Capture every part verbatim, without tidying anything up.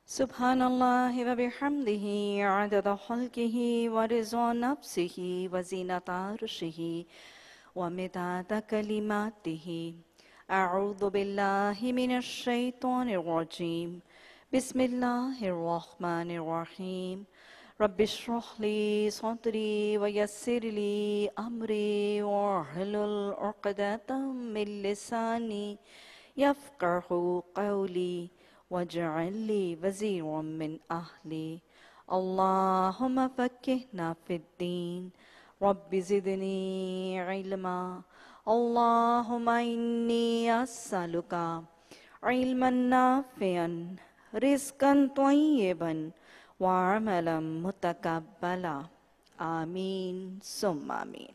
Subhanallah wa bihamdihi adada khalqihi wa rizwa nafsihi wa zinata arshihi wa midada kalimatihi. A'udhu billahi minash shaitanir rajim. Bismillahir rahmanir rahim. Rabbi shrah li sadri wa yassir li amri wa hlul uqdatam min lisani yafqahu qawli واجعل لي وزيرا من أهلي اللهم فقهنا في الدين رب زدني علما اللهم إني أسألك علما نافعا رزقا طيبا وعملا متقبلا آمين ثم آمين.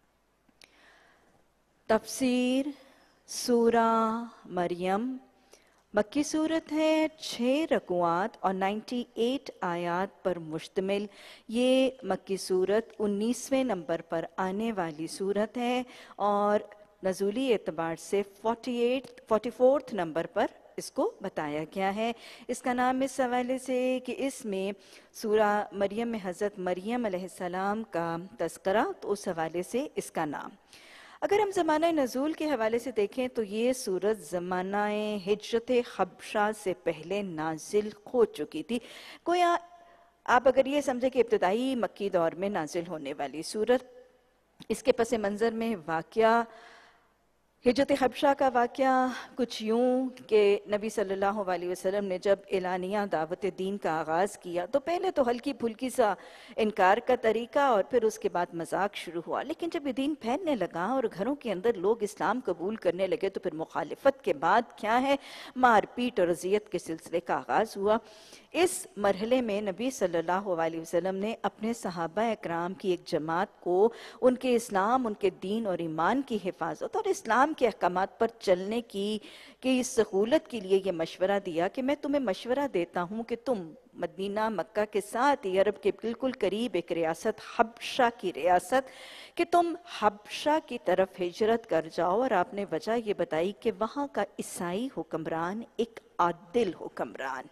तफसीर सूरा मरियम मक्की सूरत है, छः रकूआत और अट्ठानवे आयात पर मुश्तमिल। ये मक्की सूरत उन्नीसवें नंबर पर आने वाली सूरत है और नज़ूली एतबार से अड़तालीस चौवालीस नंबर पर इसको बताया गया है। इसका नाम इस हवाले से कि इसमें सूरा मरियम में हज़रत मरियम अलैहिस्सलाम का तज़किरा, तो उस हवाले से इसका नाम। अगर हम ज़माना नज़ूल के हवाले से देखें तो ये सूरत ज़माना हिजरत हबशा से पहले नाजिल हो चुकी थी। गोया आप अगर ये समझे कि इब्तदाई मक्की दौर में नाजिल होने वाली सूरत, इसके पस मंज़र में वाक़या हिजरत हबशा का वाक़या कुछ यूँ कि नबी सल्लल्लाहु अलैहि वसल्लम ने जब एलानिया दावत दीन का आगाज़ किया तो पहले तो हल्की फुल्की सा इनकार का तरीका और फिर उसके बाद मजाक शुरू हुआ, लेकिन जब ये दीन फैलने लगा और घरों के अंदर लोग इस्लाम कबूल करने लगे तो फिर मुखालिफत के बाद क्या है, मार पीट और अजियत के सिलसिले का आगाज़ हुआ। इस मरहले में नबी सल्लल्लाहु अलैहि वसल्लम ने अपने सहाबा इकराम की एक जमात को उनके इस्लाम, उनके दीन और ईमान की हिफाजत और इस्लाम के अहकामात पर चलने की कि इस सहूलत के लिए ये मशवरा दिया कि मैं तुम्हें मशवरा देता हूँ कि तुम मदीना मक्का के साथ ही अरब के बिल्कुल करीब एक रियासत हबशा की रियासत कि तुम हबशा की तरफ हिजरत कर जाओ। और आपने वजह ये बताई कि वहाँ का ईसाई हुक्मरान एक आदिल हुक्मरान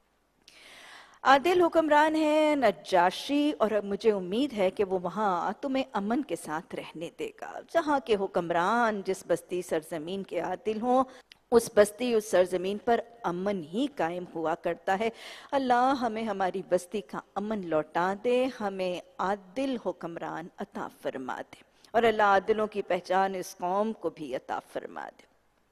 आदिल हुक्मरान है नजाशी, और मुझे उम्मीद है कि वो वहाँ तुम्हें अमन के साथ रहने देगा। जहाँ के हुक्मरान जिस बस्ती सरजमीन के आदिल हों, उस बस्ती उस सरजमीन पर अमन ही कायम हुआ करता है। अल्लाह हमें हमारी बस्ती का अमन लौटा दे, हमें आदिल हुक्मरान अता फरमा दे, और अल्लाह आदिलों की पहचान इस कौम को भी अता फरमा दे।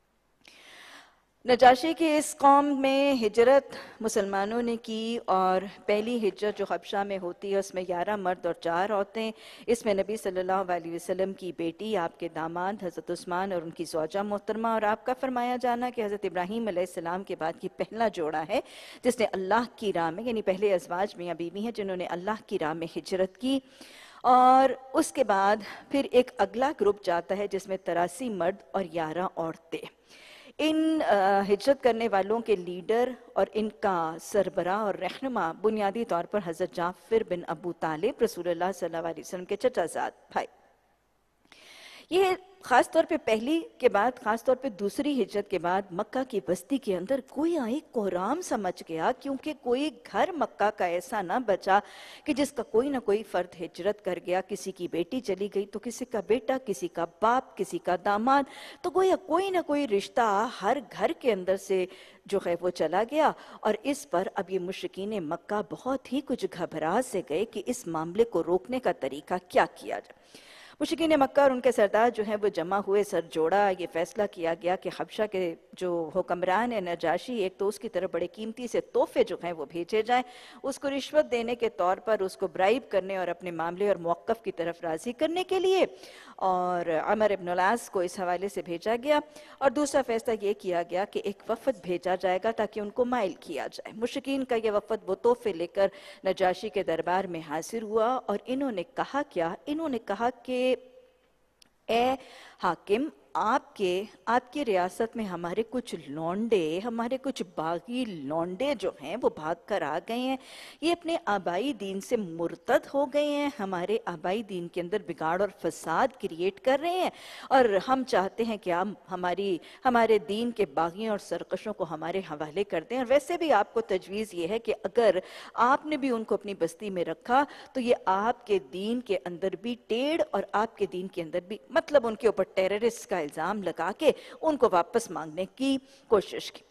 नजाशी की इस कौम में हिजरत मुसलमानों ने की, और पहली हिजरत जो हबशा में होती है उसमें ग्यारह मर्द और चार औरतें। इसमें नबी सल्लल्लाहु अलैहि वसल्लम की बेटी, आपके दामाद हज़रत उस्मान और उनकी ज़ौजा मोहतरमा, और आपका फरमाया जाना कि हज़रत इब्राहीम अलैहिस्सलाम के बाद की पहला जोड़ा है जिसने अल्लाह की राह में, यानी पहले अज़वाज मियाँ बीवी हैं जिन्होंने अल्लाह की राह में हिजरत की। और उसके बाद फिर एक अगला ग्रुप जाता है जिसमें तिरासी मर्द और ग्यारह औरतें। इन हिजरत करने वालों के लीडर और इनका सरबरा और रहनुमा बुनियादी तौर पर हज़रत जाफिर बिन अबू तालिब, रसूलुल्लाह सल्लल्लाहु अलैहि वसल्लम के चचाज़ाद भाई। ये ख़ास तौर पे पहली के बाद, ख़ास तौर पे दूसरी हिजरत के बाद मक्का की बस्ती के अंदर कोई एक कोहराम समझ गया, क्योंकि कोई घर मक्का का ऐसा ना बचा कि जिसका कोई ना कोई फ़र्द हिजरत कर गया। किसी की बेटी चली गई तो किसी का बेटा, किसी का बाप, किसी का दामाद, तो गोया कोई ना कोई रिश्ता हर घर के अंदर से जो है वो चला गया। और इस पर अब ये मुश्रिकीन मक्का बहुत ही कुछ घबरा से गए कि इस मामले को रोकने का तरीका क्या किया जाए। मुश्रिकीन मक्का और उनके सरदार जो हैं वो जमा हुए, सर जोड़ा, ये फैसला किया गया कि हबशा के जो हुक्मरान है नजाशी, एक तो उसकी तरफ बड़े कीमती से तोहफे जो हैं वो भेजे जाएं, उसको रिश्वत देने के तौर पर उसको ब्राइब करने और अपने मामले और मौक़िफ़ की तरफ राज़ी करने के लिए, और अमर इब्न अल-आस को इस हवाले से भेजा गया। और दूसरा फैसला ये किया गया कि एक वफ़द भेजा जाएगा ताकि उनको माइल किया जाए। मुश्रिकीन का ये वफ़द वो तोहफे लेकर नजाशी के दरबार में हाजिर हुआ, और इन्होंने कहा क्या, इन्होंने कहा कि ए हाकिम, آپ کے آپ کی ریاست میں ہمارے کچھ لونڈے ہمارے کچھ باغی لونڈے جو ہیں وہ بھاگ کر آ گئے ہیں، یہ اپنے آبائی دین سے مرتد ہو گئے ہیں، ہمارے آبائی دین کے اندر بگاڑ اور فساد کریٹ کر رہے ہیں، اور ہم چاہتے ہیں کہ ہم ہماری ہمارے دین کے باغیوں اور سرکشوں کو ہمارے حوالے کر دیں۔ اور ویسے بھی آپ کو تجویز یہ ہے کہ اگر آپ نے بھی ان کو اپنی بستی میں رکھا تو یہ آپ کے دین کے اندر بھی ٹیڑھ اور آپ کے دین کے اندر بھی مطلب ان کے اوپر ٹیررسٹ کا الزام لگا کے ان کو واپس مانگنے کی کوشش کی۔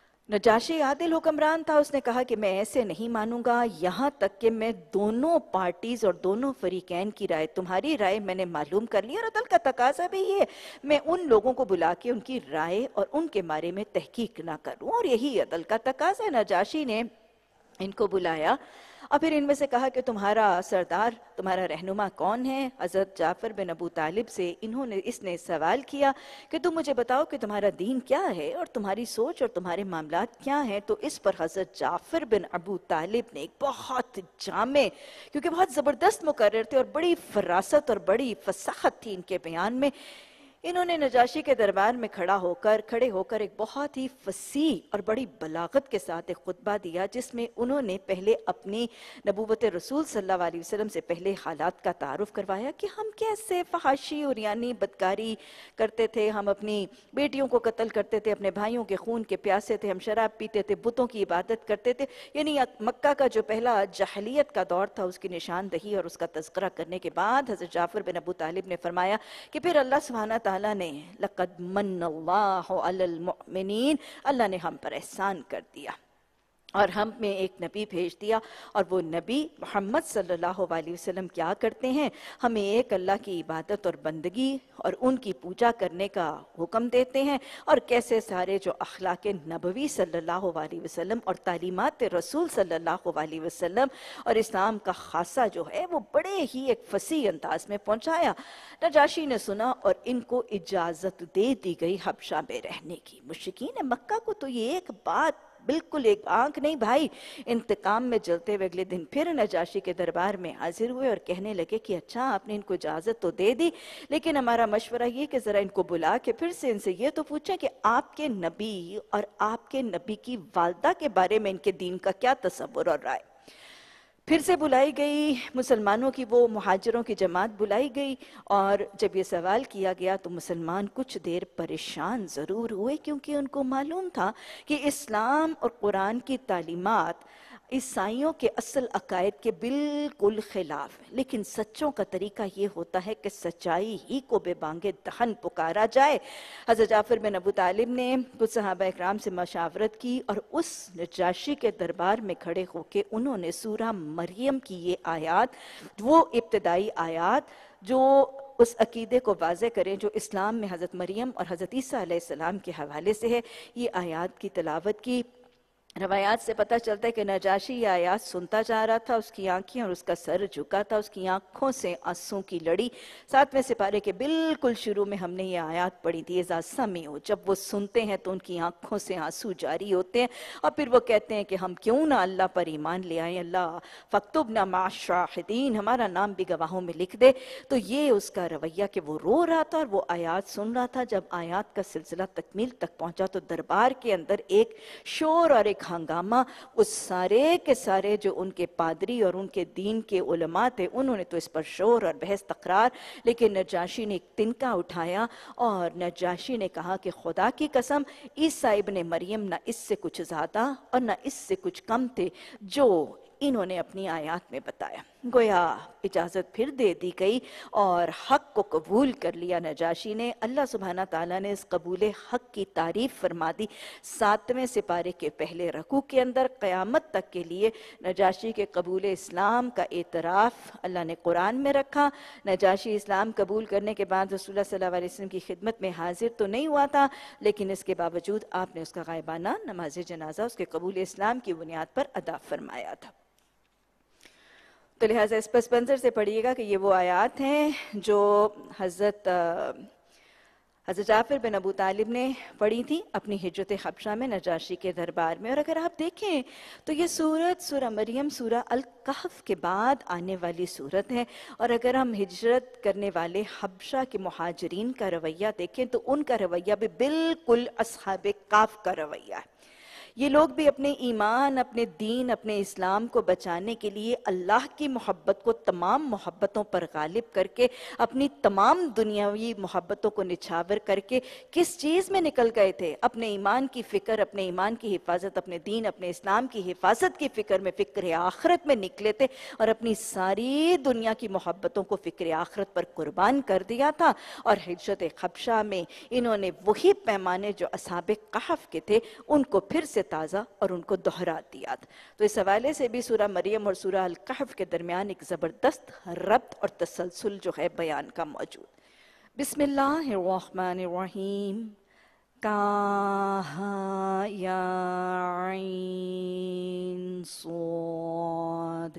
نجاشی عادل حکمران تھا، اس نے کہا کہ میں ایسے نہیں مانوں گا یہاں تک کہ میں دونوں پارٹیز اور دونوں فریقین کی رائے، تمہاری رائے میں نے معلوم کر لی، اور عدل کا تقاضا بھی یہ ہے میں ان لوگوں کو بلا کے ان کی رائے اور ان کے بارے میں تحقیق نہ کروں، اور یہی عدل کا تقاضا ہے۔ نجاشی نے ان کو بلایا اور پھر ان میں سے کہا کہ تمہارا سردار تمہارا رہنما کون ہے؟ حضرت جعفر بن ابو طالب سے انہوں نے اس نے سوال کیا کہ تم مجھے بتاؤ کہ تمہارا دین کیا ہے اور تمہاری سوچ اور تمہارے معاملات کیا ہیں؟ تو اس پر حضرت جعفر بن ابو طالب نے ایک بہت جامع، کیونکہ بہت زبردست مقرر تھے اور بڑی فراست اور بڑی فصاحت تھی ان کے بیان میں، انہوں نے نجاشی کے دربار میں کھڑا ہو کر کھڑے ہو کر ایک بہت ہی فصیح اور بڑی بلاغت کے ساتھ ایک خطبہ دیا، جس میں انہوں نے پہلے اپنی نبوت رسول صلی اللہ علیہ وسلم سے پہلے حالات کا تعارف کروایا کہ ہم کیسے فحاشی اور یعنی بدکاری کرتے تھے، ہم اپنی بیٹیوں کو قتل کرتے تھے، اپنے بھائیوں کے خون کے پیاسے تھے، ہم شراب پیتے تھے، بتوں کی عبادت کرتے تھے، یعنی مکہ کا جو پہلا جاہلیت کا دور تھا اس کی نشاندہی اور اس کا تذکرہ کرنے کے بعد حضرت جعفر بن ابو طالب نے فرمایا کہ پھر اللہ سبحانہ تعالیٰ نے لَقَدْ مَنَّ اللَّهُ عَلَى الْمُؤْمِنِينَ، اللہ نے ہم پر احسان کر دیا اور ہم میں ایک نبی بھیج دیا، اور وہ نبی محمد صلی اللہ علیہ وسلم کیا کرتے ہیں؟ ہمیں ایک اللہ کی عبادت اور بندگی اور ان کی پوجا کرنے کا حکم دیتے ہیں، اور کیسے سارے جو اخلاق نبوی صلی اللہ علیہ وسلم اور تعلیمات رسول صلی اللہ علیہ وسلم اور اسلام کا خاصہ جو ہے وہ بڑے ہی ایک فصیح انداز میں پہنچایا۔ نجاشی نے سنا اور ان کو اجازت دے دی گئی حبشہ میں رہنے کی۔ مشرکین مکہ کو تو یہ ایک بات بالکل ایک آنکھ نہیں بھائی، انتقام میں جلتے ہوئے اگلے دن پھر نجاشی کے دربار میں حاضر ہوئے اور کہنے لگے کہ اچھا آپ نے ان کو اجازت تو دے دی، لیکن ہمارا مشورہ یہ کہ ذرا ان کو بلا کے پھر سے ان سے یہ تو پوچھیں کہ آپ کے نبی اور آپ کے نبی کی والدہ کے بارے میں ان کے دین کا کیا تصور اور رائے۔ پھر سے بلائی گئی مسلمانوں کی وہ مہاجروں کی جماعت بلائی گئی، اور جب یہ سوال کیا گیا تو مسلمان کچھ دیر پریشان ضرور ہوئے، کیونکہ ان کو معلوم تھا کہ اسلام اور قرآن کی تعلیمات عیسائیوں کے اصل عقائد کے بالکل خلاف ہے، لیکن سچوں کا طریقہ یہ ہوتا ہے کہ سچائی ہی کو بے بانگِ دہن پکارا جائے۔ حضرت جعفر بن ابو طالب نے کچھ صحابہ اکرام سے مشاورت کی اور اس نجاشی کے دربار میں کھڑے ہو کے انہوں نے سورہ مریم کی یہ آیات، وہ ابتدائی آیات جو اس عقیدے کو واضح کریں جو اسلام میں حضرت مریم اور حضرت عیسیٰ علیہ السلام کے حوالے سے ہے، یہ آیات کی تلاوت کی۔ روایات سے پتہ چلتا ہے کہ نجاشی یہ آیات سنتا جا رہا تھا، اس کی آنکھیں اور اس کا سر جھکا تھا، اس کی آنکھوں سے آنسوں کی لڑی۔ ساتویں سپارے کے بالکل شروع میں ہم نے یہ آیات پڑھی تھی، اذا سمعوا، جب وہ سنتے ہیں تو ان کی آنکھوں سے آنسو جاری ہوتے ہیں، اور پھر وہ کہتے ہیں کہ ہم کیوں نہ اللہ پر ایمان لے آئیں، اللہ فاکتبنا مع الشاہدین، ہمارا نام بھی گواہوں میں لکھ دے۔ تو یہ اس کا رویہ کہ وہ رو رہا تھا اور وہ آیات سن رہا تھا۔ جب آیات کا سلسلہ تکمیل تک پہنچا تو دربار کے اندر ایک شور اور ایک ہنگامہ، اس سارے کے سارے جو ان کے پادری اور ان کے دین کے علماء تھے انہوں نے تو اس پر شور اور بحث تکرار، لیکن نجاشی نے ایک تنکا اٹھایا اور نجاشی نے کہا کہ خدا کی قسم عیسیٰ ابن مریم نہ اس سے کچھ زیادہ اور نہ اس سے کچھ کم تھے جو انہوں نے اپنی آیات میں بتایا۔ گویا اجازت پھر دے دی گئی اور حق کو قبول کر لیا نجاشی نے۔ اللہ سبحانہ تعالیٰ نے اس قبول حق کی تعریف فرما دی ساتویں سپارے کے پہلے رکوع کے اندر۔ قیامت تک کے لیے نجاشی کے قبول اسلام کا اعتراف اللہ نے قرآن میں رکھا۔ نجاشی اسلام قبول کرنے کے بعد رسول اللہ صلی اللہ علیہ وسلم کی خدمت میں حاضر تو نہیں ہوا تھا، لیکن اس کے باوجود آپ نے اس کا غائبانہ نماز جنازہ اس کے قبول اسلام کی بنیاد پر ادا فرمایا تھا۔ تو لہٰذا اس پس منظر سے پڑھیے گا کہ یہ وہ آیات ہیں جو حضرت حضرت جعفر بن ابو طالب نے پڑھی تھی اپنی ہجرت حبشہ میں نجاشی کے دربار میں، اور اگر آپ دیکھیں تو یہ سورت سورہ مریم سورہ الکہف کے بعد آنے والی سورت ہے، اور اگر ہم ہجرت کرنے والے حبشہ کے مہاجرین کا رویہ دیکھیں تو ان کا رویہ بھی بالکل اصحاب کہف کا رویہ ہے۔ یہ لوگ بھی اپنے ایمان، اپنے دین، اپنے اسلام کو بچانے کے لیے اللہ کی محبت کو تمام محبتوں پر غالب کر کے، اپنی تمام دنیاوی محبتوں کو نچھاور کر کے کس چیز میں نکل گئے تھے؟ اپنے ایمان کی فکر، اپنے ایمان کی حفاظت، اپنے دین، اپنے اسلام کی حفاظت کی فکر میں، فکر آخرت میں نکلے تھے، اور اپنی ساری دنیا کی محبتوں کو فکر آخرت پر قربان کر دیا تھا، اور ہجرت حبشہ میں انہوں نے وہی پیمانے جو اصحاب کہف کے تھے ان کو پھر سے تازہ اور ان کو دہرا دیا تھا۔ تو اس حوالے سے بھی سورہ مریم اور سورہ الکہف کے درمیان ایک زبردست ربط اور تسلسل جو ہے بیان کا موجود۔ بسم اللہ الرحمن الرحیم، کہا یا عین صاد،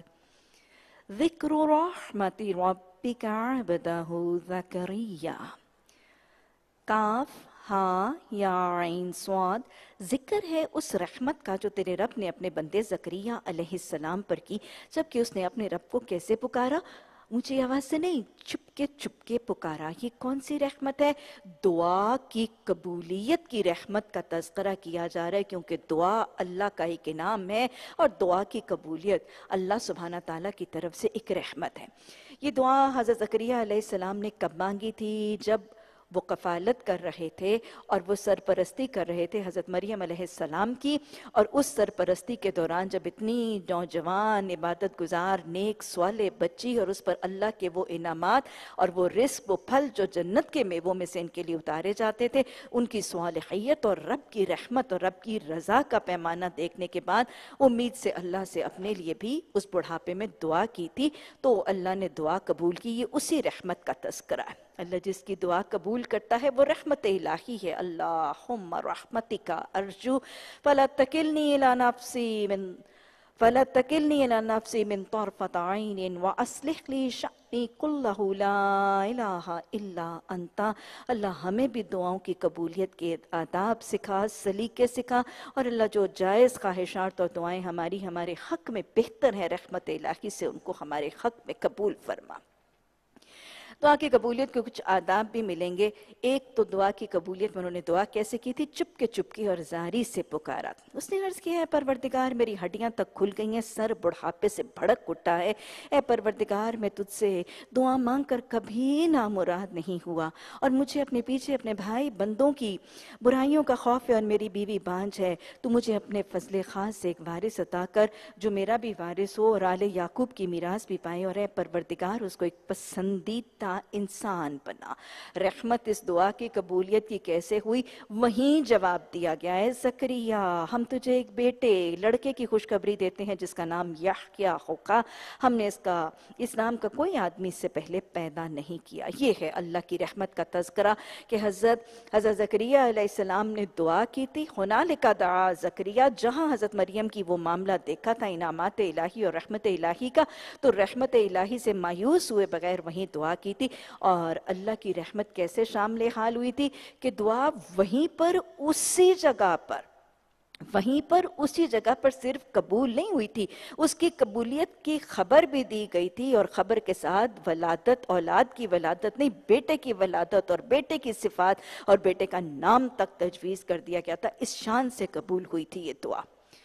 ذکر رحمت ربک عبدہ زکریا۔ کاف ہاں یا عین صاد، ذکر ہے اس رحمت کا جو تیرے رب نے اپنے بندے زکریا علیہ السلام پر کی، جبکہ اس نے اپنے رب کو کیسے پکارا؟ اونچی آواز سے نہیں، چپکے چپکے پکارا۔ یہ کون سی رحمت ہے؟ دعا کی قبولیت کی رحمت کا تذکرہ کیا جا رہا ہے، کیونکہ دعا اللہ کا ایک انعام ہے، اور دعا کی قبولیت اللہ سبحانہ تعالیٰ کی طرف سے ایک رحمت ہے۔ یہ دعا حضرت زکریا علیہ السلام نے کب مانگی تھی؟ جب وہ کفالت کر رہے تھے اور وہ سرپرستی کر رہے تھے حضرت مریم علیہ السلام کی، اور اس سرپرستی کے دوران جب اتنی نوجوان عبادت گزار نیک صالح بچی اور اس پر اللہ کے وہ انعامات اور وہ رزق، وہ پھل جو جنت کے میووں میں سے ان کے لیے اتارے جاتے تھے، ان کی صالحیت اور رب کی رحمت اور رب کی رضا کا پیمانہ دیکھنے کے بعد امید سے اللہ سے اپنے لیے بھی اس بڑھاپے میں دعا کی تھی، تو اللہ نے دعا قبول کی۔ یہ اسی رحمت کا تذکرہ ہے۔ اللہ جس کی دعا قبول کرتا ہے وہ رحمت الہی ہے۔ اللہم رحمتک ارجو فلا تکلنی الی نفسی من فلا تکلنی الی نفسی من طرفۃ عین واصلح لی شأنی کلہ لا الہ الا انت۔ اللہ ہمیں بھی دعاؤں کی قبولیت کے آداب سکھا، سلیقے سکھا، اور اللہ جو جائز خواہشات اور دعائیں ہماری ہمارے حق میں بہتر ہیں رحمت الہی سے، ان کو ہمارے حق میں قبول فرما۔ دعا کی قبولیت کے کچھ آداب بھی ملیں گے۔ ایک تو دعا کی قبولیت میں انہوں نے دعا کیسے کی تھی؟ چپکے چپکی اور زاری سے پکارا۔ اس نے عرض کیا ہے پروردگار میری ہڈیاں تک کھل گئی ہیں، سر بڑھاپے سے بھڑک اٹھا ہے، اے پروردگار میں تجھ سے دعا مانگ کر کبھی نامراد نہیں ہوا، اور مجھے اپنے پیچھے اپنے بھائی بندوں کی برائیوں کا خوف ہے، اور میری بیوی بانجھ ہے، تو مجھے اپنے فضل خاص سے ایک وارث عطا کر جو میرا بھی وارث ہو اور آل یعقوب کی میراث بھی پائے، اور اے پروردگار اس کو ایک پسندیدہ انسان بنا۔ رحمت اس دعا کی قبولیت کی کیسے ہوئی؟ وہیں جواب دیا گیا ہے، زکریا ہم تجھے ایک بیٹے لڑکے کی خوشخبری دیتے ہیں جس کا نام یحییٰ ہوگا، ہم نے اس کا اس نام کا کوئی آدمی اس سے پہلے پیدا نہیں کیا۔ یہ ہے اللہ کی رحمت کا تذکرہ کہ حضرت حضرت زکریا علیہ السلام نے دعا کی تھی۔ ہنالک دعا زکریا، جہاں حضرت مریم کی وہ معاملہ دیکھا تھا انعامات الہی اور رحمت الہی کا، تو رحمت الہی سے مایوس ہوئے بغیر وہیں دعا کی تھی۔ اور اللہ کی رحمت کیسے شامل حال ہوئی تھی کہ دعا وہیں پر اسی جگہ پر وہیں پر اسی جگہ پر صرف قبول نہیں ہوئی تھی، اس کی قبولیت کی خبر بھی دی گئی تھی، اور خبر کے ساتھ ولادت، اولاد کی ولادت نہیں، بیٹے کی ولادت اور بیٹے کی صفات اور بیٹے کا نام تک تجویز کر دیا گیا تھا۔ اس شان سے قبول ہوئی تھی یہ دعا۔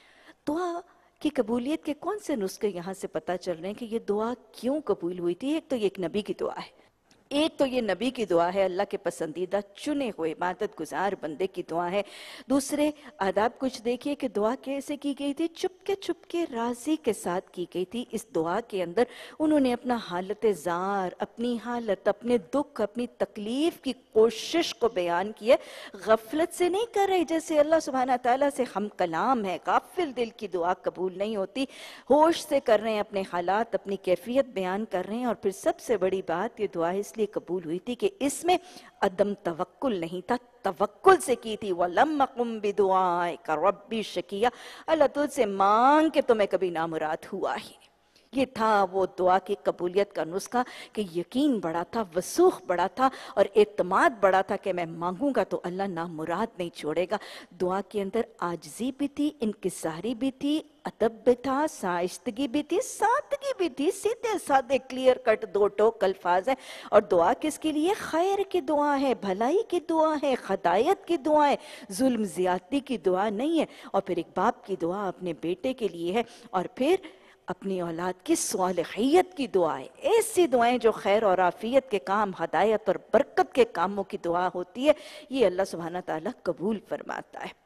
دعا کی قبولیت کے کون سے نسخے یہاں سے پتہ چل رہے ہیں کہ یہ دعا کیوں قبول ہوئی تھی؟ ایک تو یہ ایک نبی کی دعا ہے، ایک تو یہ نبی کی دعا ہے، اللہ کے پسندیدہ چنے ہوئے عبادت گزار بندے کی دعا ہے۔ دوسرے آداب کچھ دیکھیے کہ دعا کیسے کی گئی تھی، چپکے چپکے راضی کے ساتھ کی گئی تھی۔ اس دعا کے اندر انہوں نے اپنا حالت زار، اپنی حالت، اپنے دکھ، اپنی تکلیف کی کوشش کو بیان کیا، غفلت سے نہیں کر رہے جیسے اللہ سبحانہ تعالیٰ سے ہم کلام ہے، غافل دل کی دعا قبول نہیں ہوتی، ہوش سے کر رہے ہیں، اپنے حالات، اپنی کیفیت بیان کر رہے ہیں۔ اور پھر سب سے بڑی بات، یہ دعا اس لیے قبول ہوئی تھی کہ اس میں عدم توکل نہیں تھا، توکل سے کی تھی۔ وَلَمَّ قُمْ بِدُعَائِكَ رَبِّ شَقِيًّا، اللہ تجھ سے مانگ کے تمہیں کبھی نامراد ہوا ہی نہیں۔ یہ تھا وہ دعا کی قبولیت کا نسخہ کہ یقین بڑا تھا، وثوق بڑا تھا اور اعتماد بڑا تھا کہ میں مانگوں گا تو اللہ نامراد نہیں چھوڑے گا۔ دعا کے اندر عاجزی بھی تھی، انکساری بھی تھی، ادب بھی تھا، شائستگی بھی تھی، سادگی بھی تھی، سیدھے سادے کلیئر کٹ دو ٹوک الفاظ ہیں۔ اور دعا کس کے لیے؟ خیر کی دعا ہے، بھلائی کی دعا ہے، ہدایت کی دعا ہے، ظلم زیادتی کی دعا نہیں ہے۔ اور پھر ایک باپ کی دعا اپنے بیٹے کے لیے ہے، اور پھر اپنی اولاد کی صالحیت کی دعائیں، ایسی دعائیں جو خیر اور عافیت کے کام، ہدایت اور برکت کے کاموں کی دعا ہوتی ہے، یہ اللہ سبحانہ تعالیٰ قبول فرماتا ہے۔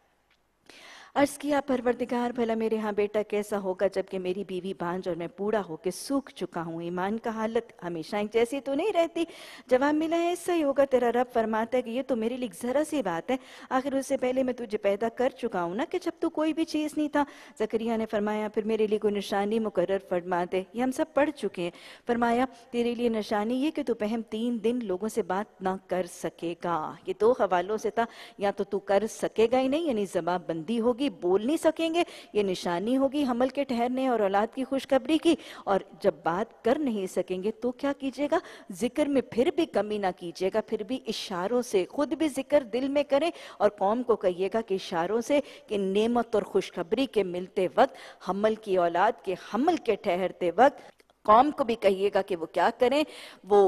عرض کیا پروردگار بھلا میرے ہاں بیٹا کیسا ہوگا جبکہ میری بیوی بانجھ اور میں بوڑھا ہو کے سوکھ چکا ہوں، ایمان کا حالت ہمیشہ ایک جیسی تو نہیں رہتی۔ جواب ملا ہے ایسا ہی ہوگا، تیرا رب فرماتا ہے کہ یہ تو میرے لیے ذرا سی بات ہے، آخر اس سے پہلے میں تجھے پیدا کر چکا ہوں نا کہ جب تو کوئی بھی چیز نہیں تھا۔ زکریا نے فرمایا پھر میرے لیے کوئی نشانی مقرر فرما دے، یہ ہم سب پڑھ چکے ہیں۔ فرمایا تیرے لیے نشانی یہ کہ تو پہم تین دن لوگوں سے بات نہ کر سکے گا۔ یہ دو حوالوں سے تھا، یا تو تو کر سکے گا ہی نہیں یعنی زبان بندی ہوگی، بول نہیں سکیں گے، یہ نشانی ہوگی حمل کے ٹھہرنے اور اولاد کی خوشخبری کی، اور جب بات کر نہیں سکیں گے تو کیا کیجئے گا؟ ذکر میں پھر بھی کمی نہ کیجئے گا، پھر بھی اشاروں سے خود بھی ذکر دل میں کریں اور قوم کو کہیے گا کہ اشاروں سے کہ نعمت اور خوشخبری کے ملتے وقت، حمل کی اولاد کے حمل کے ٹھہرتے وقت قوم کو بھی کہیے گا کہ وہ کیا کریں، وہ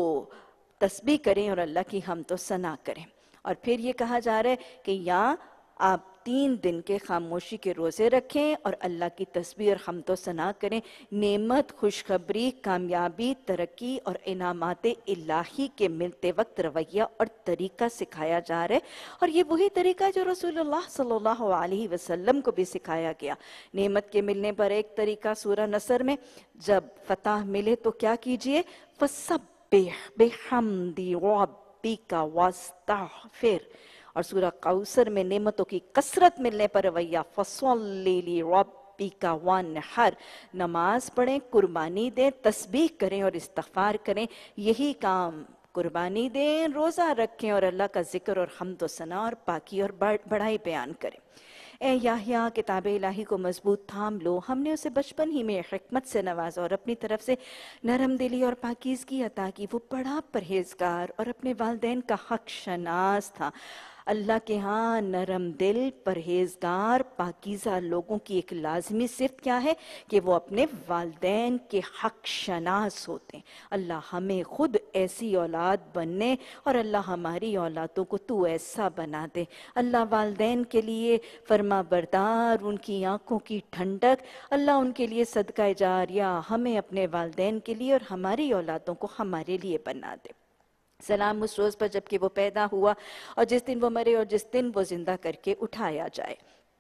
تسبیح کریں اور اللہ کی حمد و ثنا کریں۔ اور پھر یہ کہا جا رہا ہے کہ یہاں آپ تین دن کے خاموشی کے روزے رکھیں اور اللہ کی تسبیح اور حمد و ثنا کریں۔ نعمت، خوشخبری، کامیابی، ترقی اور انعامات الہی کے ملتے وقت رویہ اور طریقہ سکھایا جا رہا ہے، اور یہ وہی طریقہ جو رسول اللہ صلی اللہ علیہ وسلم کو بھی سکھایا گیا۔ نعمت کے ملنے پر ایک طریقہ سورہ نصر میں، جب فتح ملے تو کیا کیجئے؟ فَسَبِّحْ بِحَمْدِ رَبِّكَ وَاسْتَغْفِرْ۔ اور سورہ کوثر میں نعمتوں کی کثرت ملنے پر رویہ فَصَلِّ لِرَبِّكَ وَانْحَرْ، نماز پڑھیں، قربانی دیں، تسبیح کریں اور استغفار کریں۔ یہی کام قربانی دیں، روزہ رکھیں اور اللہ کا ذکر اور حمد و ثنا اور پاکی اور بڑائی بیان کریں۔ اے یحییٰ کتاب الہی کو مضبوط تھام لو، ہم نے اسے بچپن ہی میں حکمت سے نوازا اور اپنی طرف سے نرم دلی اور پاکیزگی عطا کی۔ وہ بڑا پرہیزگار اور اپنے والدین کا حق شناس تھا۔ اللہ کے ہاں نرم دل، پرہیزگار، پاکیزہ لوگوں کی ایک لازمی صفت کیا ہے؟ کہ وہ اپنے والدین کے حق شناس ہوتے ہیں۔ اللہ ہمیں خود ایسی اولاد بننے اور اللہ ہماری اولادوں کو تو ایسا بنا دے۔ اللہ والدین کے لیے فرما بردار، ان کی آنکھوں کی ٹھنڈک، اللہ ان کے لیے صدقہ جاریہ ہمیں اپنے والدین کے لیے اور ہماری اولادوں کو ہمارے لیے بنا دے۔ سلام اس روز پر جبکہ وہ پیدا ہوا اور جس دن وہ مرے اور جس دن وہ زندہ کر کے اٹھایا جائے۔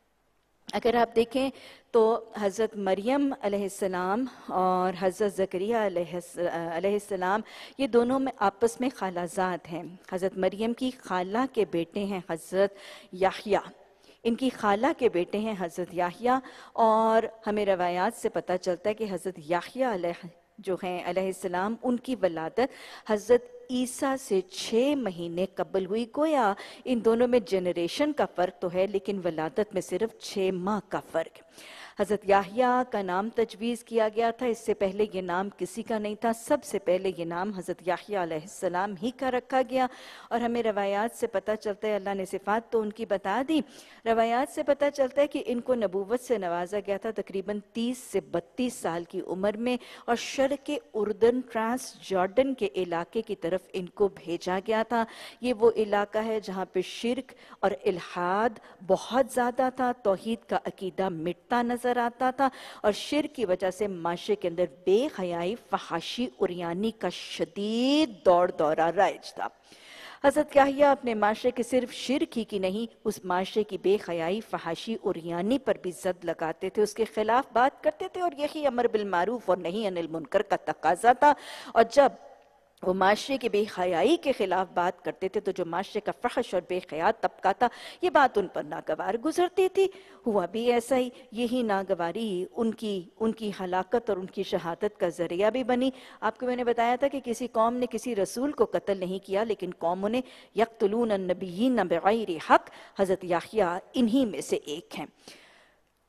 اگر آپ دیکھیں تو حضرت مریم علیہ السلام اور حضرت زکریا علیہ السلام یہ دونوں میں آپس میں خالہ زاد ہیں۔ حضرت مریم کی خالہ کے بیٹے ہیں حضرت یحییٰ، ان کی خالہ کے بیٹے ہیں حضرت یحییٰ، اور ہمیں روایات سے پتہ چلتا ہے کہ حضرت یحییٰ علیہ جو ہیں علیہ السلام ان کی ولادت حضرت عیسیٰ سے چھ مہینے قبل ہوئی۔ گویا ان دونوں میں جنریشن کا فرق تو ہے لیکن ولادت میں صرف چھ ماہ کا فرق۔ حضرت یحییٰ کا نام تجویز کیا گیا تھا، اس سے پہلے یہ نام کسی کا نہیں تھا، سب سے پہلے یہ نام حضرت یحییٰ علیہ السلام ہی کا رکھا گیا، اور ہمیں روایات سے پتہ چلتا ہے اللہ نے صفات تو ان کی بتا دی، روایات سے پتہ چلتا ہے کہ ان کو نبوت سے نوازا گیا تھا تقریباً تیس سے بتیس سال کی عمر میں، اور شرق اردن ٹرانس جارڈن کے علاقے کی طرف ان کو بھیجا گیا تھا۔ یہ وہ علاقہ ہے جہاں پہ شرک اور الحاد بہت زیادہ تھا، توحید کا عقیدہ مٹتا نظر آتا تھا، اور شرک کی وجہ سے معاشرے کے اندر بے حیائی، فحاشی، عریانی کا شدید دور دورہ رائج تھا۔ حضرت یحییٰ اپنے معاشرے کے صرف شرک ہی کی نہیں، اس معاشرے کی بے حیائی، فحاشی، عریانی پر بھی زد لگاتے تھے، اس کے خلاف بات کرتے تھے، اور یہی امر بالمعروف اور نہی عن المنکر کا تقاضا تھا۔ اور جب وہ معاشرے کی بے حیائی کے خلاف بات کرتے تھے تو جو معاشرے کا فحش اور بے حیا طبقہ تھا یہ بات ان پر ناگوار گزرتی تھی۔ ہوا بھی ایسا ہی، یہی ناگواری ان کی ان کی ہلاکت اور ان کی شہادت کا ذریعہ بھی بنی۔ آپ کو میں نے بتایا تھا کہ کسی قوم نے کسی رسول کو قتل نہیں کیا، لیکن قوموں نے یقتلون النبیین بغیر حق، حضرت یحییٰ انہی میں سے ایک ہیں۔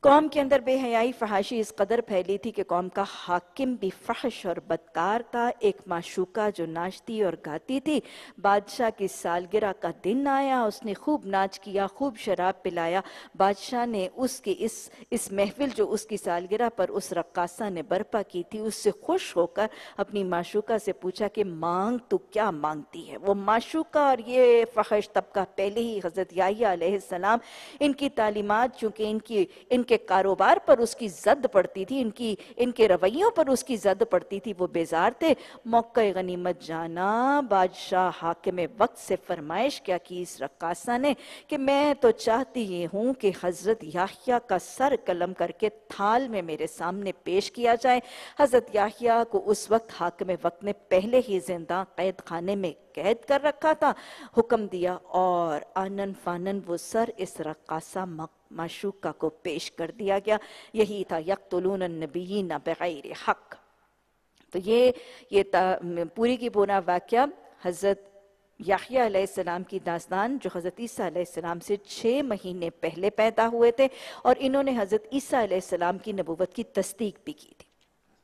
कौम के अंदर बेहयाई फहाशी इस कदर फैली थी कि कौम का हाकिम भी फहश और बदकार था। एक माशूका जो नाचती और गाती थी, बादशाह की सालगिरह का दिन आया, उसने खूब नाच किया, खूब शराब पिलाया। बादशाह ने उसकी इस इस महफिल जो उसकी सालगिरह पर उस रक्कासा ने बर्पा की थी, उससे खुश होकर अपनी माशूका से पूछा कि मांग तू क्या मांगती है। वो माशूका और ये फहश तबका पहले ही हज़रत याह्या अलैहिस्सलाम, इनकी तालीमात चूँकि इनकी इनके के कारोबार पर उसकी जद पड़ती थी, इनकी इनके रवैयों पर उसकी जद पड़ती थी, वो बेजार थे। मौके गनीमत जाना, बादशाह हाकिम वक्त से फरमाइश क्या की इस रक्कासा ने कि मैं तो चाहती ये हूँ कि हजरत याह्या का सर कलम करके थाल में मेरे सामने पेश किया जाए। हजरत याह्या को उस वक्त हाकिम वक्त ने पहले ही जिंदा कैद खाने में कैद कर रखा था। हुक्म दिया और आनन फानन वो सर इस रक्कासा माशूका को पेश कर दिया गया। यही था यक़्तुलून नबिय्यीन बिग़ैरि हक़। तो ये ये पूरी की पूरा वाक़या हज़रत याह्या अलैहिस्सलाम की दास्तान जो हज़रत ईसा अलैहिस्सलाम से छः महीने पहले पैदा हुए थे, और इन्होंने हज़रत ईसा अलैहिस्सलाम की नबूवत की तस्दीक भी की थी।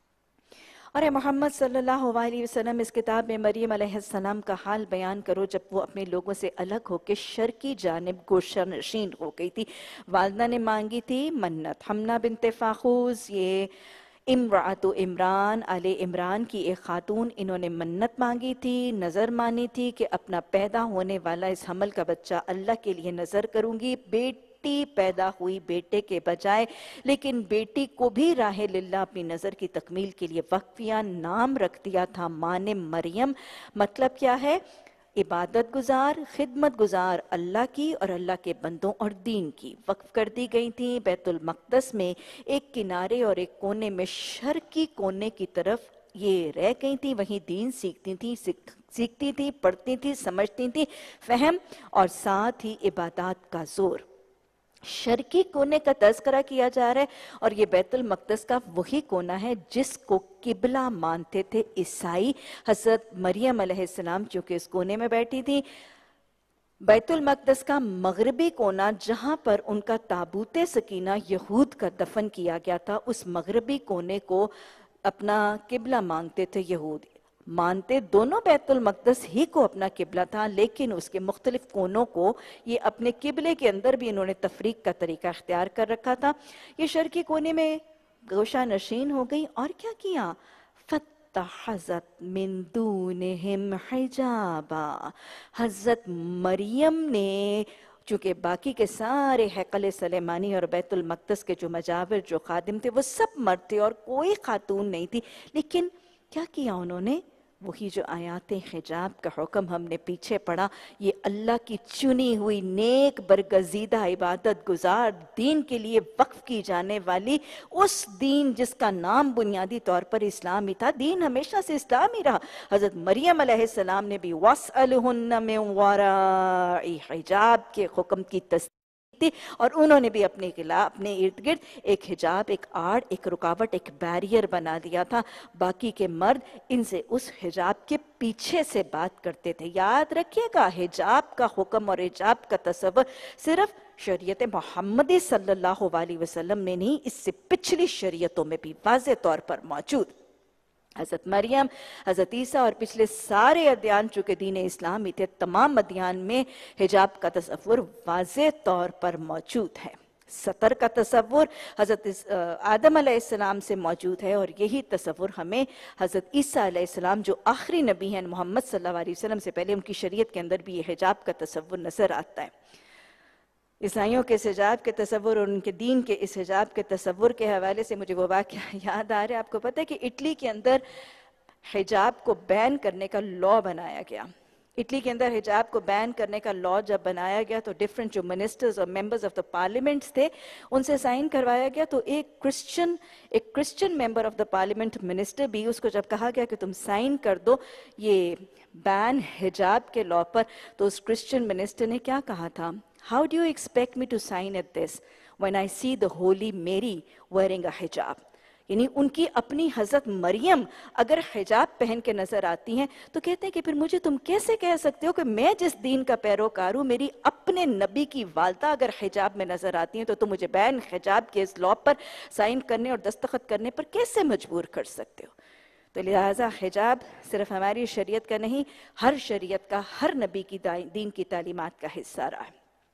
और मोहम्मद सल्लल्लाहु अलैहि वसल्लम इस किताब में मरियम अलैहिस्सलाम का हाल बयान करो जब वो अपने लोगों से अलग होकर शर की जानिब गोशनशीन हो गई थी। वालदा ने मांगी थी मन्नत। हमना बिनते फाखूज, ये इमरातु इमरान आले इमरान की एक खातून, इन्होंने मन्नत मांगी थी, नज़र मानी थी कि अपना पैदा होने वाला इस हमल का बच्चा अल्लाह के लिए नज़र करूंगी। बेट बेटी पैदा हुई बेटे के बजाय, लेकिन बेटी को भी राह लिल्लाह अपनी नज़र की तकमील के लिए वक्फिया नाम रख दिया था माँ ने मरियम। मतलब क्या है? इबादत गुजार, खिदमत गुजार अल्लाह की और अल्लाह के बंदों और दीन की वक्फ कर दी गई थी। बैतुल मक़दस में एक किनारे और एक कोने में शर्की कोने की तरफ ये रह गई थी, वहीं दीन सीखती थी सीख सीखती थी पढ़ती थी, समझती थी, फहम और साथ ही इबादत का जोर। शर्की कोने का तज़किरा किया जा रहा है, और ये बैतुल मक़दस का वही कोना है जिसको किबला मानते थे ईसाई। हज़रत मरियम अलैहिस्सलाम चूँकि इस कोने में बैठी थी, बैतुल मक़दस का मगरबी कोना जहाँ पर उनका ताबूत सकीना यहूद का दफन किया गया था, उस मगरबी कोने को अपना किबला मांगते थे यहूद। मानते दोनों बैतुल मक़दस ही को अपना किबला था, लेकिन उसके मुख्तलिफ कोनों को ये अपने किबले के अंदर भी इन्होंने तफरीक का तरीका अख्तियार कर रखा था। ये शर्की कोने में गोशा नशीन हो गई और क्या किया? फत्तहज़त मिन दूनिहिम हिजाबा। हज़रत मरियम ने, चूँकि बाकी के सारे हैकल सलेमानी और बैतुल मक़दस के जो मजाविर जो खादिम थे वो सब मर्द थे और कोई खातून नहीं थी, लेकिन क्या किया उन्होंने? वही जो आयातें हिजाब का हुक्म हमने पीछे पढ़ा, ये अल्लाह की चुनी हुई नेक बरगजीदा इबादत गुजार दीन के लिए वक्फ की जाने वाली उस दीन जिसका नाम बुनियादी तौर पर इस्लाम ही था, दीन हमेशा से इस्लाम ही रहा। हज़रत मरियम अलैहिस्सलाम ने भी वस्अलहुन्ना मिन वराइ हिजाब के हुक्म की तस्दीक थी, और उन्होंने भी अपने खिलाफ अपने इर्द गिर्द एक हिजाब, एक आड़, एक रुकावट, एक बैरियर बना दिया था। बाकी के मर्द इनसे उस हिजाब के पीछे से बात करते थे। याद रखिएगा, हिजाब का हुक्म और हिजाब का तसव्वुर सिर्फ शरीयत मोहम्मदी सल्लल्लाहु अलैहि वसल्लम में नहीं, इससे पिछली शरीयतों में भी वाज़े तौर पर मौजूद। हज़रत मरियम, हज़रत ईसा और पिछले सारे अदयान चूँकि दीन इस्लाम ही थे, तमाम अदयान में हिजाब का तसव्वुर वाज़े तौर पर मौजूद है। सतर का तसव्वुर हज़रत आदम अलैहिस्सलाम से मौजूद है, और यही तसव्वुर हमें हज़रत ईसा अलैहिस्सलाम जो आखिरी नबी हैं मोहम्मद सल्लल्लाहु अलैहि वसल्लम से पहले, उनकी शरीयत के अंदर भी ये हिजाब का तसव्वुर नज़र आता है। ईसाइयों के इस हिजाब के तसव्वुर और उनके दीन के इस हिजाब के तसव्वुर के हवाले से मुझे वो वाक़या याद आ रहा है। आपको पता है कि इटली के अंदर हिजाब को बैन करने का लॉ बनाया गया। इटली के अंदर हिजाब को बैन करने का लॉ जब बनाया गया तो डिफरेंट जो मिनिस्टर्स और मेंबर्स ऑफ द पार्लियामेंट्स थे उनसे साइन करवाया गया। तो एक क्रिश्चियन एक Christian member of the parliament minister भी, उसको जब कहा गया कि तुम साइन कर दो ये बैन हिजाब के लॉ पर, तो उस क्रिश्चियन मिनिस्टर ने क्या कहा था? How do you expect me to sign at this when I see the holy Mary wearing a hijab? یعنی ان کی اپنی حضرت مریم اگر حجاب پہن کے نظر آتی ہیں تو کہتے ہیں کہ پھر مجھے تم کیسے کہہ سکتے ہو کہ میں جس دین کا پیروکار ہوں، میری اپنے نبی کی والدہ اگر حجاب میں نظر آتی ہیں تو تم مجھے بین حجاب کے اس لاء پر سائن کرنے اور دستخط کرنے پر کیسے مجبور کر سکتے ہو؟ تو لہٰذا حجاب صرف ہماری شریعت کا نہیں، ہر شریعت کا، ہر نبی کی دین کی تعلیمات کا حصہ رہا ہے۔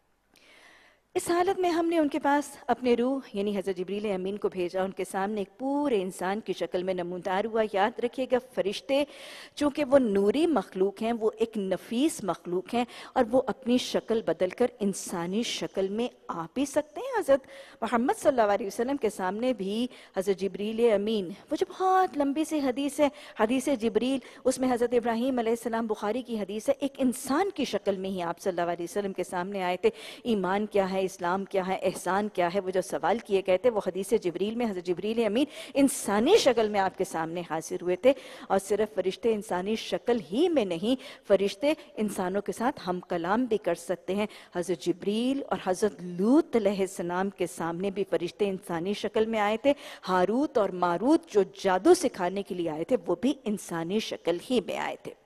اس حالت میں ہم نے ان کے پاس اپنے روح یعنی حضرت جبریل امین کو بھیجا، ان کے سامنے ایک پورے انسان کی شکل میں نمودار ہوا۔ یاد رکھیے گا فرشتے چونکہ وہ نوری مخلوق ہیں، وہ ایک نفیس مخلوق ہیں اور وہ اپنی شکل بدل کر انسانی شکل میں آ بھی سکتے ہیں۔ حضرت محمد صلی اللہ علیہ وسلم کے سامنے بھی حضرت جبریل امین، وہ جو بہت لمبی سی حدیث ہے، حدیث جبریل، اس میں حضرت ابراہیم علیہ السلام، بخاری کی حدیث ہے، ایک انسان کی شکل میں ہی آپ صلی اللہ علیہ وسلم کے سامنے آئے تھے۔ ایمان کیا ہے، اسلام کیا ہے، احسان کیا ہے، وہ جو سوال کیے گئے تھے وہ حدیث جبریل میں حضرت جبریل امین انسانی شکل میں آپ کے سامنے حاضر ہوئے تھے۔ اور صرف فرشتے انسانی شکل ہی میں نہیں، فرشتے انسانوں کے ساتھ ہم کلام بھی کر سکتے ہیں۔ حضرت جبریل اور حضرت لوط علیہ السلام کے سامنے بھی فرشتے انسانی شکل میں آئے تھے۔ ہاروت اور ماروت جو جادو سکھانے کے لیے آئے تھے وہ بھی انسانی شکل ہی میں آئے تھے۔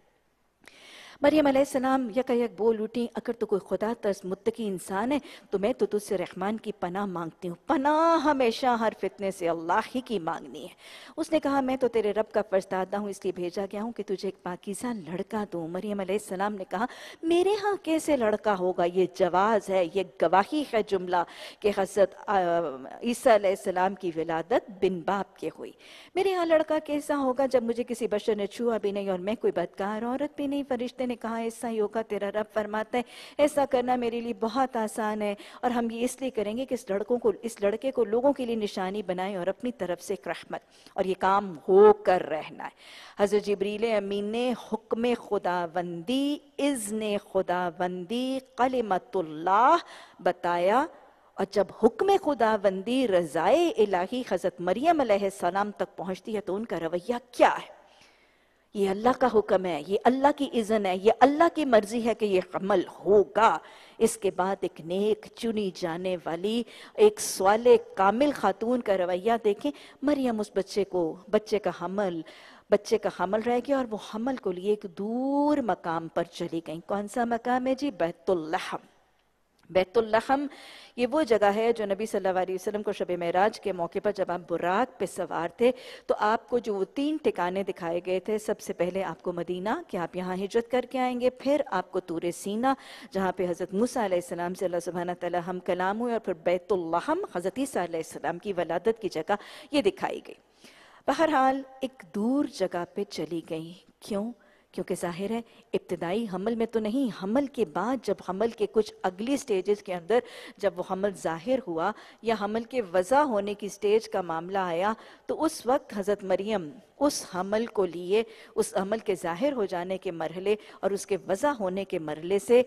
مریم علیہ السلام یکا یک بول اٹھیں، اگر تو کوئی خدا ترس متقی انسان ہے تو میں تو تجھ سے رحمان کی پناہ مانگتی ہوں۔ پناہ ہمیشہ ہر فتنے سے اللہ ہی کی مانگنی ہے۔ اس نے کہا میں تو تیرے رب کا فرزندہ ہوں، اس لیے بھیجا گیا ہوں کہ تجھے ایک پاکیزہ لڑکا دوں۔ مریم علیہ السلام نے کہا میرے ہاں کیسے لڑکا ہوگا؟ یہ جواز ہے، یہ گواہی ہے جملہ کہ حضرت عیسیٰ علیہ السلام کی ولادت بن باپ کے ہوئی۔ میرے ہاں لڑکا کیسا ہوگا جب مجھے کسی بشر نے چھوا بھی نہیں اور میں کوئی بدکار عورت بھی نہیں؟ فرشتے نے کہا ایسا ہی ہوگا، تیرا رب فرماتا ہے ایسا کرنا میرے لیے بہت آسان ہے، اور ہم یہ اس لیے کریں گے کہ اس لڑکوں کو اس لڑکے کو لوگوں کے لیے نشانی بنائیں اور اپنی طرف سے ایک رحمت، اور یہ کام ہو کر رہنا ہے۔ حضرت جبریل امین نے حکم خداوندی، اذن خداوندی، کلمت اللہ بتایا، اور جب حکم خداوندی، رضائے الہی حضرت مریم علیہ السلام تک پہنچتی ہے تو ان کا رویہ کیا ہے؟ یہ اللہ کا حکم ہے، یہ اللہ کی اذن ہے، یہ اللہ کی مرضی ہے کہ یہ عمل ہوگا۔ اس کے بعد ایک نیک چنی جانے والی ایک صالح کامل خاتون کا رویہ دیکھیں۔ مریم اس بچے کو بچے کا حمل بچے کا حمل رہ گیا اور وہ حمل کو لیے ایک دور مقام پر چلی گئیں۔ کون سا مقام ہے جی؟ بیت اللحم۔ بیت اللحم یہ وہ جگہ ہے جو نبی صلی اللہ علیہ وسلم کو شب معراج کے موقع پر جب آپ براق پہ سوار تھے تو آپ کو جو وہ تین ٹھکانے دکھائے گئے تھے، سب سے پہلے آپ کو مدینہ کہ آپ یہاں ہجرت کر کے آئیں گے، پھر آپ کو طور سینا جہاں پہ حضرت موسیٰ علیہ السلام سے اللہ سبحانہ تعالیٰ ہم کلام ہوئے، اور پھر بیت اللحم حضرت عیسیٰ علیہ السلام کی ولادت کی جگہ یہ دکھائی گئی۔ بہرحال ایک دور جگہ پہ چلی گئیں۔ کیوں؟ کیونکہ ظاہر ہے ابتدائی حمل میں تو نہیں، حمل کے بعد جب حمل کے کچھ اگلی سٹیجز کے اندر جب وہ حمل ظاہر ہوا یا حمل کے وضع ہونے کی سٹیج کا معاملہ آیا تو اس وقت حضرت مریم اس حمل کو لیے، اس حمل کے ظاہر ہو جانے کے مرحلے اور اس کے وضع ہونے کے مرحلے سے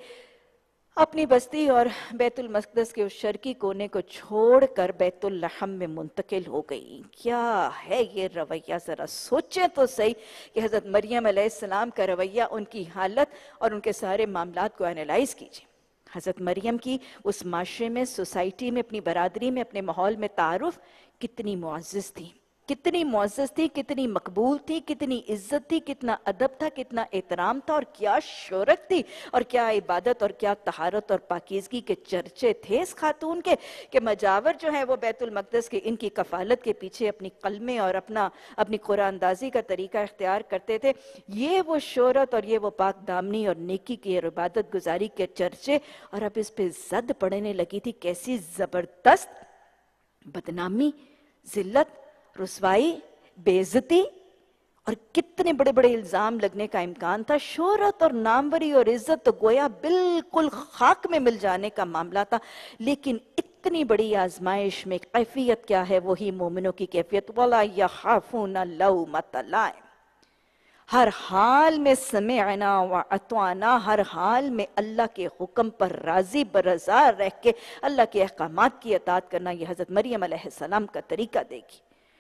اپنی بستی اور بیت المقدس کے اس شرقی کونے کو چھوڑ کر بیت اللحم میں منتقل ہو گئی۔ کیا ہے یہ رویہ؟ ذرا سوچیں تو صحیح کہ حضرت مریم علیہ السلام کا رویہ، ان کی حالت اور ان کے سارے معاملات کو انالائز کیجئے۔ حضرت مریم کی اس معاشرے میں، سوسائٹی میں، اپنی برادری میں، اپنے ماحول میں تعارف کتنی معزز تھی، کتنی معزز تھی، کتنی مقبول تھی، کتنی عزت تھی، کتنا ادب تھا، کتنا احترام تھا، اور کیا شہرت تھی، اور کیا عبادت اور کیا طہارت اور پاکیزگی کے چرچے تھے اس خاتون کے کہ مجاور جو ہے وہ بیت المقدس کے ان کی کفالت کے پیچھے اپنی قلمیں اور اپنا اپنی قرآن اندازی کا طریقہ اختیار کرتے تھے۔ یہ وہ شہرت اور یہ وہ پاک دامنی اور نیکی کی اور عبادت گزاری کے چرچے، اور اب اس پہ زد پڑنے لگی تھی۔ کیسی زبردست بدنامی، ذلت، رسوائی، بے عزتی، اور کتنے بڑے بڑے الزام لگنے کا امکان تھا۔ شہرت اور ناموری اور عزت تو گویا بالکل خاک میں مل جانے کا معاملہ تھا، لیکن اتنی بڑی آزمائش میں کیفیت کیا ہے؟ وہی مومنوں کی کیفیت، وَلَا يَخَافُونَ لَوْمَةَ لَائِمٍ۔ ہر حال میں سمعنا وَأَطَعْنَا، ہر حال میں اللہ کے حکم پر راضی برضا رہ کے اللہ کے احکامات کی اطاعت کرنا، یہ حضرت مریم علیہ السلام کا طریقہ دیکھی۔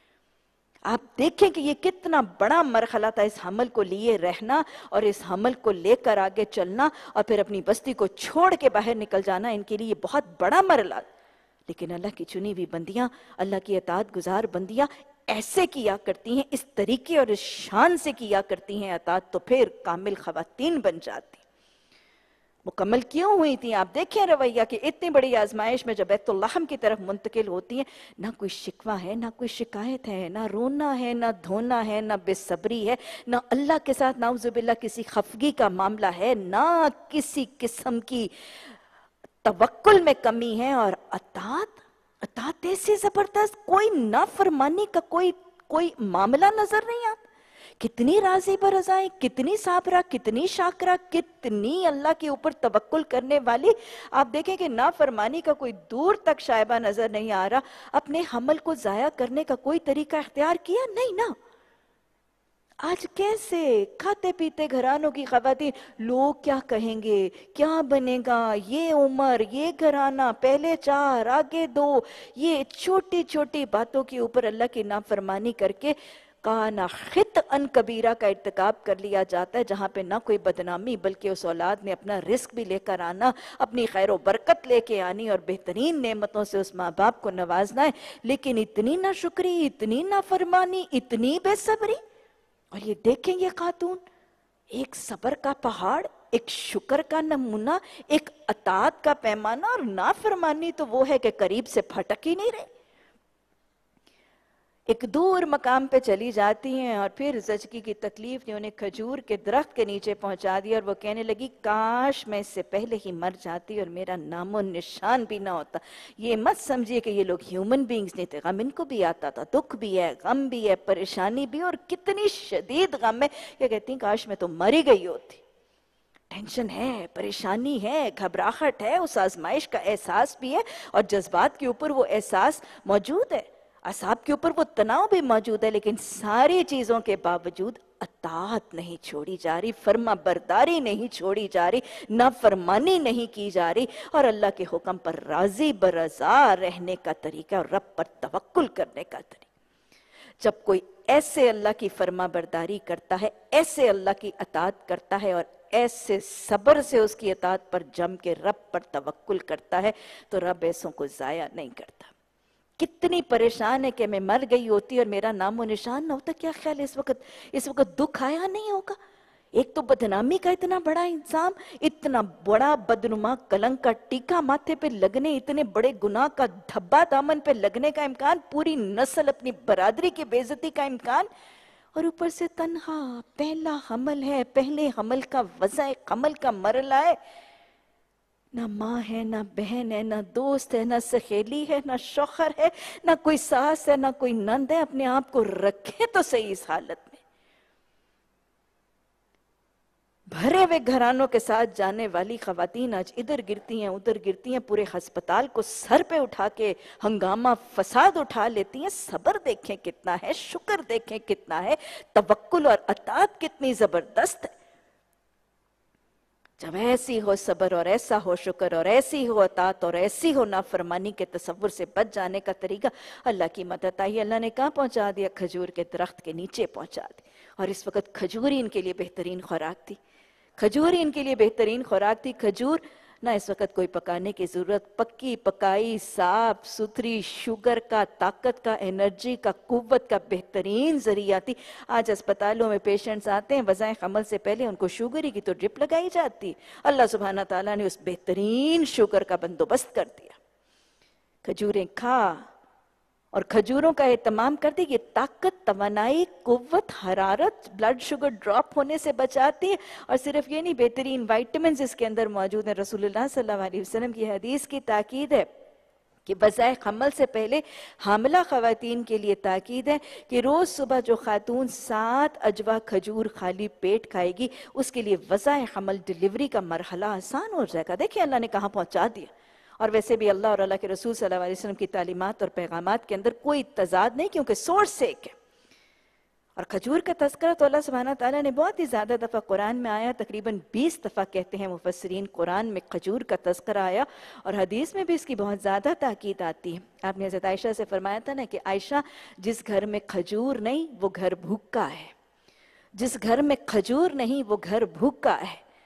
آپ دیکھیں کہ یہ کتنا بڑا مرحلہ تھا، اس حمل کو لیے رہنا اور اس حمل کو لے کر آگے چلنا اور پھر اپنی بستی کو چھوڑ کے باہر نکل جانا، ان کے لیے بہت بڑا مرحلہ۔ لیکن اللہ کی چنی ہوئی بندیاں، اللہ کی اطاعت گزار بندیاں ایسے کیا کرتی ہیں، اس طریقے اور اس شان سے کیا کرتی ہیں اطاعت، تو پھر کامل خواتین بن جاتی. مکمل کیوں ہوئی تھیں؟ آپ دیکھیں رویہ کہ اتنی بڑی آزمائش میں جب بیت اللحم کی طرف منتقل ہوتی ہیں، نہ کوئی شکوہ ہے، نہ کوئی شکایت ہے، نہ رونا ہے، نہ دھونا ہے، نہ بے صبری ہے، نہ اللہ کے ساتھ نعوذ باللہ کسی خفگی کا معاملہ ہے، نہ کسی قسم کی توکل میں کمی ہے. اور اطاعت اطاعت ایسی زبردست، کوئی نافرمانی کا کوئی کوئی معاملہ نظر نہیں آتا. کتنی راضی برضائیں، کتنی صابرہ، کتنی شاکرہ، کتنی اللہ کے اوپر توکل کرنے والی. آپ دیکھیں کہ نافرمانی کا کوئی دور تک شائبہ نظر نہیں آ رہا. اپنے حمل کو ضائع کرنے کا کوئی طریقہ اختیار کیا نہیں نا. آج کیسے کھاتے پیتے گھرانوں کی خواتین، لوگ کیا کہیں گے، کیا بنے گا، یہ عمر، یہ گھرانہ، پہلے چار آگے دو، یہ چھوٹی چھوٹی باتوں کے اوپر اللہ کی نافرمانی کر کے کانا خط ان کبیرہ کا ارتکاب کر لیا جاتا ہے، جہاں پہ نہ کوئی بدنامی بلکہ اس اولاد نے اپنا رزق بھی لے کر آنا، اپنی خیر و برکت لے کے آنی اور بہترین نعمتوں سے اس ماں باپ کو نوازنا ہے. لیکن اتنی ناشکری، اتنی نافرمانی، اتنی بے صبری. اور یہ دیکھیں یہ خاتون، ایک صبر کا پہاڑ، ایک شکر کا نمونہ، ایک اطاعت کا پیمانہ، اور نافرمانی تو وہ ہے کہ قریب سے پھٹک ہی نہیں رہے. ایک دور مقام پہ چلی جاتی ہیں اور پھر زچگی کی تکلیف نے انہیں کھجور کے درخت کے نیچے پہنچا دیا، اور وہ کہنے لگی کاش میں اس سے پہلے ہی مر جاتی اور میرا نام و نشان بھی نہ ہوتا. یہ مت سمجھیے کہ یہ لوگ ہیومن بینگز نہیں تھے، غم ان کو بھی آتا تھا، دکھ بھی ہے، غم بھی ہے، پریشانی بھی، اور کتنی شدید غم ہے کہ کہتی ہیں کاش میں تو مر ہی گئی ہوتی. ٹینشن ہے، پریشانی ہے، گھبراہٹ ہے، اس آزمائش کا احساس بھی ہے، اور جذبات کے اوپر وہ احساس موجود ہے، اعصاب کے اوپر وہ تناؤ بھی موجود ہے. لیکن ساری چیزوں کے باوجود اطاعت نہیں چھوڑی جا رہی، فرما برداری نہیں چھوڑی جا رہی، نافرمانی نہیں کی جا رہی، اور اللہ کے حکم پر راضی برضا رہنے کا طریقہ اور رب پر توکل کرنے کا طریقہ. جب کوئی ایسے اللہ کی فرما برداری کرتا ہے، ایسے اللہ کی اطاعت کرتا ہے، اور ایسے صبر سے اس کی اطاعت پر جم کے رب پر توکل کرتا ہے، تو رب ایسوں کو ضائع نہیں کرتا. کتنی پریشان ہے کہ میں مر گئی ہوتی اور میرا نام و نشان نہ ہوتا. کیا خیال ہے اس وقت اس وقت دکھ آیا نہیں ہوگا؟ ایک تو بدنامی کا اتنا بڑا انسان، اتنا بڑا بدنما کلنک کا ٹیکا ماتھے پہ لگنے، اتنے بڑے گناہ کا دھبا دامن پہ لگنے کا امکان، پوری نسل اپنی برادری کی بے عزتی کا امکان، اور اوپر سے تنہا پہلا حمل ہے، پہلے حمل کا وضع حمل کا مرحلہ ہے. نہ ماں ہے، نہ بہن ہے، نہ دوست ہے، نہ سہیلی ہے، نہ شوہر ہے، نہ کوئی ساس ہے، نہ کوئی نند ہے. اپنے آپ کو رکھیں تو صحیح اس حالت میں. بھرے ہوئے گھرانوں کے ساتھ جانے والی خواتین آج ادھر گرتی ہیں ادھر گرتی ہیں، پورے ہسپتال کو سر پہ اٹھا کے ہنگامہ فساد اٹھا لیتی ہیں. صبر دیکھیں کتنا ہے، شکر دیکھیں کتنا ہے، توکل اور اطاعت کتنی زبردست ہے. جب ایسی ہو صبر اور ایسا ہو شکر اور ایسی ہو اطاعت اور ایسی ہو نافرمانی کے تصور سے بچ جانے کا طریقہ، اللہ کی مدد آئی. اللہ نے کہاں پہنچا دیا؟ کھجور کے درخت کے نیچے پہنچا دی. اور اس وقت کھجور ہی ان کے لیے بہترین خوراک تھی، کھجور ہی ان کے لیے بہترین خوراک تھی. کھجور نہ اس وقت کوئی پکانے کی ضرورت، پکی پکائی صاف ستھری، شوگر کا، طاقت کا، انرجی کا، قوت کا بہترین ذریعہ تھی. آج اسپتالوں میں پیشنٹس آتے ہیں، وضع حمل سے پہلے ان کو شوگر ہی کی تو ڈرپ لگائی جاتی. اللہ سبحانہ تعالیٰ نے اس بہترین شوگر کا بندوبست کر دیا. کھجوریں کھا اور کھجوروں کا اہتمام کر دی. یہ طاقت، توانائی، قوت، حرارت، بلڈ شوگر ڈراپ ہونے سے بچاتی ہے. اور صرف یہ نہیں، بہترین وائٹمنز اس کے اندر موجود ہیں. رسول اللہ صلی اللہ علیہ وسلم کی حدیث کی تاکید ہے کہ وضع حمل سے پہلے حاملہ خواتین کے لیے تاکید ہے کہ روز صبح جو خاتون سات اجوا کھجور خالی پیٹ کھائے گی، اس کے لیے وضع حمل ڈیلیوری کا مرحلہ آسان ہو جائے گا. دیکھیں اللہ نے کہاں پہنچا دیا. اور ویسے بھی اللہ اور اللہ کے رسول صلی اللہ علیہ وسلم کی تعلیمات اور پیغامات کے اندر کوئی تضاد نہیں، کیونکہ سورس ایک ہے. اور کھجور کا تذکرہ تو اللہ سبحانہ تعالیٰ نے بہت ہی زیادہ دفعہ قرآن میں آیا، تقریباً بیس دفعہ کہتے ہیں مفسرین قرآن میں کھجور کا تذکرہ آیا، اور حدیث میں بھی اس کی بہت زیادہ تاکید آتی ہے. آپ نے حضرت عائشہ سے فرمایا تھا نا کہ عائشہ، جس گھر میں کھجور نہیں وہ گھر بھوکا ہے، جس گھر میں کھجور نہیں وہ گھر بھوکا ہے.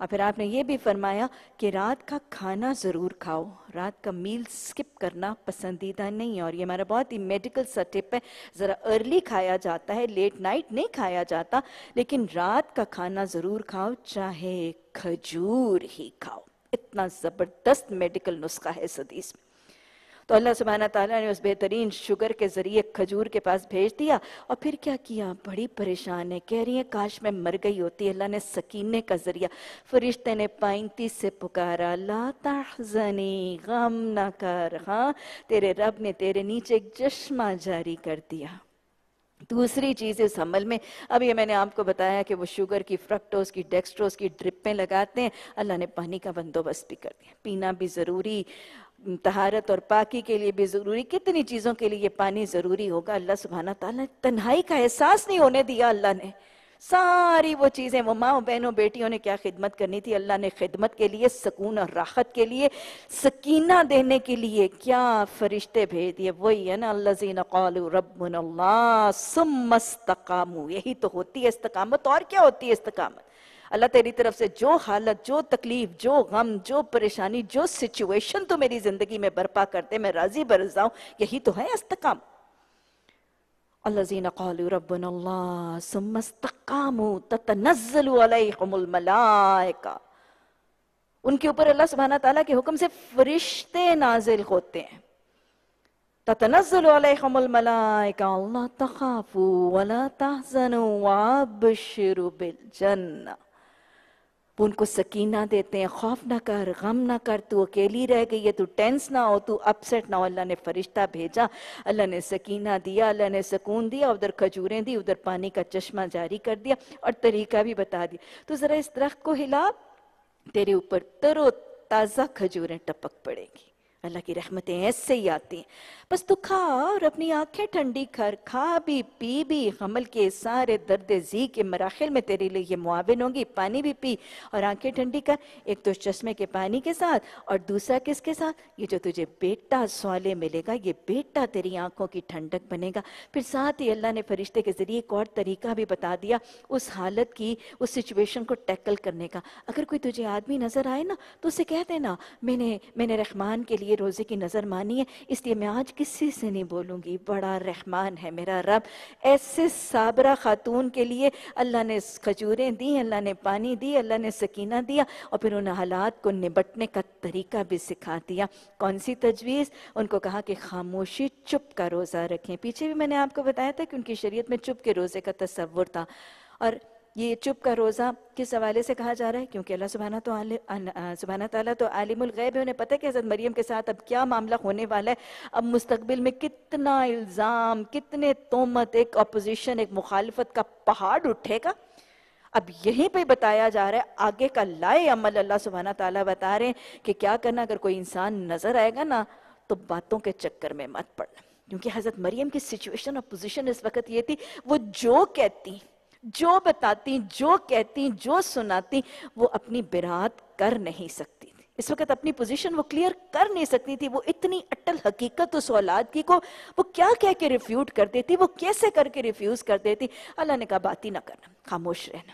اور پھر آپ نے یہ بھی فرمایا کہ رات کا کھانا ضرور کھاؤ، رات کا میل سکپ کرنا پسندیدہ نہیں ہے، اور یہ ہمارا بہت ہی میڈیکل سا ٹپ ہے، ذرا ارلی کھایا جاتا ہے، لیٹ نائٹ نہیں کھایا جاتا، لیکن رات کا کھانا ضرور کھاؤ، چاہے کھجور ہی کھاؤ۔ اتنا زبردست میڈیکل نسخہ ہے اس حدیث میں۔ تو اللہ سبحانہ تعالیٰ نے اس بہترین شوگر کے ذریعے کھجور کے پاس بھیج دیا، اور پھر کیا کیا، بڑی پریشان ہے، کہہ رہی ہیں کاش میں مر گئی ہوتی۔ اللہ نے سکینے کا ذریعہ، فرشتے نے پائنتی سے پکارا، لا تحزنی، غم نہ کر، ہاں تیرے رب نے تیرے نیچے ایک چشمہ جاری کر دیا۔ دوسری چیز اس حمل میں، اب یہ میں نے آپ کو بتایا کہ وہ شوگر کی، فرکٹوز کی، ڈیکسٹروز کی ڈرپیں لگاتے ہیں، اللہ نے پانی کا بندوبست بھی کر دیا، پینا بھی ضروری، طہارت اور پاکی کے لیے بھی ضروری، کتنی چیزوں کے لیے یہ پانی ضروری ہوگا۔ اللہ سبحانہ تعالیٰ نے تنہائی کا احساس نہیں ہونے دیا، اللہ نے ساری وہ چیزیں، وہ ماں بہنوں بیٹیوں نے کیا خدمت کرنی تھی، اللہ نے خدمت کے لیے، سکون اور راحت کے لیے، سکینہ دینے کے لیے کیا فرشتے بھیج دیے۔ وہی ہے نا، الذین قالوا ربنا اللہ ثم استقاموا، یہی تو ہوتی ہے استقامت۔ اور کیا ہوتی ہے استقامت؟ اللہ تیری طرف سے جو حالت، جو تکلیف، جو غم، جو پریشانی، جو سچویشن تو میری زندگی میں برپا کرتے میں راضی برضا ہوں، یہی تو ہے استقامت۔ الذین قالوا ربنا اللہ ثم استقاموا تتنزل علیہم الملائکہ، ان کے اوپر اللہ سبحانہ تعالیٰ کے حکم سے فرشتے نازل ہوتے ہیں۔ تتنزل علیہم الملائکہ اللہ تخافوا ولا تحزنوا وابشروا بالجنہ، وہ ان کو سکینہ دیتے ہیں، خوف نہ کر، غم نہ کر، تو اکیلی رہ گئی ہے، تو ٹینس نہ ہو، تو اپسیٹ نہ ہو۔ اللہ نے فرشتہ بھیجا، اللہ نے سکینہ دیا، اللہ نے سکون دیا، ادھر کھجوریں دی، ادھر پانی کا چشمہ جاری کر دیا، اور طریقہ بھی بتا دیا۔ تو ذرا اس درخت کو ہلا، تیرے اوپر تر و تازہ کھجوریں ٹپک پڑے گی۔ اللہ کی رحمتیں ایسے ہی آتی ہیں، بس تو کھا اور اپنی آنکھیں ٹھنڈی کر، کھا بھی پی بھی، حمل کے سارے درد ذی کے مراحل میں تیرے لیے یہ معاون ہوں گی۔ پانی بھی پی اور آنکھیں ٹھنڈی کر، ایک تو چشمے کے پانی کے ساتھ، اور دوسرا کس کے ساتھ؟ یہ جو تجھے بیٹا سوالے ملے گا، یہ بیٹا تیری آنکھوں کی ٹھنڈک بنے گا۔ پھر ساتھ ہی اللہ نے فرشتے کے ذریعے ایک اور طریقہ بھی بتا دیا اس حالت کی، اس سچویشن کو ٹیکل کرنے کا۔ اگر کوئی تجھے آدمی نظر آئے نا تو اسے کہہ دینا، میں نے میں نے رحمان کے لیے روزے کی نظر مانی ہے، اس لیے میں آج کسی سے نہیں بولوں گی، بڑا رحمان ہے میرا رب۔ ایسے صابرہ خاتون کے لیے اللہ نے کھجوریں دی، اللہ نے پانی دی، اللہ نے سکینہ دیا، اور پھر ان حالات کو نبٹنے کا طریقہ بھی سکھا دیا۔ کون سی تجویز؟ ان کو کہا کہ خاموشی، چپ کا روزہ رکھیں۔ پیچھے بھی میں نے آپ کو بتایا تھا کہ ان کی شریعت میں چپ کے روزے کا تصور تھا، اور یہ چپ کا روزہ کس حوالے سے کہا جا رہا ہے؟ کیونکہ اللہ سبحانہ تو سبحانہ تعالیٰ تو عالم الغیب ہے، انہیں پتہ ہے کہ حضرت مریم کے ساتھ اب کیا معاملہ ہونے والا ہے، اب مستقبل میں کتنا الزام، کتنے تہمت، ایک اپوزیشن، ایک مخالفت کا پہاڑ اٹھے گا۔ اب یہیں پہ بتایا جا رہا ہے، آگے کا لائے عمل اللہ سبحانہ تعالیٰ بتا رہے ہیں کہ کیا کرنا۔ اگر کوئی انسان نظر آئے گا نا تو باتوں کے چکر میں مت پڑنا، کیونکہ حضرت مریم کی سچویشن اور پوزیشن اس وقت یہ تھی، وہ جو کہتی، جو بتاتی، جو کہتی، جو سناتی، وہ اپنی برات کر نہیں سکتی تھی۔ اس وقت اپنی پوزیشن وہ کلیئر کر نہیں سکتی تھی۔ وہ اتنی اٹل حقیقت اس اولاد کی کو وہ کیا کہہ کے ریفیوٹ کر دیتی، وہ کیسے کر کے ریفیوز کر دیتی۔ اللہ نے کہا بات ہی نہ کرنا، خاموش رہنا۔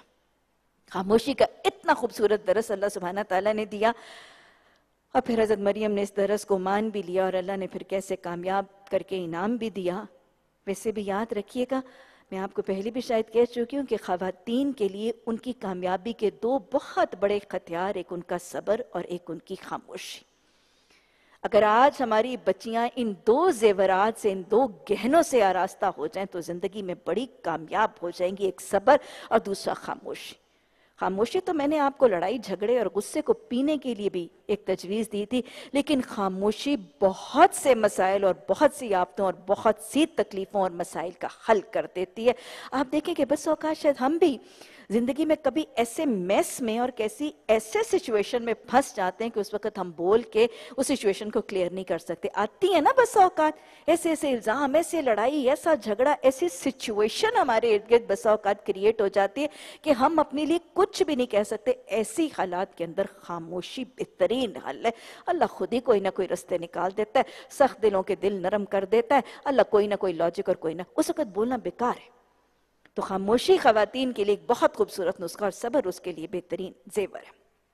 خاموشی کا اتنا خوبصورت درس اللہ سبحانہ تعالیٰ نے دیا، اور پھر حضرت مریم نے اس درس کو مان بھی لیا، اور اللہ نے پھر کیسے کامیاب کر کے انعام بھی دیا۔ ویسے بھی یاد رکھیے گا، میں آپ کو پہلے بھی شاید کہہ چکی ہوں کہ خواتین کے لیے ان کی کامیابی کے دو بہت بڑے ہتھیار، ایک ان کا صبر اور ایک ان کی خاموشی۔ اگر آج ہماری بچیاں ان دو زیورات سے، ان دو گہنوں سے آراستہ ہو جائیں تو زندگی میں بڑی کامیاب ہو جائیں گی، ایک صبر اور دوسرا خاموشی۔ خاموشی تو میں نے آپ کو لڑائی جھگڑے اور غصے کو پینے کے لیے بھی ایک تجویز دی تھی، لیکن خاموشی بہت سے مسائل اور بہت سی آفتوں اور بہت سی تکلیفوں اور مسائل کا حل کر دیتی ہے۔ آپ دیکھیں کہ بس اوقات شاید ہم بھی زندگی میں کبھی ایسے میس میں اور کیسی ایسے سچویشن میں پھنس جاتے ہیں کہ اس وقت ہم بول کے اس سچویشن کو کلیئر نہیں کر سکتے۔ آتی ہے نا بس اوقات ایسے ایسے الزام، ایسے لڑائی، ایسا جھگڑا، ایسی سچویشن ہمارے ارد گرد بس اوقات کریٹ ہو جاتی ہے کہ ہم اپنے لیے کچھ بھی نہیں کہہ سکتے۔ ایسی حالات کے اندر خاموشی بہترین حل ہے۔ اللہ خود ہی کوئی نہ کوئی رستے نکال دیتا ہے، سخت دلوں کے دل نرم کر دیتا ہے اللہ، کوئی نہ کوئی لاجک اور کوئی نہ، اس وقت بولنا بیکار ہے۔ تو خاموشی خواتین کے لیے ایک بہت خوبصورت نسخہ، اور صبر اس کے لیے بہترین زیور ہے۔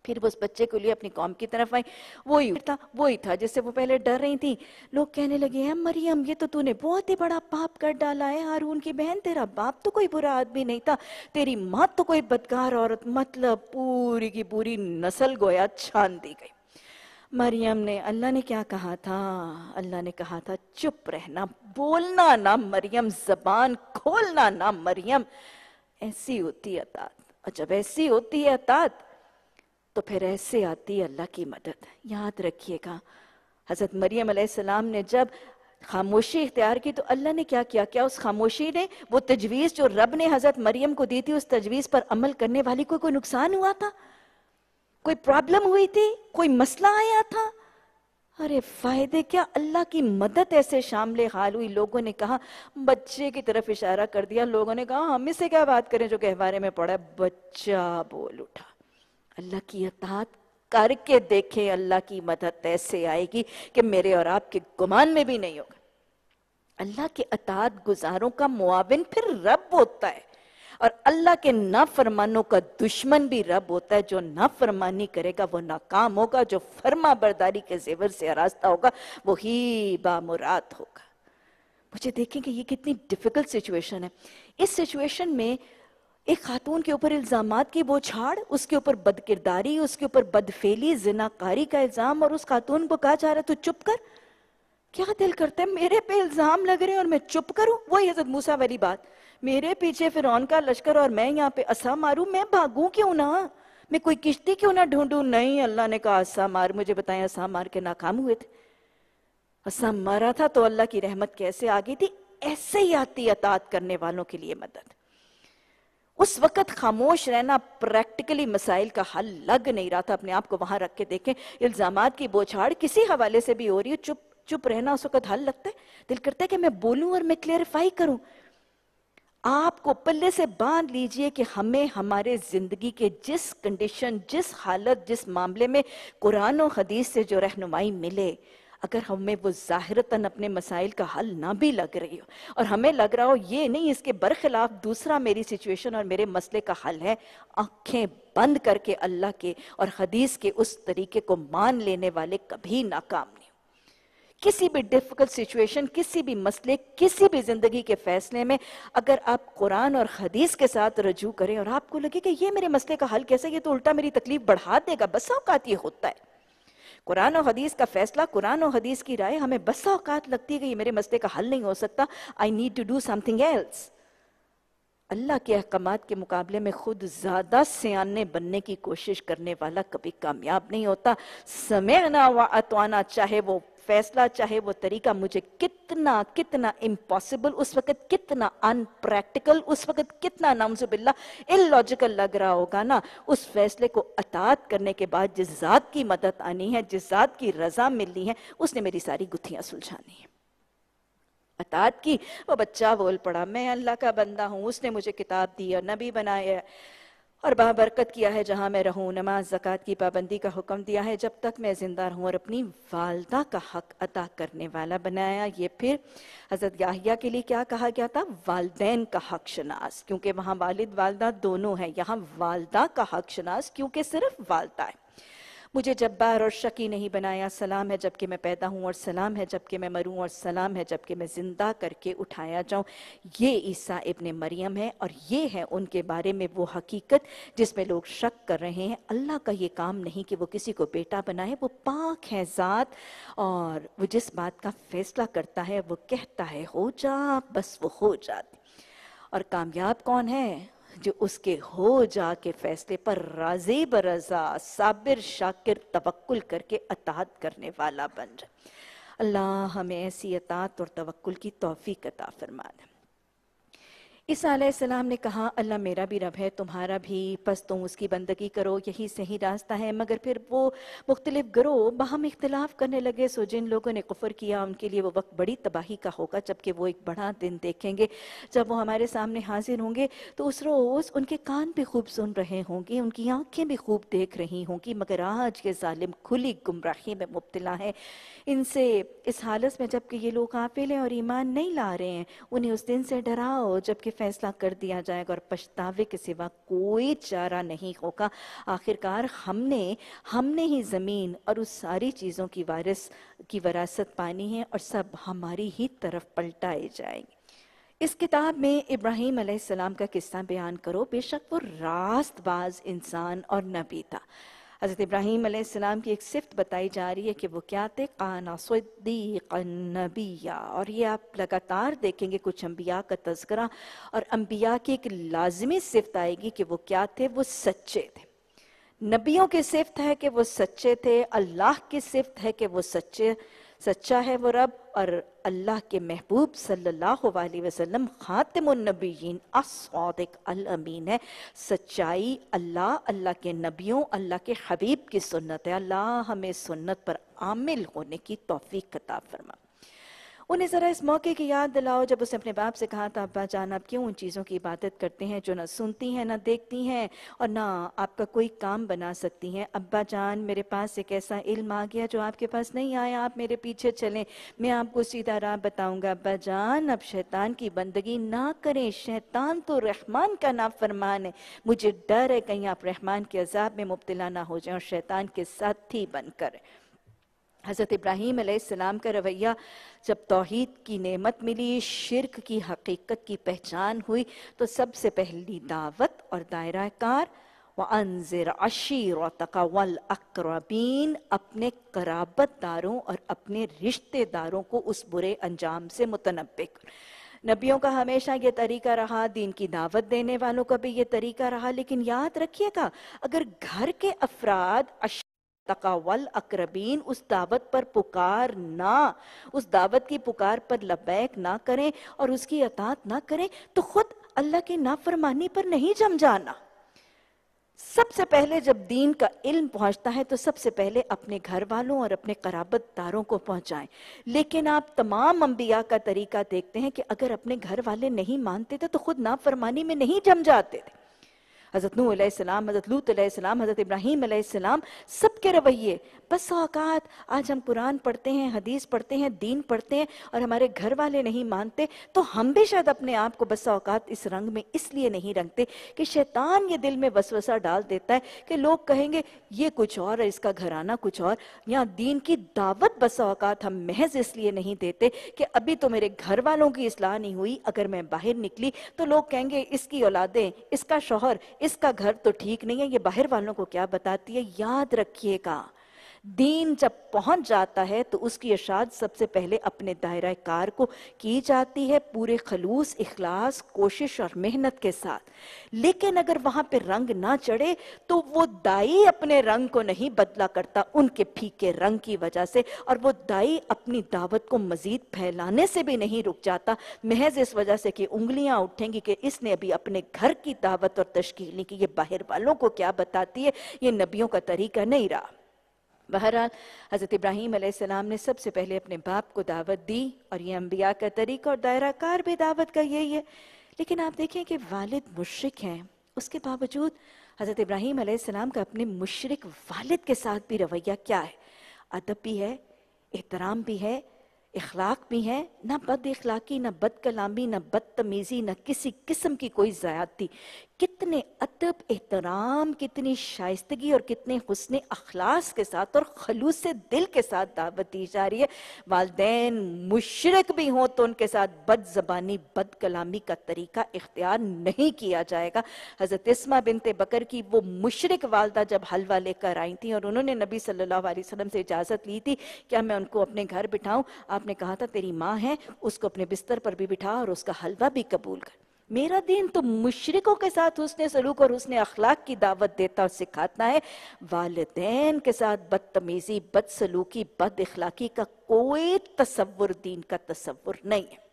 پھر وہ اس بچے کو لیے اپنی قوم کی طرف آئی، وہی تھا وہی تھا جس سے وہ پہلے ڈر رہی تھی۔ لوگ کہنے لگے ہیں مریم یہ تو تو نے بہت ہی بڑا پاپ کر ڈالا ہے، ہارون کی بہن تیرا باپ تو کوئی برا آدمی نہیں تھا، تیری ماں تو کوئی بدکار عورت، مطلب پوری کی پوری نسل گویا چھان دی گئی۔ مریم نے، اللہ نے کیا کہا تھا؟ اللہ نے کہا تھا چپ رہنا، بولنا نہ مریم، زبان کھولنا نہ مریم۔ ایسی ہوتی ہے اطاعت، اور جب ایسی ہوتی ہے اطاعت تو پھر ایسے آتی ہے اللہ کی مدد۔ یاد رکھیے گا حضرت مریم علیہ السلام نے جب خاموشی اختیار کی تو اللہ نے کیا کیا؟ کیا اس خاموشی نے، وہ تجویز جو رب نے حضرت مریم کو دی تھی، اس تجویز پر عمل کرنے والی کو کوئی نقصان ہوا تھا؟ کوئی پرابلم ہوئی تھی؟ کوئی مسئلہ آیا تھا؟ ارے فائدے کیا، اللہ کی مدد ایسے شامل حال ہوئی۔ لوگوں نے کہا، بچے کی طرف اشارہ کر دیا، لوگوں نے کہا ہم اس سے کیا بات کریں جو گہوارے میں پڑا ہے؟ بچہ بول اٹھا۔ اللہ کی اطاعت کر کے دیکھیں، اللہ کی مدد ایسے آئے گی کہ میرے اور آپ کے گمان میں بھی نہیں ہوگا۔ اللہ کے اطاعت گزاروں کا معاون پھر رب ہوتا ہے، اور اللہ کے نافرمانوں کا دشمن بھی رب ہوتا ہے۔ جو نافرمانی کرے گا وہ ناکام ہوگا، جو فرما برداری کے زیور سے آراستہ ہوگا وہی بامراد ہوگا۔ مجھے دیکھیں کہ یہ کتنی ڈیفیکلٹ سچویشن ہے۔ اس سچویشن میں ایک خاتون کے اوپر الزامات کی بوچھاڑ، اس کے اوپر بدکرداری، اس کے اوپر بدفعلی، زناکاری کا الزام، اور اس خاتون کو کہا جا رہا ہے تو چپ کر۔ کیا دل کرتا ہے میرے پہ الزام لگ رہے ہیں اور میں چپ کروں؟ وہی حضرت موسیٰ والی بات، میرے پیچھے فرعون کا لشکر اور میں یہاں پہ عصا ماروں، میں بھاگوں کیوں نہ؟ میں کوئی کشتی کیوں نہ ڈھونڈوں؟ نہیں، اللہ نے کہا عصا مار۔ مجھے بتائیں عصا مار کے ناکام ہوئے تھے؟ عصا مارا تھا تو اللہ کی رحمت کیسے آ گئی تھی؟ ایسے ہی آتی اطاعت کرنے والوں کے لیے مدد۔ اس وقت خاموش رہنا پریکٹیکلی مسائل کا حل لگ نہیں رہا تھا۔ اپنے آپ کو وہاں رکھ کے دیکھیں، الزامات کی بوچھاڑ کسی حوالے سے بھی ہو رہی ہے، چپ چپ رہنا اس وقت حل لگتا ہے؟ دل کرتا ہے کہ میں بولوں اور میں کلیریفائی کروں۔ آپ کو پلے سے باندھ لیجئے کہ ہمیں ہمارے زندگی کے جس کنڈیشن، جس حالت، جس معاملے میں قرآن و حدیث سے جو رہنمائی ملے، اگر ہمیں وہ ظاہرتاً اپنے مسائل کا حل نہ بھی لگ رہی ہو، اور ہمیں لگ رہا ہو یہ نہیں اس کے برخلاف دوسرا میری سچویشن اور میرے مسئلے کا حل ہے، آنکھیں بند کر کے اللہ کے اور حدیث کے اس طریقے کو مان لینے والے کبھی ناکام نہیں۔ کسی بھی ڈیفیکلٹ سچویشن، کسی بھی مسئلے، کسی بھی زندگی کے فیصلے میں اگر آپ قرآن اور حدیث کے ساتھ رجوع کریں اور آپ کو لگے کہ یہ میرے مسئلے کا حل کیسے، یہ تو الٹا میری تکلیف بڑھا دے گا، بس اوقات یہ ہوتا ہے۔ قرآن و حدیث کا فیصلہ، قرآن و حدیث کی رائے ہمیں بس اوقات لگتی ہے کہ یہ میرے مسئلے کا حل نہیں ہو سکتا، I need to do something else۔ اللہ کے احکامات کے مقابلے میں خود زیادہ سیانے بننے کی کوشش کرنے والا کبھی کامیاب نہیں ہوتا۔ سمعنا و اطعنا، چاہے وہ فیصلہ، چاہے وہ طریقہ مجھے کتنا کتنا امپاسبل، اس وقت کتنا ان پریکٹیکل، اس وقت کتنا نعوذ باللہ اللاجیکل لگ رہا ہوگا نا، اس فیصلے کو اطاعت کرنے کے بعد جس ذات کی مدد آنی ہے، جس ذات کی رضا ملنی ہے، اس نے میری ساری گتھیاں سلجھانی ہیں۔ اطاعت کی، وہ بچہ بول پڑا میں اللہ کا بندہ ہوں، اس نے مجھے کتاب دی اور نبی بنایا اور بابرکت کیا ہے جہاں میں رہوں، نماز زکوٰۃ کی پابندی کا حکم دیا ہے جب تک میں زندہ رہوں، اور اپنی والدہ کا حق ادا کرنے والا بنایا۔ یہ پھر حضرت یحییٰ کے لیے کیا کہا گیا تھا؟ والدین کا حق شناس، کیونکہ وہاں والد والدہ دونوں ہیں، یہاں والدہ کا حق شناس کیونکہ صرف والدہ ہے۔ مجھے جبار اور شقی نہیں بنایا، سلام ہے جب کہ میں پیدا ہوں اور سلام ہے جب کہ میں مروں اور سلام ہے جب کہ میں زندہ کر کے اٹھایا جاؤں۔ یہ عیسیٰ ابن مریم ہے، اور یہ ہے ان کے بارے میں وہ حقیقت جس میں لوگ شک کر رہے ہیں۔ اللہ کا یہ کام نہیں کہ وہ کسی کو بیٹا بنائے، وہ پاک ہے ذات، اور وہ جس بات کا فیصلہ کرتا ہے وہ کہتا ہے ہو جا، بس وہ ہو جاتی۔ اور کامیاب کون ہے؟ جو اس کے ہو جا کے فیصلے پر راضی برضا، صابر شاکر، توکل کر کے اطاعت کرنے والا بن جائے۔ اللہ ہمیں ایسی اطاعت اور توکل کی توفیق عطا فرما دے۔ عیسیٰ علیہ السلام نے کہا اللہ میرا بھی رب ہے، تمہارا بھی، پس تم اس کی بندگی کرو، یہی صحیح راستہ ہے۔ مگر پھر وہ مختلف گروہ باہم اختلاف کرنے لگے، سو جن لوگوں نے کفر کیا ان کے لیے وہ وقت بڑی تباہی کا ہوگا، جبکہ وہ ایک بڑا دن دیکھیں گے جب وہ ہمارے سامنے حاضر ہوں گے تو اس روز ان کے کان بھی خوب سن رہے ہوں گے، ان کی آنکھیں بھی خوب دیکھ رہی ہوں گی، مگر آج کے ظالم کھلی گمراہی میں مبتلا ہے۔ ان سے اس حالت میں جبکہ یہ لوگ غافل ہیں اور ایمان نہیں لا رہے ہیں، انہیں اس دن سے ڈراؤ جبکہ فیصلہ کر دیا جائے گا اور پچھتاوے کے سوا کوئی چارہ نہیں ہوگا. آخرکار ہم نے ہم نے ہی زمین اور اس ساری چیزوں کی وارث کی وراثت پانی ہے اور سب ہماری ہی طرف پلٹائے جائیں گے. اس کتاب میں ابراہیم علیہ السلام کا قصہ بیان کرو. بے شک وہ راست باز انسان اور نبی تھا. حضرت ابراہیم علیہ السلام کی ایک صفت بتائی جا رہی ہے کہ وہ کیا تھے؟ کانا صدیقا نبیا. اور یہ آپ لگاتار دیکھیں گے کچھ انبیاء کا تذکرہ، اور انبیاء کی ایک لازمی صفت آئے گی کہ وہ کیا تھے؟ وہ سچے تھے. نبیوں کی صفت ہے کہ وہ سچے تھے، اللہ کی صفت ہے کہ وہ سچے سچا ہے وہ رب، اور اللہ کے محبوب صلی اللہ علیہ وسلم خاتم النبیین الصادق الامین ہے. سچائی اللہ، اللہ کے نبیوں، اللہ کے حبیب کی سنت ہے. اللہ ہمیں سنت پر عامل ہونے کی توفیق عطا فرما. انہیں ذرا اس موقع کی یاد دلاؤ جب اس نے اپنے باپ سے کہا تھا ابا جان آپ کیوں ان چیزوں کی عبادت کرتے ہیں جو نہ سنتی ہیں نہ دیکھتی ہیں اور نہ آپ کا کوئی کام بنا سکتی ہیں. ابا جان میرے پاس ایک ایسا علم آ گیا جو آپ کے پاس نہیں آیا، آپ میرے پیچھے چلیں، میں آپ کو سیدھا راہ بتاؤں گا. ابا جان اب شیطان کی بندگی نہ کریں، شیطان تو رحمان کا نافرمان ہے. مجھے ڈر ہے کہیں آپ رحمان کے عذاب میں مبتلا نہ ہو جائیں اور شیطان کے ساتھی بن کر. حضرت ابراہیم علیہ السلام کا رویہ جب توحید کی نعمت ملی، شرک کی حقیقت کی پہچان ہوئی، تو سب سے پہلی دعوت اور دائرہ کار وَأَنذِرْ عَشِيرَتَكَ وَالْأَقْرَبِينَ، اپنے قرابت داروں اور اپنے رشتہ داروں کو اس برے انجام سے متنبہ کر. نبیوں کا ہمیشہ یہ طریقہ رہا، دین کی دعوت دینے والوں کا بھی یہ طریقہ رہا، لیکن یاد رکھیے گا اگر گھر کے افراد تقاول اقربین اس دعوت پر پکار نہ اس دعوت کی پکار پر لبیک نہ کریں اور اس کی اطاعت نہ کریں تو خود اللہ کی نافرمانی پر نہیں جم جانا. سب سے پہلے جب دین کا علم پہنچتا ہے تو سب سے پہلے اپنے گھر والوں اور اپنے قرابت داروں کو پہنچائیں. لیکن آپ تمام انبیاء کا طریقہ دیکھتے ہیں کہ اگر اپنے گھر والے نہیں مانتے تھے تو خود نافرمانی میں نہیں جم جاتے تھے. حضرت نوح علیہ السلام، حضرت لوط علیہ السلام، حضرت ابراہیم علیہ السلام، سب کے رویے. بس اوقات آج ہم قرآن پڑھتے ہیں، حدیث پڑھتے ہیں، دین پڑھتے ہیں اور ہمارے گھر والے نہیں مانتے تو ہم بھی شاید اپنے آپ کو بس اوقات اس رنگ میں اس لیے نہیں رنگتے کہ شیطان یہ دل میں وسوسہ ڈال دیتا ہے کہ لوگ کہیں گے یہ کچھ اور ہے، اس کا گھرانہ کچھ اور. یا دین کی دعوت بس اوقات ہم محض اس لیے نہیں دیتے کہ ابھی تو میرے گھر والوں کی اصلاح نہیں ہوئی، اگر میں باہر نکلی تو لوگ کہیں گے اس کی اولادیں، اس کا شوہر، اس کا گھر تو ٹھیک نہیں ہے، یہ باہر والوں کو کیا بتاتی ہے. یاد رکھیے گا دین جب پہنچ جاتا ہے تو اس کی اشاعت سب سے پہلے اپنے دائرہ کار کو کی جاتی ہے پورے خلوص، اخلاص، کوشش اور محنت کے ساتھ. لیکن اگر وہاں پہ رنگ نہ چڑھے تو وہ دائی اپنے رنگ کو نہیں بدلا کرتا ان کے پھیکے رنگ کی وجہ سے، اور وہ دائی اپنی دعوت کو مزید پھیلانے سے بھی نہیں رک جاتا محض اس وجہ سے کہ انگلیاں اٹھیں گی کہ اس نے ابھی اپنے گھر کی دعوت اور تشکیل نہیں کی، یہ باہر والوں کو کیا بتاتی ہے. یہ نبیوں کا طریقہ نہیں رہا. بہرحال حضرت ابراہیم علیہ السلام نے سب سے پہلے اپنے باپ کو دعوت دی اور یہ انبیاء کا طریقہ اور دائرہ کار بھی دعوت کا یہی ہے. لیکن آپ دیکھیں کہ والد مشرک ہیں، اس کے باوجود حضرت ابراہیم علیہ السلام کا اپنے مشرک والد کے ساتھ بھی رویہ کیا ہے؟ ادب بھی ہے، احترام بھی ہے، اخلاق بھی ہے، نہ بد اخلاقی، نہ بد کلامی، نہ بدتمیزی، نہ کسی قسم کی کوئی زیادتی. کتنے ادب، احترام، کتنی شائستگی اور کتنے حسن اخلاص کے ساتھ اور خلوص دل کے ساتھ دعوت دی جا رہی ہے. والدین مشرک بھی ہوں تو ان کے ساتھ بد زبانی، بد کلامی کا طریقہ اختیار نہیں کیا جائے گا. حضرت اسما بنت بکر کی وہ مشرک والدہ جب حلوہ لے کر آئی تھیں اور انہوں نے نبی صلی اللہ علیہ وسلم سے اجازت لی تھی کیا میں ان کو اپنے گھر بٹھاؤں، آپ نے کہا تھا تیری ماں ہے اس کو اپنے بستر پر بھی بٹھا اور اس کا حلوہ بھی قبول کر. میرا دین تو مشرکوں کے ساتھ حسن سلوک اور حسن اخلاق کی دعوت دیتا اور سکھاتا ہے. والدین کے ساتھ بدتمیزی، بد سلوکی، بد اخلاقی کا کوئی تصور دین کا تصور نہیں ہے.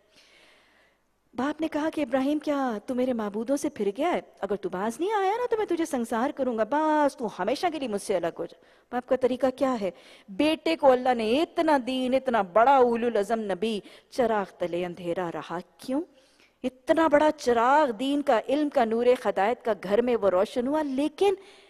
باپ نے کہا کہ ابراہیم کیا تو میرے معبودوں سے پھر گیا ہے؟ اگر تو باز نہیں آیا نا تو میں تجھے سنسار کروں گا، بس تو ہمیشہ کے لیے مجھ سے الگ ہو جا. باپ کا طریقہ کیا ہے؟ بیٹے کو اللہ نے اتنا دین، اتنا بڑا اولو العزم نبی، چراغ تلے اندھیرا رہا کیوں؟ اتنا بڑا چراغ دین کا، علم کا، نور خدایت کا گھر میں وہ روشن ہوا لیکن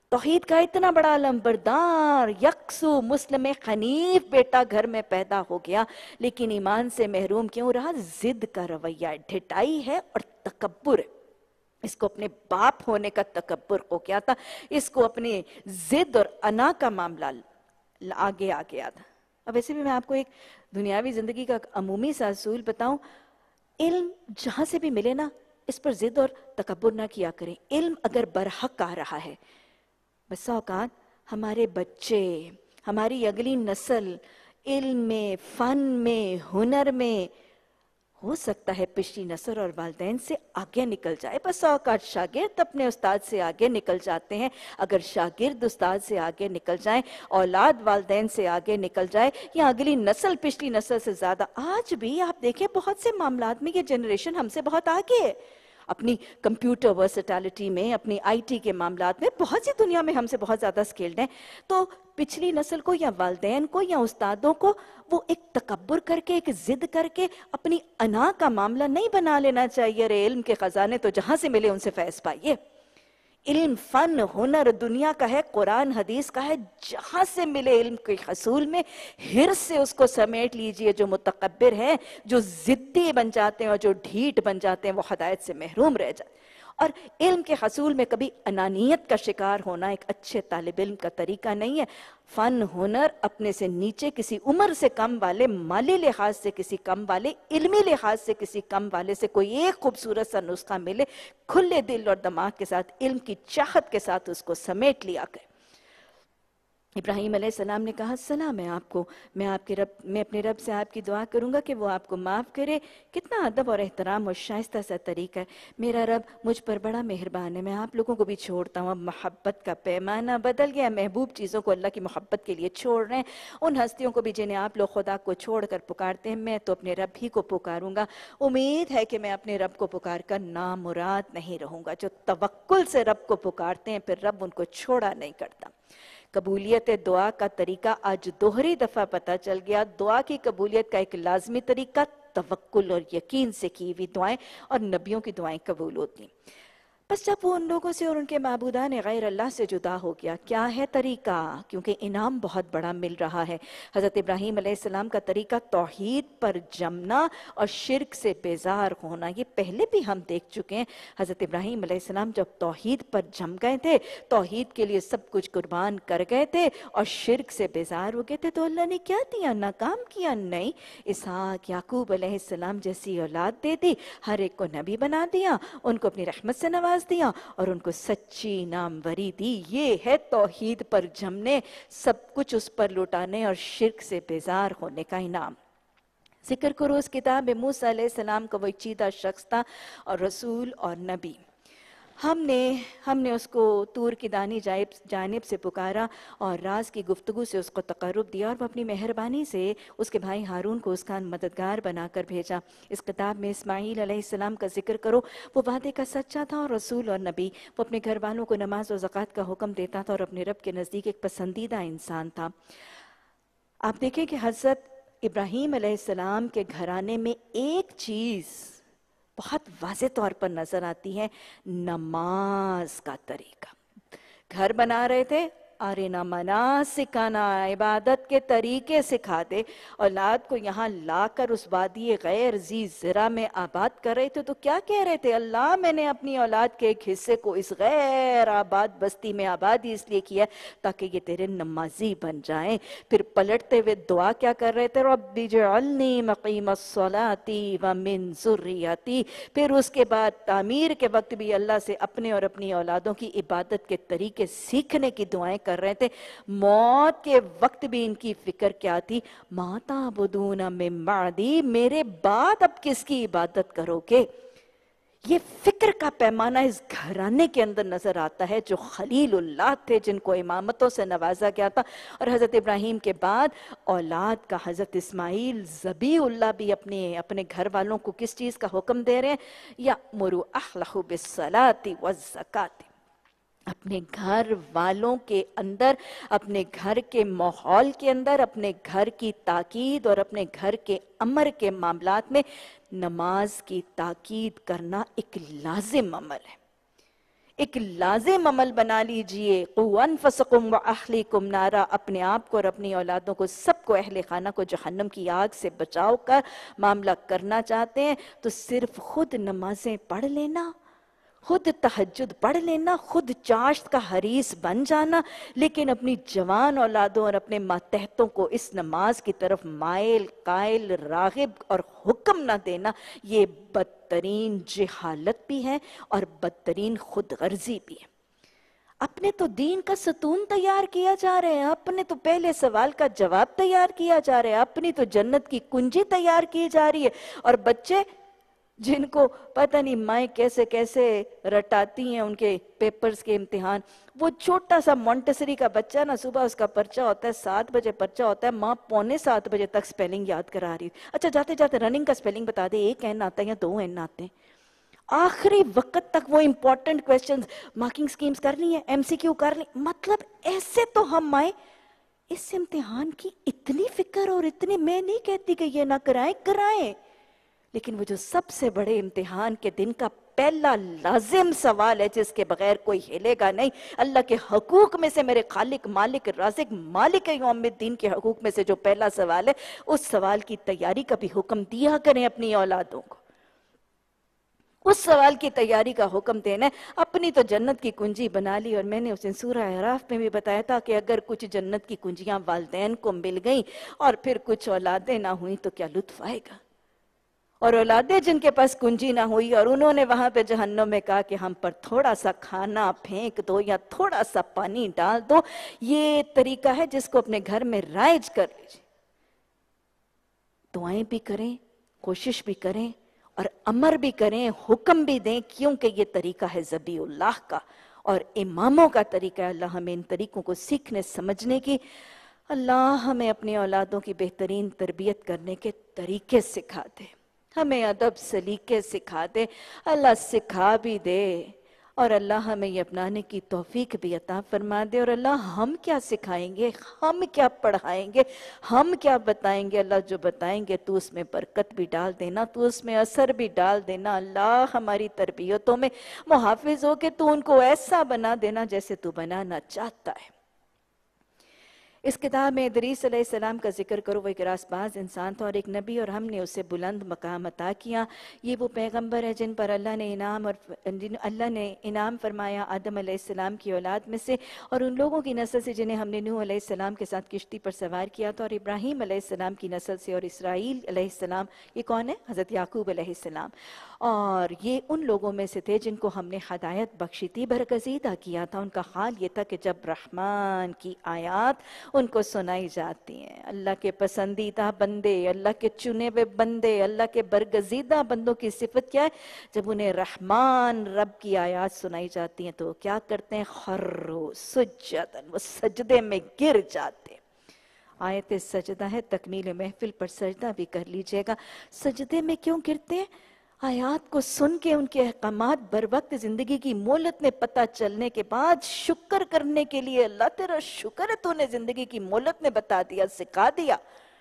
तौहीद का इतना बड़ा लंबरदार यकसू मुस्लिम हनीफ बेटा घर में पैदा हो गया, लेकिन ईमान से महरूम क्यों रहा? जिद का रवैया, ढिठाई है और तकब्बुर है। इसको अपने बाप होने का तकब्बुर हो गया था, इसको अपनी जिद और अना का मामला आगे आ गया था। अब वैसे भी मैं आपको एक दुनियावी जिंदगी का अमूमी सा असूल बताऊं, इल्म जहां से भी मिले ना, इस पर जिद और तकब्बुर ना किया करें। इल्म अगर बरहक आ रहा है, बस औकात हमारे बच्चे, हमारी अगली नस्ल इल्म में, फन में, हुनर में हो सकता है पिछली नस्ल और वालिदैन से आगे निकल जाए। बस औकात शागिर्द अपने उस्ताद से आगे निकल जाते हैं। अगर शागिर्द उस्ताद से आगे निकल जाए, औलाद वालिदैन से आगे निकल जाए, या अगली नस्ल पिछली नस्ल से ज्यादा, आज भी आप देखें बहुत से मामलात में ये जनरेशन हमसे बहुत आगे है। अपनी कंप्यूटर वर्सेटैलिटी में, अपनी आईटी के मामलात में बहुत सी दुनिया में हमसे बहुत ज़्यादा स्किल्ड हैं। तो पिछली नस्ल को या वालिदैन को या उस्तादों को वो एक तकब्बुर करके, एक जिद करके अपनी अना का मामला नहीं बना लेना चाहिए। रे इल्म के खजाने तो जहाँ से मिले उनसे फैज़ पाइए। इल्म, फन, हुनर दुनिया का है, कुरान हदीस का है, जहां से मिले इल्म के हसूल में हिर से उसको समेट लीजिए। जो मुतकब्बिर हैं, जो जिद्दी बन जाते हैं और जो ढीठ बन जाते हैं, वो हिदायत से महरूम रह जाते हैं। और इल्म के हसूल में कभी अनानियत का शिकार होना एक अच्छे तालिब इल्म का तरीका नहीं है। फन, हुनर अपने से नीचे किसी उम्र से कम वाले, माली लिहाज से किसी कम वाले, इल्मी लिहाज से किसी कम वाले से कोई एक खूबसूरत सा नुस्खा मिले, खुले दिल और दिमाग के साथ, इल्म की चाहत के साथ उसको समेट लिया करे। इब्राहीम अलैहिस्सलाम ने कहा, सलाम है आपको, मैं आपके रब मैं अपने रब से आपकी दुआ करूंगा कि वो आपको माफ़ करे। कितना अदब और एहतराम और शाइस्ता सा तरीका है। मेरा रब मुझ पर बड़ा मेहरबान है, मैं आप लोगों को भी छोड़ता हूँ। अब मोहब्बत का पैमाना बदल गया, महबूब चीज़ों को अल्लाह की मोहब्बत के लिए छोड़ रहे हैं। उन हस्तियों को भी जिन्हें आप लोग खुदा को छोड़ कर पुकारते हैं, मैं तो अपने रब ही को पुकारूंगा। उम्मीद है कि मैं अपने रब को पुकार कर नामुराद नहीं रहूंगा। जो तवक्कुल से रब को पुकारते हैं, फिर रब उनको छोड़ा नहीं करता। कबूलियत दुआ का तरीका आज दोहरी दफा पता चल गया। दुआ की कबूलियत का एक लाजमी तरीका तवक्कुल और यकीन से की हुई दुआएं, और नबियों की दुआएं कबूल होती। बस जब वो उन लोगों से और उनके माबूदान गैर अल्लाह से जुदा हो गया, क्या है तरीका? क्योंकि इनाम बहुत बड़ा मिल रहा है। हज़रत इब्राहीम अलैहिस्सलाम का तरीका तौहीद पर जमना और शिर्क से बेजार होना, ये पहले भी हम देख चुके हैं। हज़रत इब्राहीम अलैहिस्सलाम जब तौहीद पर जम गए थे, तौहीद के लिए सब कुछ कुर्बान कर गए थे और शिर्क से बेजार हो गए थे, तो अल्लाह ने क्या दिया? नाकाम किया? नहीं, इसहाक, याकूब अलैहिस्सलाम जैसी औलाद दे दी, हर एक को नबी बना दिया, उनको अपनी रहमत से नवाज दिया और उनको सच्ची नामवरी दी। ये है तौहीद पर जमने, सब कुछ उस पर लुटाने और शिर्क से बेजार होने का इनाम। जिक्र करो उस किताब में मूसा अलैहिस्सलाम का वो चीदा शख्स था और रसूल और नबी। हमने हमने उसको तूर की दानी जानिब से पुकारा और राज की गुफ्तगू से उसको तकर्रुब दिया, और वो अपनी मेहरबानी से उसके भाई हारून को उसका मददगार बनाकर भेजा। इस किताब में इस्माईल अलैहिस्सलाम का जिक्र करो, वो वादे का सच्चा था और रसूल और नबी। वो अपने घर वालों को नमाज और ज़कात का हुक्म देता था और अपने रब के नज़दीक एक पसंदीदा इंसान था। आप देखें कि हज़रत इब्राहीम अलैहिस्सलाम के घराने में एक चीज़ बहुत वाज़े तौर पर नजर आती है, नमाज का तरीका। घर बना रहे थे, अरे ना मना सिखाना, इबादत के तरीके सिखा दे। औलाद को यहाँ लाकर उस वादी गैर जी ज़रा में आबाद कर रहे थे, तो क्या कह रहे थे? अल्लाह, मैंने अपनी औलाद के एक हिस्से को इस गैर आबाद बस्ती में आबाद इसलिए किया ताकि ये तेरे नमाजी बन जाएं। फिर पलटते हुए दुआ क्या कर रहे थे? रब्बी जअलनी मक़ीमस्सलाती व मिन ज़ुर्रियती। फिर उसके बाद तामीर के वक्त भी अल्लाह से अपने और अपनी औलादों की इबादत के तरीके सीखने की दुआएं कर रहे थे। मौत के वक्त भी इनकी फिक्र क्या थी? माता बुदूना मिन बादी, मेरे बाद अब किसकी इबादत करोगे? ये फिक्र का पैमाना इस घराने के अंदर नजर आता है, जो खलीलुल्लाह थे, जिनको इमामतों से नवाजा गया था। और हजरत इब्राहीम के बाद औलाद का हजरत इस्माईल ज़बीउल्लाह भी अपने अपने घर वालों को किस चीज का हुक्म दे रहे हैं? या मुरु अहलहु बिस्सलाति वज़्ज़काति। अपने घर वालों के अंदर, अपने घर के माहौल के अंदर, अपने घर की ताकीद और अपने घर के अमर के मामलात में नमाज की ताकीद करना एक लाजिम अमल है। ایک لازم عمل بنا لیجئے. قُوْ أَنفُسَكُمْ وَأَهْلِيكُمْ نَارًا، اپنے آپ کو اور اپنی اولادوں کو، سب کو، اہل خانہ کو جہنم کی آگ سے بچاؤ کا معاملہ کرنا چاہتے ہیں تو صرف خود نمازیں پڑھ لینا، خود تہجد پڑھ لینا، خود چاشت کا حریص بن جانا، لیکن اپنی جوان اولادوں اور اپنے ماتحتوں کو اس نماز کی طرف مائل، قائل، راغب اور حکم نہ دینا، یہ بدترین جہالت بھی ہے اور بدترین خود غرضی بھی ہے. اپنے تو دین کا ستون تیار کیا جا رہے ہیں، اپنے تو پہلے سوال کا جواب تیار کیا جا رہا ہے، اپنی تو جنت کی کنجی تیار کی جا رہی ہے، اور بچے جن کو پتہ نہیں مائیں کیسے کیسے رٹاتی ہیں ان کے پیپرز کے امتحان، وہ چھوٹا سا مونٹیسری کا بچہ نا، صبح اس کا پرچہ ہوتا ہے، سات بجے پرچہ ہوتا ہے، ماں پونے سات بجے تک سپیلنگ یاد کرا رہی ہے. اچھا جاتے جاتے رننگ کا سپیلنگ بتا دے، ایک این آتا ہے یا دو این آتے ہیں. آخری وقت تک وہ امپورٹنٹ کویسچنز، مارکنگ سکیمز کرنی ہے، ایم سی کیو کرنی، مطلب ایسے تو ہم آئے. اس امتحان کی اتنی فکر اور اتنی، میں نہیں کہتی کہ یہ نہ کرائیں، کرائیں، لیکن وہ جو سب سے بڑے امتحان کے دن کا پہلا لازم سوال ہے جس کے بغیر کوئی ہلے گا نہیں، اللہ کے حقوق میں سے، میرے خالق مالک رازق مالک یوم الدین کے حقوق میں سے جو پہلا سوال ہے، اس سوال کی تیاری کا بھی حکم دیا کریں اپنی اولادوں کو. اس سوال کی تیاری کا حکم دینا ہے. اپنی تو جنت کی کنجی بنا لی، اور میں نے اس دن سورہ اعراف میں بھی بتایا تھا کہ اگر کچھ جنت کی کنجیاں والدین کو مل گئیں اور پھر کچھ اولادیں نہ ہوئیں تو کیا لطف آئے گا. اور اولادیں جن کے پاس کنجی نہ ہوئی اور انہوں نے وہاں پہ جہنم میں کہا کہ ہم پر تھوڑا سا کھانا پھینک دو یا تھوڑا سا پانی ڈال دو، یہ طریقہ ہے جس کو اپنے گھر میں رائج کر لیجیے. دعائیں بھی کریں، کوشش بھی کریں، اور امر بھی کریں، حکم بھی دیں، کیونکہ یہ طریقہ ہے ذبی اللہ کا اور اماموں کا طریقہ ہے. اللہ ہمیں ان طریقوں کو سیکھنے سمجھنے کی، اللہ ہمیں اپنی اولادوں کی بہترین تربیت کرنے کے طریقے سکھا دے، ہمیں ادب سلیقے سکھا دے، اللہ سکھا بھی دے، اور اللہ ہمیں یہ اپنانے کی توفیق بھی عطا فرما دے. اور اللہ ہم کیا سکھائیں گے، ہم کیا پڑھائیں گے، ہم کیا بتائیں گے، اللہ جو بتائیں گے تو اس میں برکت بھی ڈال دینا، تو اس میں اثر بھی ڈال دینا. اللہ ہماری تربیتوں میں محافظ ہو کہ تو ان کو ایسا بنا دینا جیسے تو بنانا چاہتا ہے. اس کتاب میں ادریس علیہ السلام کا ذکر کرو. وہ ایک راست باز انسان تھا اور ایک نبی، اور ہم نے اسے بلند مقام عطا کیا. یہ وہ پیغمبر ہے جن پر اللہ نے انعام اور اللہ نے انعام فرمایا آدم علیہ السلام کی اولاد میں سے، اور ان لوگوں کی نسل سے جنہیں ہم نے نوح علیہ السلام کے ساتھ کشتی پر سوار کیا تھا، اور ابراہیم علیہ السلام کی نسل سے، اور اسرائیل علیہ السلام. یہ کون ہے؟ حضرت یعقوب علیہ السلام. اور یہ ان لوگوں میں سے تھے جن کو ہم نے ہدایت بخشی تھی، برگزیدہ کیا تھا. ان کا حال یہ تھا کہ جب رحمان کی آیات ان کو سنائی جاتی ہیں، اللہ کے پسندیدہ بندے، اللہ کے چنے ہوئے بندے، اللہ کے برگزیدہ بندوں کی صفت کیا ہے؟ جب انہیں رحمان رب کی آیات سنائی جاتی ہیں تو وہ کیا کرتے ہیں؟ خروا سجداً، وہ سجدے میں گر جاتے ہیں. آیت سجدہ ہے، تکمیل محفل پر سجدہ بھی کر لیجئے گا. سجدے میں کیوں گرتے ہیں؟ آیات کو سن کے ان کے احکامات بر وقت زندگی کی مہلت میں پتہ چلنے کے بعد شکر کرنے کے لیے. اللہ تیرا شکر ہے تو نے زندگی کی مہلت میں بتا دیا، سکھا دیا.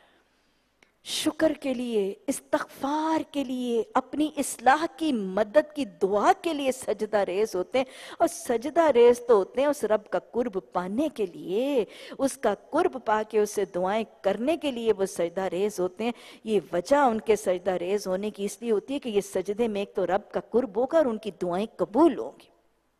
شکر کے لیے، استغفار کے لیے، اپنی اصلاح کی مدد کی دعا کے لیے سجدہ ریز ہوتے ہیں. اور سجدہ ریز تو ہوتے ہیں اس رب کا قرب پانے کے لیے، اس کا قرب پا کے اسے دعائیں کرنے کے لیے وہ سجدہ ریز ہوتے ہیں. یہ وجہ ان کے سجدہ ریز ہونے کی اس لیے ہوتی ہے کہ یہ سجدے میں ایک تو رب کا قرب ہوگا اور ان کی دعائیں قبول ہوں گی.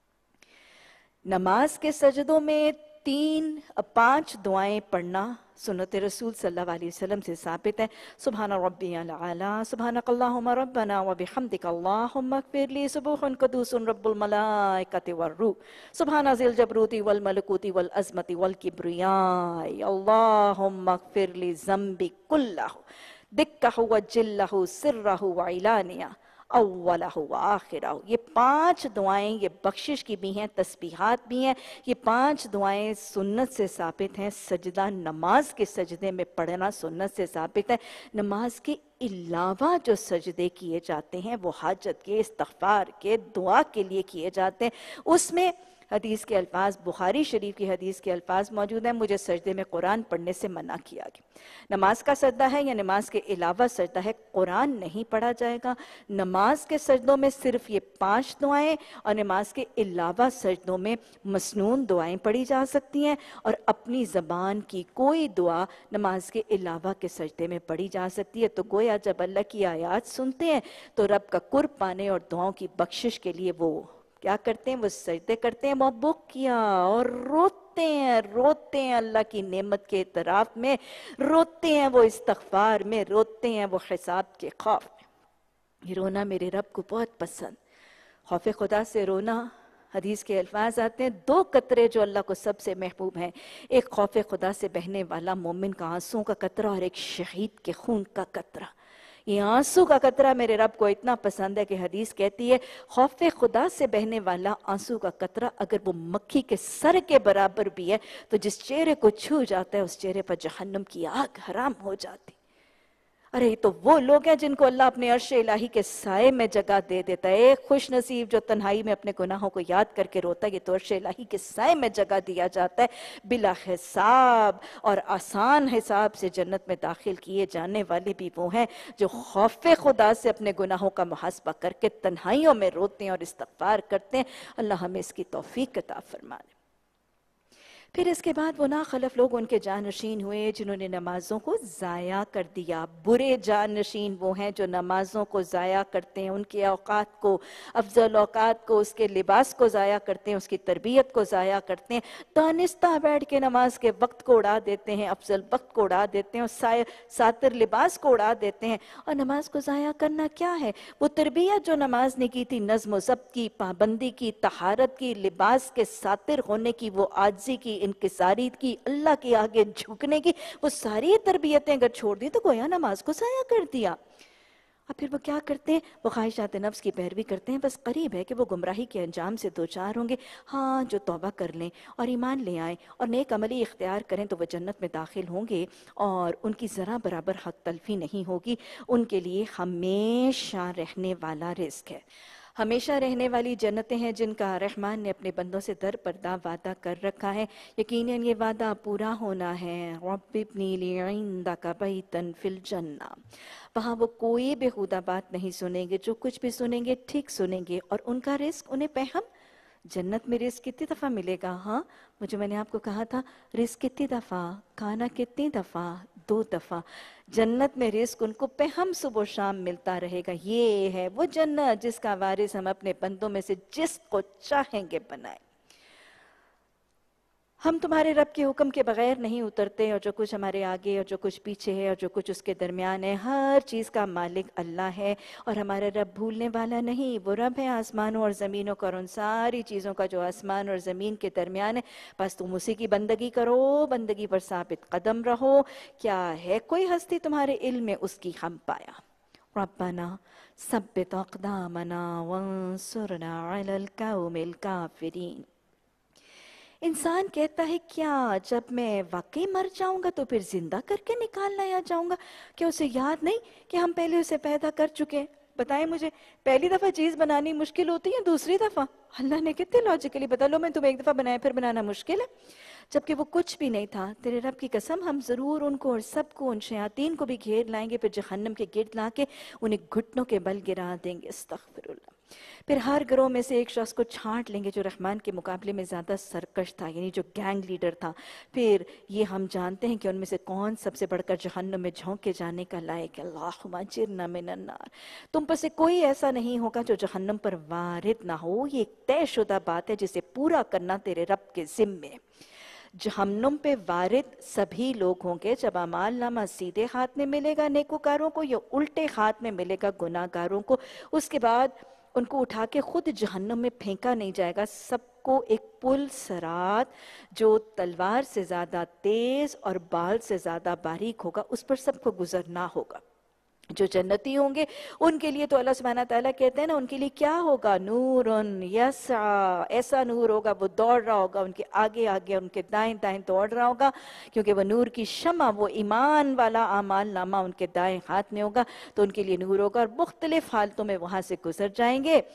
نماز کے سجدوں میں تین پانچ دعائیں پڑھنا سنت رسول صلی اللہ علیہ وسلم سے ثابت ہے. سبحان ربی العالی، سبحانک اللہم ربنا وبحمدک اللہم اغفر لی، سبوح قدوس رب الملائکۃ والروح، سبحان ذی الجبروت والملکوت والعظمت والکبریاء، اللہم اغفر لی ذنبی کلہ دکہ وجلہ سرہ وعلانیہ اولہ و آخرہ. یہ پانچ دعائیں یہ بخشش کی بھی ہیں، تسبیحات بھی ہیں. یہ پانچ دعائیں سنت سے ثابت ہیں. سجدہ نماز کے سجدے میں پڑھنا سنت سے ثابت ہے. نماز کے علاوہ جو سجدے کیے جاتے ہیں وہ حاجت کے، استغفار کے، دعا کے لیے کیے جاتے ہیں. اس میں حدیث کے الفاظ، بخاری شریف کی حدیث کے الفاظ موجود ہیں، مجھے سجدے میں قرآن پڑھنے سے منع کیا گیا۔ نماز کا سجدہ ہے یا نماز کے علاوہ سجدہ ہے، قرآن نہیں پڑھا جائے گا۔ نماز کے سجدوں میں صرف یہ پانچ دعائیں اور نماز کے علاوہ سجدوں میں مسنون دعائیں پڑھی جا سکتی ہیں، اور اپنی زبان کی کوئی دعا نماز کے علاوہ کے سجدے میں پڑھی جا سکتی ہے۔ تو گویا جب اللہ کی آیات سنتے ہیں تو رب کا قرب پانے اور دعاؤں کی بخشش کے لیے وہ کیا کرتے ہیں؟ وہ سجدے کرتے ہیں، وہ بکیا اور روتے ہیں روتے ہیں اللہ کی نعمت کے اعتراف میں، روتے ہیں وہ استغفار میں، روتے ہیں وہ حساب کے خوف میں۔ یہ رونا میرے رب کو بہت پسند، خوف خدا سے رونا۔ حدیث کے الفاظ آتے ہیں، دو قطرے جو اللہ کو سب سے محبوب ہیں، ایک خوف خدا سے بہنے والا مومن کا آنسوں کا قطرہ اور ایک شہید کے خون کا قطرہ۔ یہ آنسو کا قطرہ میرے رب کو اتنا پسند ہے کہ حدیث کہتی ہے خوف خدا سے بہنے والا آنسو کا قطرہ اگر وہ مکھی کے سر کے برابر بھی ہے تو جس چہرے کو چھو جاتا ہے اس چہرے پر جہنم کی آگ حرام ہو جاتی۔ ارے یہ تو وہ لوگ ہیں جن کو اللہ اپنے عرش الہی کے سائے میں جگہ دے دیتا ہے۔ ایک خوش نصیب جو تنہائی میں اپنے گناہوں کو یاد کر کے روتا ہے، یہ تو عرش الہی کے سائے میں جگہ دیا جاتا ہے، بلا حساب اور آسان حساب سے جنت میں داخل کیے جانے والے بھی وہ ہیں جو خوف خدا سے اپنے گناہوں کا محاسبہ کر کے تنہائیوں میں روتے ہیں اور استغفار کرتے ہیں۔ اللہ ہمیں اس کی توفیق عطا فرمائے۔ پھر اس کے بعد وہ ناخلف لوگ ان کے جانشین ہوئے جنہوں نے نمازوں کو ضائع کر دیا۔ برے جانشین وہ ہیں جو نمازوں کو ضائع کرتے ہیں، ان کے اوقات کو، افضل اوقات کو، اس کے لباس کو ضائع کرتے ہیں، اس کی تربیت کو ضائع کرتے ہیں، دانستہ بیٹھ کے نماز کے وقت کو اڑا دیتے ہیں، افضل وقت کو اڑا دیتے ہیں، اور ساتر لباس کو اڑا دیتے ہیں۔ اور نماز کو ضائع کرنا کیا ہے؟ وہ تربیت جو نماز نے کی تھی، نظم و ضبط کی، پابندی کی، طہارت کی، لباس کے ساتر ہونے کی، وہ عاجزی کی، انکساری کی، اللہ کے آگے جھکنے کی، وہ ساری تربیتیں اگر چھوڑ دی تو گویا نماز کو ضائع کر دیا۔ اور پھر وہ کیا کرتے ہیں؟ وہ خواہشات نفس کی پیروی کرتے ہیں۔ بس قریب ہے کہ وہ گمراہی کے انجام سے دوچار ہوں گے۔ ہاں، جو توبہ کر لیں اور ایمان لے آئیں اور نیک عملی اختیار کریں تو وہ جنت میں داخل ہوں گے اور ان کی ذرا برابر حق تلفی نہیں ہوگی۔ ان کے لیے ہمیشہ رہنے والا رزق ہے، ہمیشہ رہنے والی جنتیں ہیں جن کا رحمان نے اپنے بندوں سے در پردہ وعدہ کر رکھا ہے۔ یقیناً یہ وعدہ پورا ہونا ہے۔ رب ابنی لی عندک بیتا فی الجنہ، وہاں وہ کوئی بیہودہ بات نہیں سنیں گے، جو کچھ بھی سنیں گے ٹھیک سنیں گے، اور ان کا رزق انہیں پہم۔ جنت میں رزق کتنی دفعہ ملے گا؟ ہاں مجھے میں نے آپ کو کہا تھا رزق کتنی دفعہ، کھانا کتنی دفعہ؟ دو دفعہ۔ جنت میں رزق ان کو پہم صبح و شام ملتا رہے گا۔ یہ ہے وہ جنت جس کا وارث ہم اپنے بندوں میں سے جس کو چاہیں گے بنائیں۔ ہم تمہارے رب کے حکم کے بغیر نہیں اترتے، اور جو کچھ ہمارے آگے اور جو کچھ پیچھے ہے اور جو کچھ اس کے درمیان ہے، ہر چیز کا مالک اللہ ہے، اور ہمارا رب بھولنے والا نہیں۔ وہ رب ہے آسمانوں اور زمینوں کا اور ان ساری چیزوں کا جو آسمان اور زمین کے درمیان ہے، بس تم اسی کی بندگی کرو، بندگی پر ثابت قدم رہو۔ کیا ہے کوئی ہستی تمہارے علم میں؟ اس کی ہم پایا۔ ربنا ثبت اقدامنا وانصرنا علی القوم الکافرین۔ انسان کہتا ہے کیا جب میں واقعی مر جاؤں گا تو پھر زندہ کر کے نکال لایا جاؤں گا؟ کیا اسے یاد نہیں کہ ہم پہلے اسے پیدا کر چکے ہیں؟ بتائیں مجھے، پہلی دفعہ چیز بنانی مشکل ہوتی ہے دوسری دفعہ؟ اللہ نے کتنے لاجیکلی بتا لو میں تمہیں ایک دفعہ بنایا پھر بنانا مشکل ہے، جبکہ وہ کچھ بھی نہیں تھا۔ تیرے رب کی قسم ہم ضرور ان کو اور سب کو، ان شیاطین کو بھی گھیر لائیں گے، پھر جہنم کے گرد لا کے انہیں گھٹنوں کے بل گرا دیں گے۔ استغفر اللہ۔ پھر ہر گروہ میں سے ایک شخص کو چھانٹ لیں گے جو رحمان کے مقابلے میں زیادہ سرکش تھا، یعنی جو گینگ لیڈر تھا۔ پھر یہ ہم جانتے ہیں کہ ان میں سے کون سب سے بڑھ کر جہنم میں جھونکے جانے کا لائق ہے۔ اللہم اجرنا من النار۔ تم پر سے کوئی ایسا نہیں ہوگا جو جہنم پر وارد نہ ہو۔ یہ ایک طے شدہ بات ہے جسے پورا کرنا تیرے رب کے ذمے۔ جہنم پہ وارد سبھی لوگ ہوں گے جب اعمال نامہ سیدھے ہاتھ میں ملے گا نیکوکاروں کو یا الٹے ہاتھ میں ملے گا گناہ گاروں کو۔ اس کے بعد ان کو اٹھا کے خود جہنم میں پھینکا نہیں جائے گا۔ سب کو ایک پل صراط جو تلوار سے زیادہ تیز اور بال سے زیادہ باریک ہوگا، اس پر سب کو گزرنا ہوگا۔ جو جنتی ہوں گے ان کے لیے تو اللہ سبحانہ تعالیٰ کہتے ہیں نا، ان کے لیے کیا ہوگا؟ نورن یسعی، ایسا نور ہوگا وہ دوڑ رہا ہوگا ان کے آگے آگے، ان کے دائیں دائیں دوڑ رہا ہوگا، کیونکہ وہ نور کی شمع، وہ ایمان والا اعمال نامہ ان کے دائیں ہاتھ میں ہوگا، تو ان کے لیے نور ہوگا اور مختلف حالتوں میں وہاں سے گزر جائیں گے۔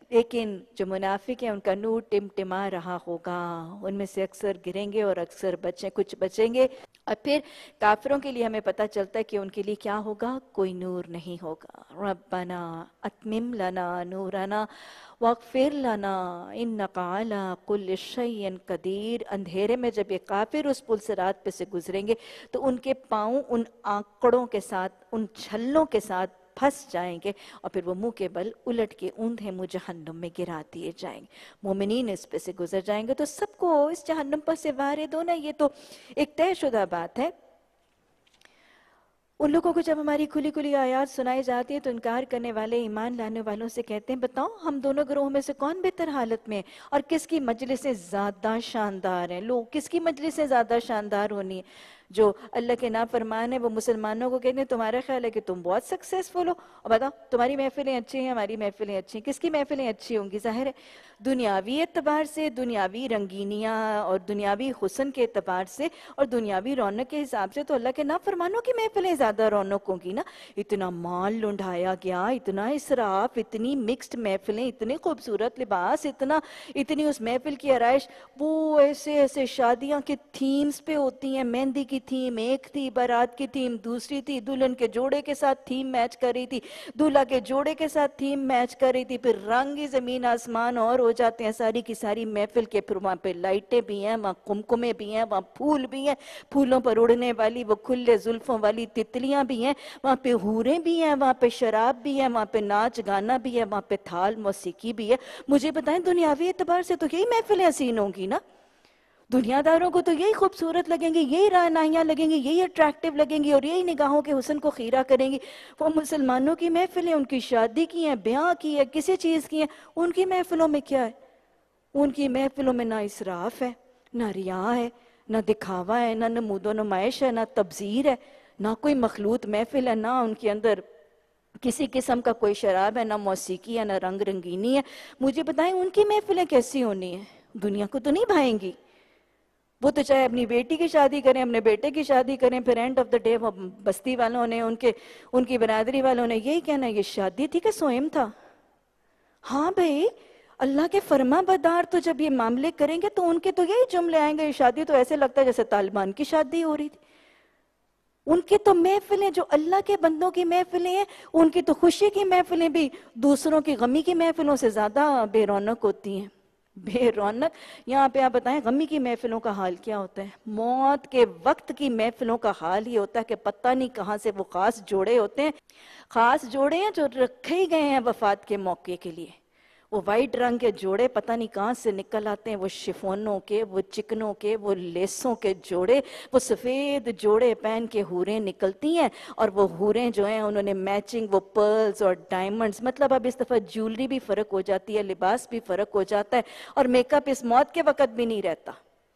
لیکن جو منافق ہیں ان کا نور ٹمٹما رہا ہوگا، ان میں سے اکثر گریں گے اور اکثر بچیں کچھ بچیں گے۔ اور پھر کافروں کے لیے ہمیں پتہ چلتا ہے کہ ان کے لیے کیا ہوگا، کوئی نور نہیں ہوگا۔ ربنا اتمم لنا نورنا واغفر لنا انک علی کل شیء قدیر۔ اندھیرے میں جب یہ کافر اس پل صراط پہ سے گزریں گے تو ان کے پاؤں ان آنکڑوں کے ساتھ، ان چھلوں کے ساتھ پھنس جائیں گے اور پھر وہ منہ کے بل الٹ کے اوندھے منہ جہنم میں گرا دیے جائیں گے۔ مومنین اس پہ سے گزر جائیں گے تو سب کو اس جہنم پر سے وارد ہونا، یہ تو ایک طے شدہ بات ہے۔ ان لوگوں کو جب ہماری کھلی کھلی آیات سنائی جاتی ہیں تو انکار کرنے والے ایمان لانے والوں سے کہتے ہیں بتاؤ ہم دونوں گروہوں میں سے کون بہتر حالت میں ہے اور کس کی مجلسیں زیادہ شاندار ہیں۔ لوگ کس کی مجلسیں زیادہ شاندار ہونی ہیں؟ جو اللہ کے نافرمان ہیں وہ مسلمانوں کو کہتے ہیں تمہارا خیال ہے کہ تم بہت سکسیسفل ہو، اور بتاؤ تمہاری محفلیں اچھی ہیں، ہماری محفلیں اچھی ہیں۔ کس کی محفلیں اچھی ہوں گی؟ ظاہر ہے دنیاوی اعتبار سے، دنیاوی رنگینیاں اور دنیاوی حسن کے اعتبار سے اور دنیاوی رونق کے حساب سے تو اللہ کے نافرمانوں کی محفلیں زیادہ رونق ہوں گی نا۔ اتنا مال لنڈایا گیا، اتنا اسراف، اتنی مکسڈ محفلیں، اتنے خوبصورت لباس، اتنا اتنی اس محفل کی آرائش، وہ ایسے ایسے شادیاں کے تھیمز پہ ہوتی ہیں۔ مہندی کی تھیم ایک تھی، بارات کی تھیم دوسری تھی، دلہن کے جوڑے کے ساتھ تھیم میچ کر رہی تھی، دولہا کے جوڑے کے ساتھ تھیم میچ کر رہی تھی، پھر رنگ ہی زمین آسمان اور ہو جاتے ہیں ساری کی ساری محفل کے۔ پھر وہاں پہ لائٹیں بھی ہیں، وہاں کمکمے بھی ہیں، وہاں پھول بھی ہیں، پھولوں پر اڑنے والی وہ کھلے زلفوں والی تتلیاں بھی ہیں، وہاں پہ حوریں بھی ہیں، وہاں پہ شراب بھی ہے، وہاں پہ ناچ گانا بھی ہے، وہاں پہ تھال موسیقی بھی ہے۔ مجھے بتائیں دنیاوی اعتبار سے تو یہی محفلیں حسین ہوں گی نا؟ دنیا داروں کو تو یہی خوبصورت لگیں گی، یہی رعنائیاں لگیں گی، یہی اٹریکٹیو لگیں گی اور یہی نگاہوں کے حسن کو خیرہ کریں گی۔ وہ مسلمانوں کی محفلیں ان کی شادی کی ہیں، بیاہ کی ہے، کسی چیز کی ہیں، ان کی محفلوں میں کیا ہے؟ ان کی محفلوں میں نہ اسراف ہے، نہ ریا ہے، نہ دکھاوا ہے، نہ نمود و نمائش ہے، نہ تبذیر ہے، نہ کوئی مخلوط محفل ہے، نہ ان کے اندر کسی قسم کا کوئی شراب ہے، نہ موسیقی ہے، نہ رنگ رنگینی ہے۔ مجھے بتائیں ان کی محفلیں کیسی ہونی ہیں؟ دنیا کو تو نہیں بھائیں گی۔ وہ تو چاہے اپنی بیٹی کی شادی کریں، اپنے بیٹے کی شادی کریں، پھر اینڈ آف دا ڈے وہ بستی والوں نے، ان کے ان کی برادری والوں نے یہی کہنا یہ شادی تھی کہ سوئم تھا۔ ہاں بھئی اللہ کے فرما بردار تو جب یہ معاملے کریں گے تو ان کے تو یہی جملے آئیں گے، یہ شادی تو ایسے لگتا ہے جیسے طالبان کی شادی ہو رہی تھی۔ ان کی تو محفلیں جو اللہ کے بندوں کی محفلیں ہیں، ان کی تو خوشی کی محفلیں بھی دوسروں کی غمی کی محفلوں سے زیادہ بے رونق ہوتی ہیں۔ بے رونق یہاں پہ آپ بتائیں غمی کی محفلوں کا حال کیا ہوتا ہے؟ موت کے وقت کی محفلوں کا حال ہی ہوتا ہے کہ پتہ نہیں کہاں سے وہ خاص جوڑے ہوتے ہیں، خاص جوڑے ہیں جو رکھے ہی گئے ہیں وفات کے موقع کے لیے۔ وہ وائٹ رنگ کے جوڑے پتہ نہیں کہاں سے نکل آتے ہیں، وہ شفونوں کے، وہ چکنوں کے، وہ لیسوں کے جوڑے، وہ سفید جوڑے پہن کے حوریں نکلتی ہیں، اور وہ حوریں جو ہیں انہوں نے میچنگ وہ پرلز اور ڈائمنڈز، مطلب اب اس دفعہ جیولری بھی فرق ہو جاتی ہے، لباس بھی فرق ہو جاتا ہے، اور میک اپ اس موت کے وقت بھی نہیں رہتا۔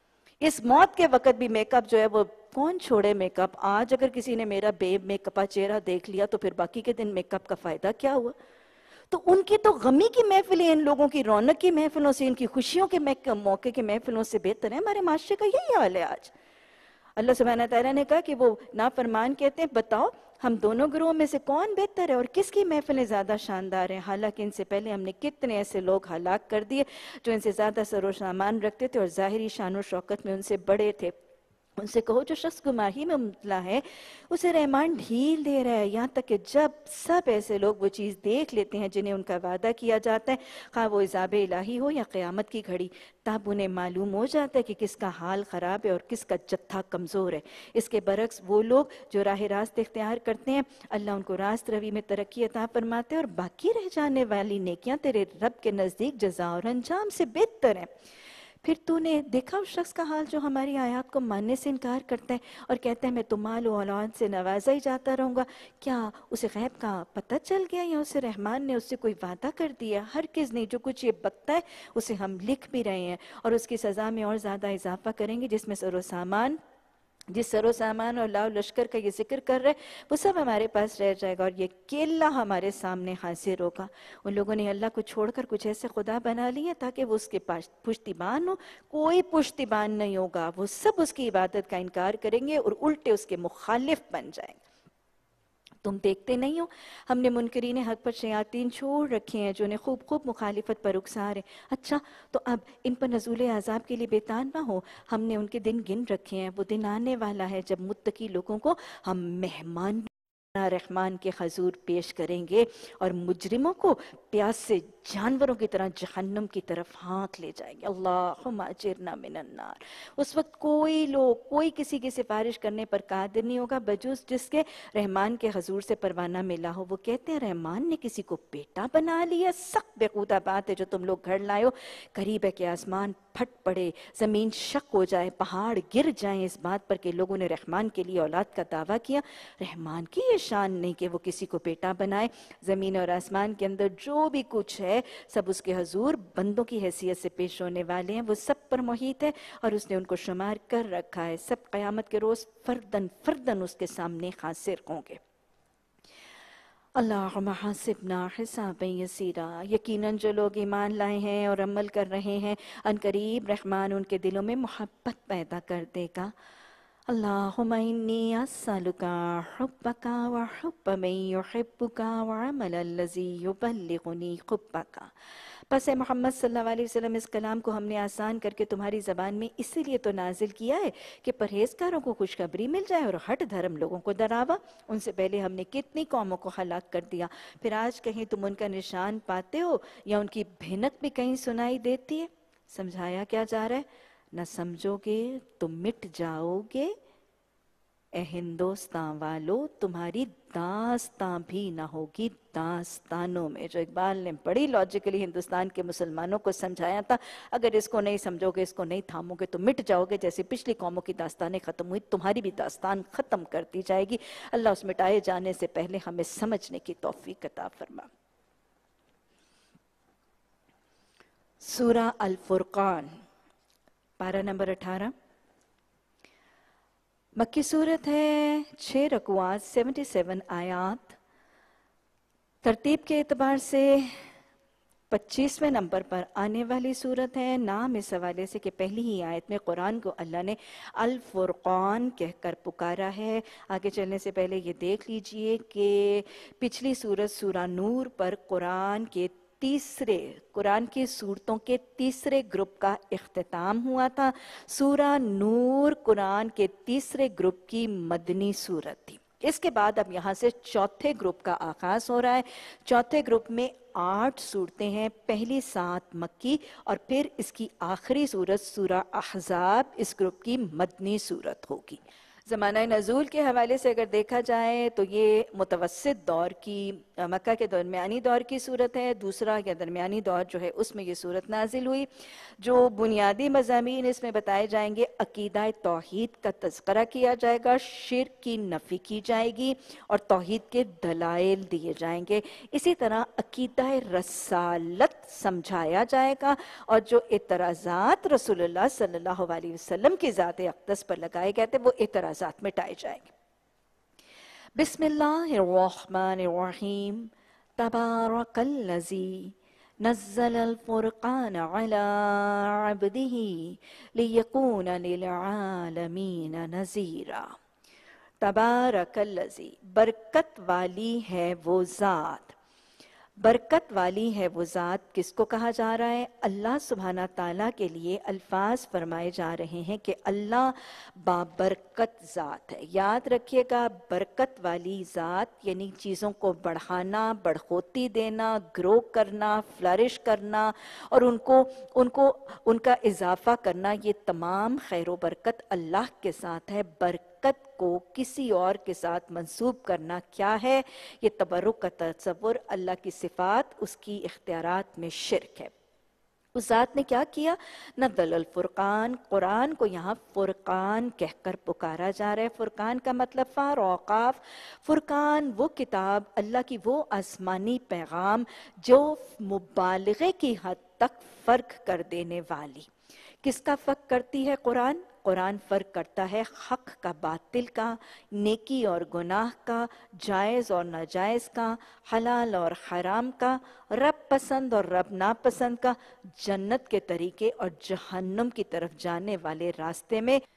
اس موت کے وقت بھی میک اپ جو ہے وہ کون چھوڑے میک اپ؟ آج اگر کسی نے میرا بے میک اپا چہرہ دیکھ لیا تو پھر باقی کے دن میک اپ کا فائدہ کیا ہوا؟ تو ان کی تو غمی کی محفلیں ان لوگوں کی رونق کی محفلوں سے، ان کی خوشیوں کے موقع کی محفلوں سے بہتر ہے۔ ہمارے معاشرے کا یہی حال ہے آج۔ اللہ سبحانہ تعالیٰ نے کہا کہ وہ نافرمان کہتے ہیں بتاؤ ہم دونوں گروہوں میں سے کون بہتر ہے اور کس کی محفلیں زیادہ شاندار ہیں، حالانکہ ان سے پہلے ہم نے کتنے ایسے لوگ ہلاک کر دیے جو ان سے زیادہ سر و سامان رکھتے تھے اور ظاہری شان و شوکت میں ان سے بڑے تھے۔ ان سے کہو جو شخص گمراہی میں مبتلا ہے اسے رحمان ڈھیل دے رہا ہے، یہاں تک کہ جب سب ایسے لوگ وہ چیز دیکھ لیتے ہیں جنہیں ان کا وعدہ کیا جاتا ہے، خواہ وہ عذاب الہی ہو یا قیامت کی گھڑی، تب انہیں معلوم ہو جاتا ہے کہ کس کا حال خراب ہے اور کس کا جتھا کمزور ہے۔ اس کے برعکس وہ لوگ جو راہ راست اختیار کرتے ہیں اللہ ان کو راست روی میں ترقی عطا فرماتے ہیں، اور باقی رہ جانے والی نیکیاں تیرے رب کے نزدیک جزا اور انجام سے بہتر ہیں۔ پھر تو نے دیکھا اس شخص کا حال جو ہماری آیات کو ماننے سے انکار کرتا ہے اور کہتا ہے میں تو مال و اولاد سے نوازا ہی جاتا رہوں گا؟ کیا اسے غیب کا پتہ چل گیا یا اسے رحمان نے اس سے کوئی وعدہ کر دیا؟ ہرگز نہیں، جو کچھ یہ بکتا ہے اسے ہم لکھ بھی رہے ہیں اور اس کی سزا میں اور زیادہ اضافہ کریں گے، جس میں سر و سامان جس سر و سامان اور لاؤ لشکر کا یہ ذکر کر رہے وہ سب ہمارے پاس رہ جائے گا اور یہ کیلا ہمارے سامنے حاضر ہوگا۔ ان لوگوں نے اللہ کو چھوڑ کر کچھ ایسے خدا بنا لیے تاکہ وہ اس کے پاس پشتیبان ہو، کوئی پشتیبان نہیں ہوگا، وہ سب اس کی عبادت کا انکار کریں گے اور الٹے اس کے مخالف بن جائیں گے۔ तुम देखते नहीं हो हमने मुनकरीन हक पर शयातीन छोड़ रखे हैं जो उन्हें खूब खूब मुखालिफत पर उकसा रहे। अच्छा तो अब इन पर नज़ूल अज़ाब के लिए बेतान ना हो, हमने उनके दिन गिन रखे हैं। वो दिन आने वाला है जब मुत्तकी लोगों को हम मेहमान रहमान के हजूर पेश करेंगे और मुजरिमों को प्यास से जानवरों की तरह जहन्नम की तरफ हाँक ले जाएंगे। अल्लाहुम्मा अजिरना मिनन नार। उस वक्त कोई लोग कोई किसी की सिफारिश करने पर कादिर नहीं होगा बजूस जिसके रहमान के हजूर से परवाना मिला हो। वो कहते हैं रहमान ने किसी को बेटा बना लिया, सख्त बेखुदा बात है जो तुम लोग घर लाए हो। करीब है कि आसमान फट पड़े, जमीन शक हो जाए, पहाड़ गिर जाएं इस बात पर कि लोगों ने रहमान के लिए औलाद का दावा किया। रहमान की ये शान नहीं कि वो किसी को बेटा बनाए। जमीन और आसमान के अंदर जो भी कुछ है सब उसके हजूर बंदों की हैसियत से पेश होने वाले हैं। वो सब पर मोहित है और उसने उनको शुमार कर रखा है। सब क़यामत के रोज फर्दन फर्दन उसके सामने हासिर होंगे। अल्लाहुम्मा हासिबना हिसाबन यसीरा। यकीनन जो लोग ईमान लाए हैं और अमल कर रहे हैं अनकरीब रहमान उनके दिलों में मोहब्बत पैदा कर देगा। अल्लाहुम्मा इन्नी अस्सलुका हुब्बका व हुब्ब मन युहिब्बुका व अमलन लज़ी युबल्लिगुनी हुब्बका। बस ए मोहम्मद सल्लल्लाहु अलैहि वसल्लम इस कलाम को हमने आसान करके तुम्हारी ज़बान में इसीलिए तो नाजिल किया है कि परहेजगारों को खुशखबरी मिल जाए और हट धर्म लोगों को डरावा। उनसे पहले हमने कितनी कौमों को हलाक कर दिया, फिर आज कहीं तुम उनका निशान पाते हो या उनकी भिनक भी कहीं सुनाई देती है। समझाया क्या जा रहा है? न समझोगे तो मिट जाओगे। ए हिंदुस्तान वालों तुम्हारी दास्तां भी ना होगी दास्तानों में। जो इकबाल ने बड़ी लॉजिकली हिंदुस्तान के मुसलमानों को समझाया था, अगर इसको नहीं समझोगे इसको नहीं थामोगे तो मिट जाओगे। जैसे पिछली कौमों की दास्तानें खत्म हुई तुम्हारी भी दास्तान खत्म कर दी जाएगी। अल्लाह उस मिटाए जाने से पहले हमें समझने की तौफीक अता फरमा। सूरा अल फुरकान पारा नंबर अठारह मक्की सूरत है, छः रकुआत सेवेंटी सेवन आयात। तरतीब के एतबार से पच्चीसवें नंबर पर आने वाली सूरत है। नाम इस हवाले से कि पहली ही आयत में कुरान को अल्लाह ने अल फुरकान कहकर पुकारा है। आगे चलने से पहले ये देख लीजिए कि पिछली सूरत सूरा नूर पर कुरान के तीसरे कुरान की सूरतों के तीसरे ग्रुप का इख्तिताम हुआ था। सूरा नूर कुरान के तीसरे ग्रुप की मदनी सूरत थी। इसके बाद अब यहाँ से चौथे ग्रुप का आगाज हो रहा है। चौथे ग्रुप में आठ सूरतें हैं, पहली सात मक्की और फिर इसकी आखिरी सूरत सूरा अहज़ाब इस ग्रुप की मदनी सूरत होगी। ज़माना नज़ूल के हवाले से अगर देखा जाए तो ये मुतवस्सित दौर की मक्का के दरमियानी दौर की सूरत है। दूसरा या दरमियानी दौर जो है उसमें ये सूरत नाजिल हुई। जो बुनियादी मज़ामीन इसमें बताए जाएंगे, अकीदा तौहीद का तज़किरा किया जाएगा, शिर्क की नफ़ी की जाएगी और तौहीद के दलाइल दिए जाएंगे। इसी तरह अकीदा रसालत समझाया जाएगा और जो एतराज़ात रसूलुल्लाह सल्लल्लाहु अलैहि वसल्लम की ज़ात अक़दस पर लगाए गए थे वो एतराज़ात मिटाए जाएंगे। बिस्मिल्लाहिर्रहमानिर्रहीम। तबारकल्लज़ी नज़्ज़लल फ़ुरक़ान अला अब्दिही लियकून लिलआलमीन नज़ीरा। तबारकल्लज़ी बरकत वाली है वो ज़ात। बरकत वाली है वो ज़ात किसको कहा जा रहा है? अल्लाह सुब्हाना ताला के लिए अल्फाज फरमाए जा रहे हैं कि अल्लाह बाबरकत ज़ात है। याद रखिएगा, बरकत वाली ज़ात यानी चीज़ों को बढ़ाना, बढ़ोती देना, ग्रो करना, फ्लरिश करना और उनको उनको उनका इजाफा करना, ये तमाम खैर व बरकत अल्लाह के साथ है। बरकत को किसी और के साथ मंसूब करना क्या है? ये तबरुक का तसव्वुर, अल्लाह की सिफात, उसकी इख्तियारात में शिर्क है। उस ज़ात ने क्या किया? नज़्ज़लल फ़ुरक़ान, कुरान को यहाँ फ़ुरक़ान कहकर पुकारा जा रहा है। फ़ुरक़ान का मतलब फ़ा रौक़ाफ़। फ़ुरक़ान वो किताब, अल्लाह की वो आसमानी पैगाम जो मुबालगे की हद तक फ़र्क कर देने वाली। किसका फ़र्क करती है कुरान? कुरान फ़र्क करता है हक़ का बातिल का, नेकी और गुनाह का, जायज़ और नाजायज़ का, हलाल और हराम का, रब पसंद और रब नापसंद का, जन्नत के तरीके और जहन्नुम की तरफ जाने वाले रास्ते में।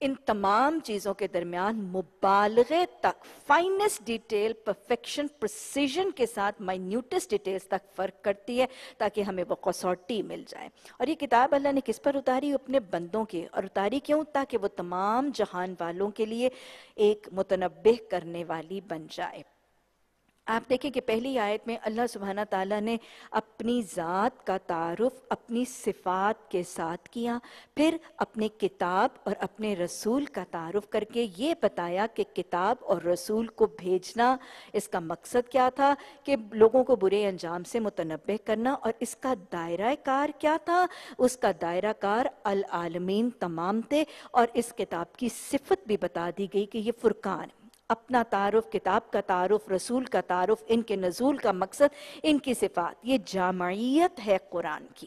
ان تمام چیزوں کے درمیان مبالغے تک، فائنسٹ ڈیٹیل، پرفیکشن، پرسیژن کے ساتھ مائنیوٹسٹ ڈیٹیلز تک فرق کرتی ہے تاکہ ہمیں وہ قصوٹی مل جائے۔ اور یہ کتاب اللہ نے کس پر اتاری؟ اپنے بندوں کے، اور اتاری کیوں؟ تاکہ وہ تمام جہان والوں کے لیے ایک متنبہ کرنے والی بن جائے۔ آپ دیکھیں کہ پہلی آیت میں اللہ سبحانہ تعالیٰ نے اپنی ذات کا تعارف اپنی صفات کے ساتھ کیا، پھر اپنے کتاب اور اپنے رسول کا تعارف کر کے یہ بتایا کہ کتاب اور رسول کو بھیجنا، اس کا مقصد کیا تھا کہ لوگوں کو برے انجام سے متنبہ کرنا، اور اس کا دائرہ کار کیا تھا؟ اس کا دائرہ کار العالمین تمام تھے، اور اس کتاب کی صفت بھی بتا دی گئی کہ یہ فرقان ہے۔ اپنا تعارف، کتاب کا تعارف، رسول کا تعارف، ان کے نزول کا مقصد، ان کی صفات، یہ جامعیت ہے قرآن کی۔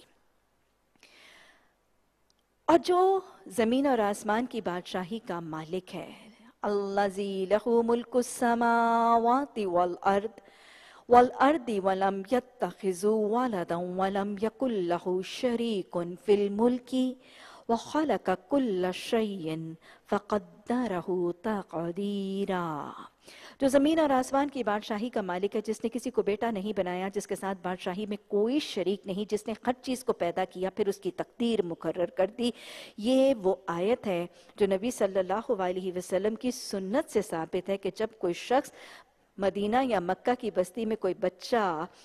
اور جو زمین اور آسمان کی بادشاہی کا مالک ہے، الذی لہ ملک السماوات والارض والارض ولم یتخذ ولدا ولم یکن لہ شریک فی الملک وَخَلَقَ كُلَّ شَيْءٍ فَقَدَّرَهُ تَقْدِيرًا۔ جو زمین اور آسمان کی بادشاہی کا مالک ہے، جس نے کسی کو بیٹا نہیں بنایا، جس کے ساتھ بادشاہی میں کوئی شریک نہیں، جس نے ہر چیز کو پیدا کیا پھر اس کی تقدیر مقرر کر دی، یہ وہ آیت ہے جو نبی صلی اللہ علیہ وسلم کی سنت سے ثابت ہے کہ جب کوئی شخص مدینہ یا مکہ کی بستی میں کوئی بچہ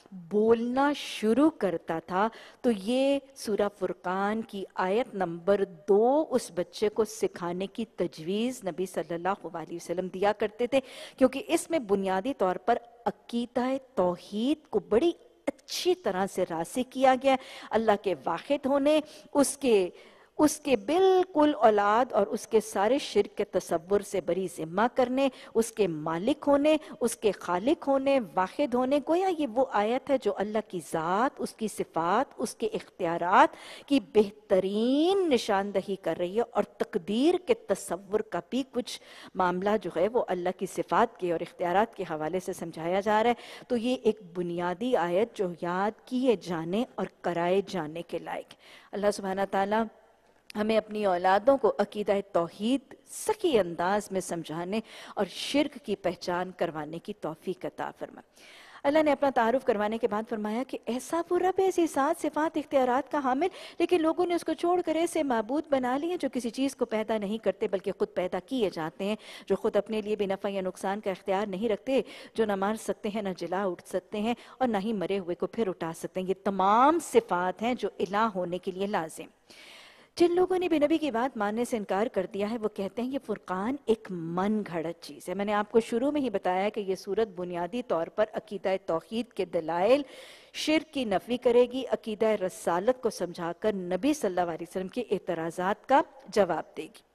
بولنا شروع کرتا تھا تو یہ سورہ فرقان کی آیت نمبر دو اس بچے کو سکھانے کی تجویز نبی صلی اللہ علیہ وسلم دیا کرتے تھے، کیونکہ اس میں بنیادی طور پر عقیدہ توحید کو بڑی اچھی طرح سے راسخ کیا گیا، اللہ کے واحد ہونے، اس کے اس کے بالکل اولاد اور اس کے سارے شرک کے تصور سے بری ذمہ کرنے، اس کے مالک ہونے، اس کے خالق ہونے، واحد ہونے۔ گویا یہ وہ آیت ہے جو اللہ کی ذات، اس کی صفات، اس کے اختیارات کی بہترین نشاندہی کر رہی ہے، اور تقدیر کے تصور کا بھی کچھ معاملہ جو ہے وہ اللہ کی صفات کے اور اختیارات کے حوالے سے سمجھایا جا رہا ہے۔ تو یہ ایک بنیادی آیت جو یاد کیے جانے اور کرائے جانے کے لائق۔ اللہ سبحانہ تعالیٰ ہمیں اپنی اولادوں کو عقیدہ توحید سخی انداز میں سمجھانے اور شرک کی پہچان کروانے کی توفیق عطا فرمائے۔ اللہ نے اپنا تعارف کروانے کے بعد فرمایا کہ ایسا وہ رب ہے، ایسی ذات، صفات، اختیارات کا حامل، لیکن لوگوں نے اس کو چھوڑ کر ایسے معبود بنا لیے جو کسی چیز کو پیدا نہیں کرتے بلکہ خود پیدا کیے جاتے ہیں، جو خود اپنے لیے بھی نفع یا نقصان کا اختیار نہیں رکھتے، جو نہ مار سکتے ہیں، نہ جلا اٹھ سکتے ہیں، اور نہ ہی مرے ہوئے کو پھر اٹھا سکتے ہیں۔ یہ تمام صفات ہیں جو الہ ہونے کے لیے لازم۔ جن لوگوں نے بھی نبی کی بات ماننے سے انکار کر دیا ہے وہ کہتے ہیں یہ فرقان ایک من گھڑت چیز ہے۔ میں نے آپ کو شروع میں ہی بتایا کہ یہ سورت بنیادی طور پر عقیدہ توحید کے دلائل، شرک کی نفی کرے گی، عقیدہ رسالت کو سمجھا کر نبی صلی اللہ علیہ وسلم کے اعتراضات کا جواب دے گی۔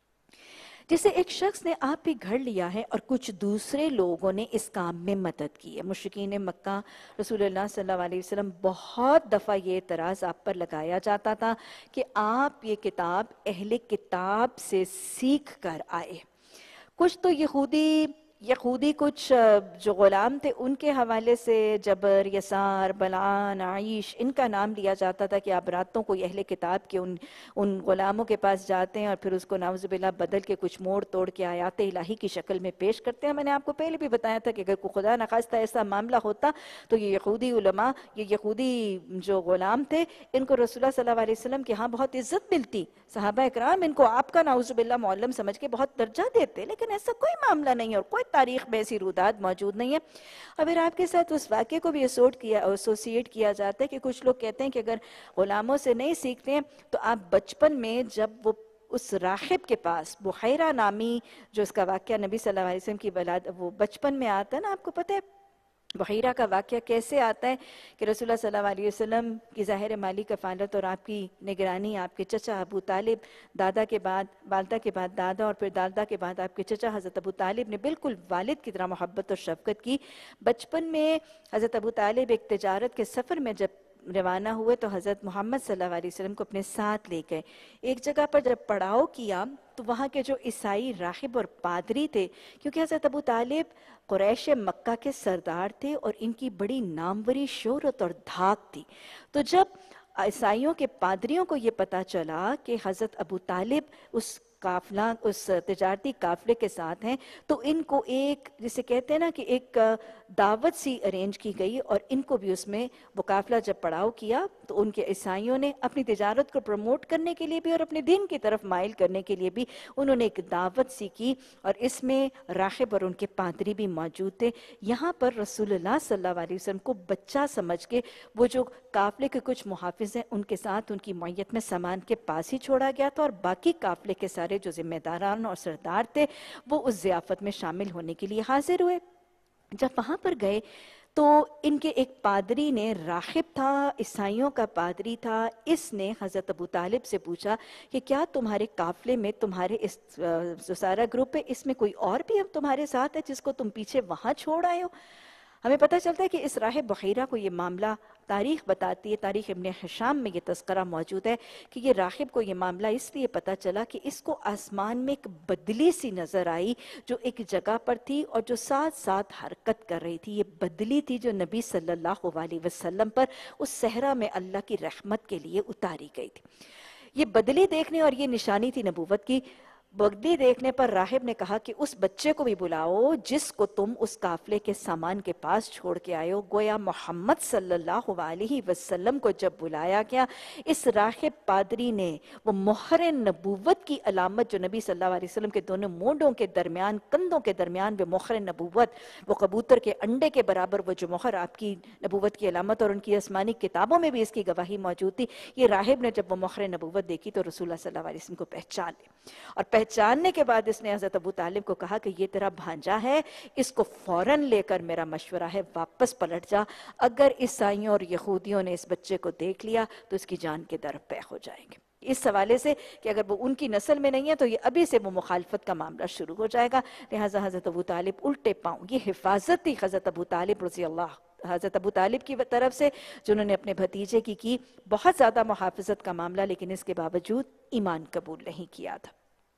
جسے ایک شخص نے آپ بھی گھڑ لیا ہے اور کچھ دوسرے لوگوں نے اس کام میں مدد کی ہے۔ مشرکین مکہ، رسول اللہ صلی اللہ علیہ وسلم بہت دفعہ یہ اعتراض آپ پر لگایا جاتا تھا کہ آپ یہ کتاب اہل کتاب سے سیکھ کر آئے۔ کچھ تو یہودی یہودی کچھ جو غلام تھے ان کے حوالے سے جبر، یسار، بلعان، عیش ان کا نام لیا جاتا تھا کہ آپ راتوں کو اہل کتاب کے ان ان غلاموں کے پاس جاتے ہیں اور پھر اس کو نعوذ باللہ بدل کے کچھ موڑ توڑ کے آیات الہی کی شکل میں پیش کرتے ہیں۔ میں نے آپ کو پہلے بھی بتایا تھا کہ اگر کوئی خدا نخواستہ ایسا معاملہ ہوتا تو یہ یہودی علماء، یہ یہودی جو غلام تھے، ان کو رسول اللہ صلی اللہ علیہ وسلم کے ہاں بہت عزت ملتی، صحابہ اکرام ان کو آپ کا نعوذ باللہ معلم سمجھ کے بہت درجہ دیتے، لیکن ایسا کوئی معاملہ نہیں اور کوئی تاریخ میں ایسی رودات موجود نہیں ہے۔ اگر آپ کے ساتھ اس واقعے کو بھی ایسوسیٹ کیا جاتا ہے کہ کچھ لوگ کہتے ہیں کہ اگر غلاموں سے نہیں سیکھتے ہیں تو آپ بچپن میں جب وہ اس راہب کے پاس بحیرہ نامی جو اس کا واقعہ نبی صلی اللہ علیہ وسلم کی ولادت وہ بچپن میں آتا ہے نا، آپ کو پتہ ہے بحیرہ کا واقعہ کیسے آتا ہے کہ رسول اللہ صلی اللہ علیہ وسلم کی ظاہر مالی کفالت اور آپ کی نگرانی، آپ کے چچا ابو طالب، دادا کے بعد والدہ کے بعد دادا اور پھر دادا کے بعد آپ کے چچا حضرت ابو طالب نے بالکل والد کی طرح محبت اور شفقت کی۔ بچپن میں حضرت ابو طالب ایک تجارت کے سفر میں جب روانہ ہوئے تو حضرت محمد صلی اللہ علیہ وسلم کو اپنے ساتھ لے گئے۔ ایک جگہ پر جب پڑاؤ کیا تو وہاں کے جو عیسائی راہب اور پادری تھے، کیونکہ حضرت ابو طالب قریش مکہ کے سردار تھے اور ان کی بڑی ناموری شہرت اور دھاک تھی، تو جب عیسائیوں کے پادریوں کو یہ پتہ چلا کہ حضرت ابو طالب اس قافلہ اس تجارتی قافلے کے ساتھ ہیں تو ان کو ایک جسے کہتے ہیں نا کہ ایک دعوت سی ارینج کی گئی اور ان کو بھی اس میں وہ قافلہ جب پڑاؤ کیا تو ان کے عیسائیوں نے اپنی تجارت کو پروموٹ کرنے کے لیے بھی اور اپنے دین کی طرف مائل کرنے کے لیے بھی انہوں نے ایک دعوت سی کی اور اس میں راہب اور ان کے پادری بھی موجود تھے. یہاں پر رسول اللہ صلی اللہ علیہ وسلم کو بچہ سمجھ کے وہ جو قافلے کے کچھ محافظ ہیں ان کے ساتھ ان کی معیت میں سامان کے پاس ہی چھوڑا گیا تھا اور باقی قافلے کے سارے جو ذمہ داران اور سردار تھے وہ اس ضیافت میں شامل ہونے کے لیے حاضر ہوئے. جب وہاں پر گئے تو ان کے ایک پادری نے راہب تھا عیسائیوں کا پادری تھا اس نے حضرت ابو طالب سے پوچھا کہ کیا تمہارے قافلے میں تمہارے اس جو سارا گروپ ہے اس میں کوئی اور بھی اب تمہارے ساتھ ہے جس کو تم پیچھے وہاں چھوڑ آئے ہو. ہمیں پتہ چلتا ہے کہ اس راہب بحیرہ کو یہ معاملہ تاریخ بتاتی ہے, تاریخ ابن حشام میں یہ تذکرہ موجود ہے کہ یہ راہب کو یہ معاملہ اس لیے پتہ چلا کہ اس کو آسمان میں ایک بدلی سی نظر آئی جو ایک جگہ پر تھی اور جو ساتھ ساتھ حرکت کر رہی تھی. یہ بدلی تھی جو نبی صلی اللہ علیہ وسلم پر اس صحرا میں اللہ کی رحمت کے لیے اتاری گئی تھی. یہ بدلی دیکھنے اور یہ نشانی تھی نبوت کی. بدلی دیکھنے پر راہب نے کہا کہ اس بچے کو بھی بلاؤ جس کو تم اس قافلے کے سامان کے پاس چھوڑ کے آئے ہو. گویا محمد صلی اللہ علیہ وسلم کو جب بلایا گیا اس راہب پادری نے وہ مہر نبوت کی علامت جو نبی صلی اللہ علیہ وسلم کے دونوں مونڈوں کے درمیان کندھوں کے درمیان وہ مہر نبوت وہ کبوتر کے انڈے کے برابر وہ جو مہر آپ کی نبوت کی علامت اور ان کی آسمانی کتابوں میں بھی اس کی گواہی موجود تھی. یہ راہب نے جب وہ مہر نبوت دیکھی تو رسول اللہ صلی اللہ علیہ وسلم کو پہچان لی اور پہچاننے کے بعد اس نے حضرت ابو طالب کو کہا کہ یہ تیرا بھانجا ہے اس کو فوراً لے کر میرا مشورہ ہے واپس پلٹ جا. اگر عیسائیوں اور یہودیوں نے اس بچے کو دیکھ لیا تو اس کی جان کے در پہ ہو جائیں گے. اس حوالے سے کہ اگر وہ ان کی نسل میں نہیں ہے تو یہ ابھی سے وہ مخالفت کا معاملہ شروع ہو جائے گا. لہٰذا حضرت ابو طالب الٹے پاؤں یہ حفاظت تھی حضرت ابو طالب رضی اللہ حضرت ابو طالب کی طرف سے جنہوں نے اپنے بھتیجے کی کی بہت زیادہ محافظت کا معاملہ لیکن اس کے باوجود ایمان قبول نہیں کیا تھا.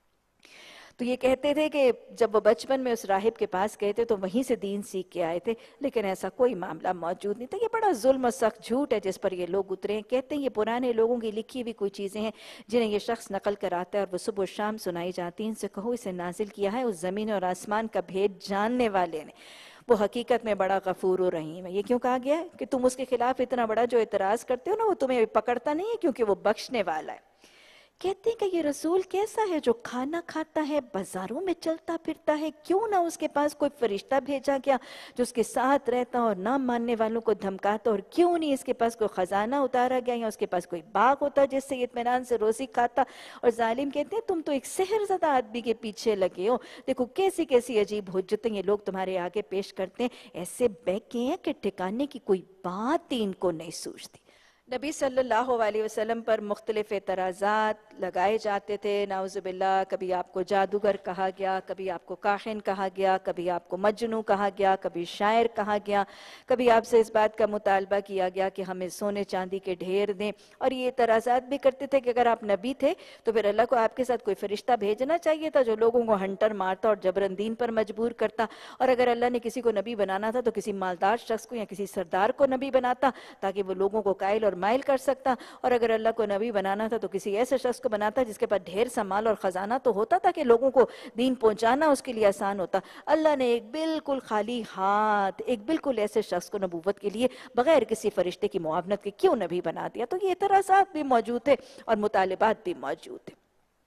تو یہ کہتے تھے کہ جب وہ بچپن میں اس راہب کے پاس گئے تھے تو وہیں سے دین سیکھ کے آئے تھے لیکن ایسا کوئی معاملہ موجود نہیں تھا. یہ بڑا ظلم و سخت جھوٹ ہے جس پر یہ لوگ اترے ہیں. کہتے ہیں یہ پرانے لوگوں کی لکھی ہوئی کوئی چیزیں ہیں جنہیں یہ شخص نقل کراتا ہے اور وہ صبح و شام سنائی جاتی ہیں. ان سے کہو اسے نازل کیا ہے اس زمین اور آسمان کا بھید جاننے والے نے, وہ حقیقت میں بڑا غفور و رحیم ہے. یہ کیوں کہا گیا ہے کہ تم اس کے خلاف اتنا بڑا جو اعتراض کرتے ہو نا وہ تمہیں پکڑتا نہیں ہے کیونکہ وہ بخشنے والا ہے. کہتے ہیں کہ یہ رسول کیسا ہے جو کھانا کھاتا ہے بازاروں میں چلتا پھرتا ہے, کیوں نہ اس کے پاس کوئی فرشتہ بھیجا گیا جو اس کے ساتھ رہتا اور نہ ماننے والوں کو دھمکاتا, اور کیوں نہیں اس کے پاس کوئی خزانہ اتارا گیا یا اس کے پاس کوئی باغ ہوتا جس سے اطمینان سے روزی کھاتا. اور ظالم کہتے ہیں تم تو ایک سحر زدہ آدمی کے پیچھے لگے ہو. دیکھو کیسی کیسی عجیب حجتیں یہ لوگ تمہارے آگے پیش کرتے ہیں, ایسے بہکے ہیں کہ ٹھکانے کی کوئی بات ہی ان کو نہیں سوچتی. نبی صلی اللہ علیہ وسلم پر مختلف اعتراضات لگائے جاتے تھے. نعوذ باللہ, کبھی آپ کو جادوگر کہا گیا, کبھی آپ کو کاہن کہا گیا, کبھی آپ کو مجنوں کہا گیا, کبھی شاعر کہا گیا, کبھی آپ سے اس بات کا مطالبہ کیا گیا کہ ہمیں سونے چاندی کے ڈھیر دیں. اور یہ اعتراضات بھی کرتے تھے کہ اگر آپ نبی تھے تو پھر اللہ کو آپ کے ساتھ کوئی فرشتہ بھیجنا چاہیے تھا جو لوگوں کو ہنٹر مارتا اور جبرن دین پر مجبور کرتا, اور اگر اللہ نے کسی کو نبی بنانا تھا تو کسی مالدار شخص کو یا کسی سردار کو نبی بناتا تاکہ وہ لوگوں کو قائل اور مائل کر سکتا, اور اگر اللہ کو نبی بنانا تھا تو کسی ایسے شخص کو بناتا جس کے پاس ڈھیر سا مال اور خزانہ تو ہوتا تاکہ لوگوں کو دین پہنچانا اس کے لیے آسان ہوتا. اللہ نے ایک بالکل خالی ہاتھ ایک بالکل ایسے شخص کو نبوت کے لیے بغیر کسی فرشتے کی معاونت کے کیوں نبی بنا دیا. تو یہ اعتراضات بھی موجود تھے اور مطالبات بھی موجود تھے.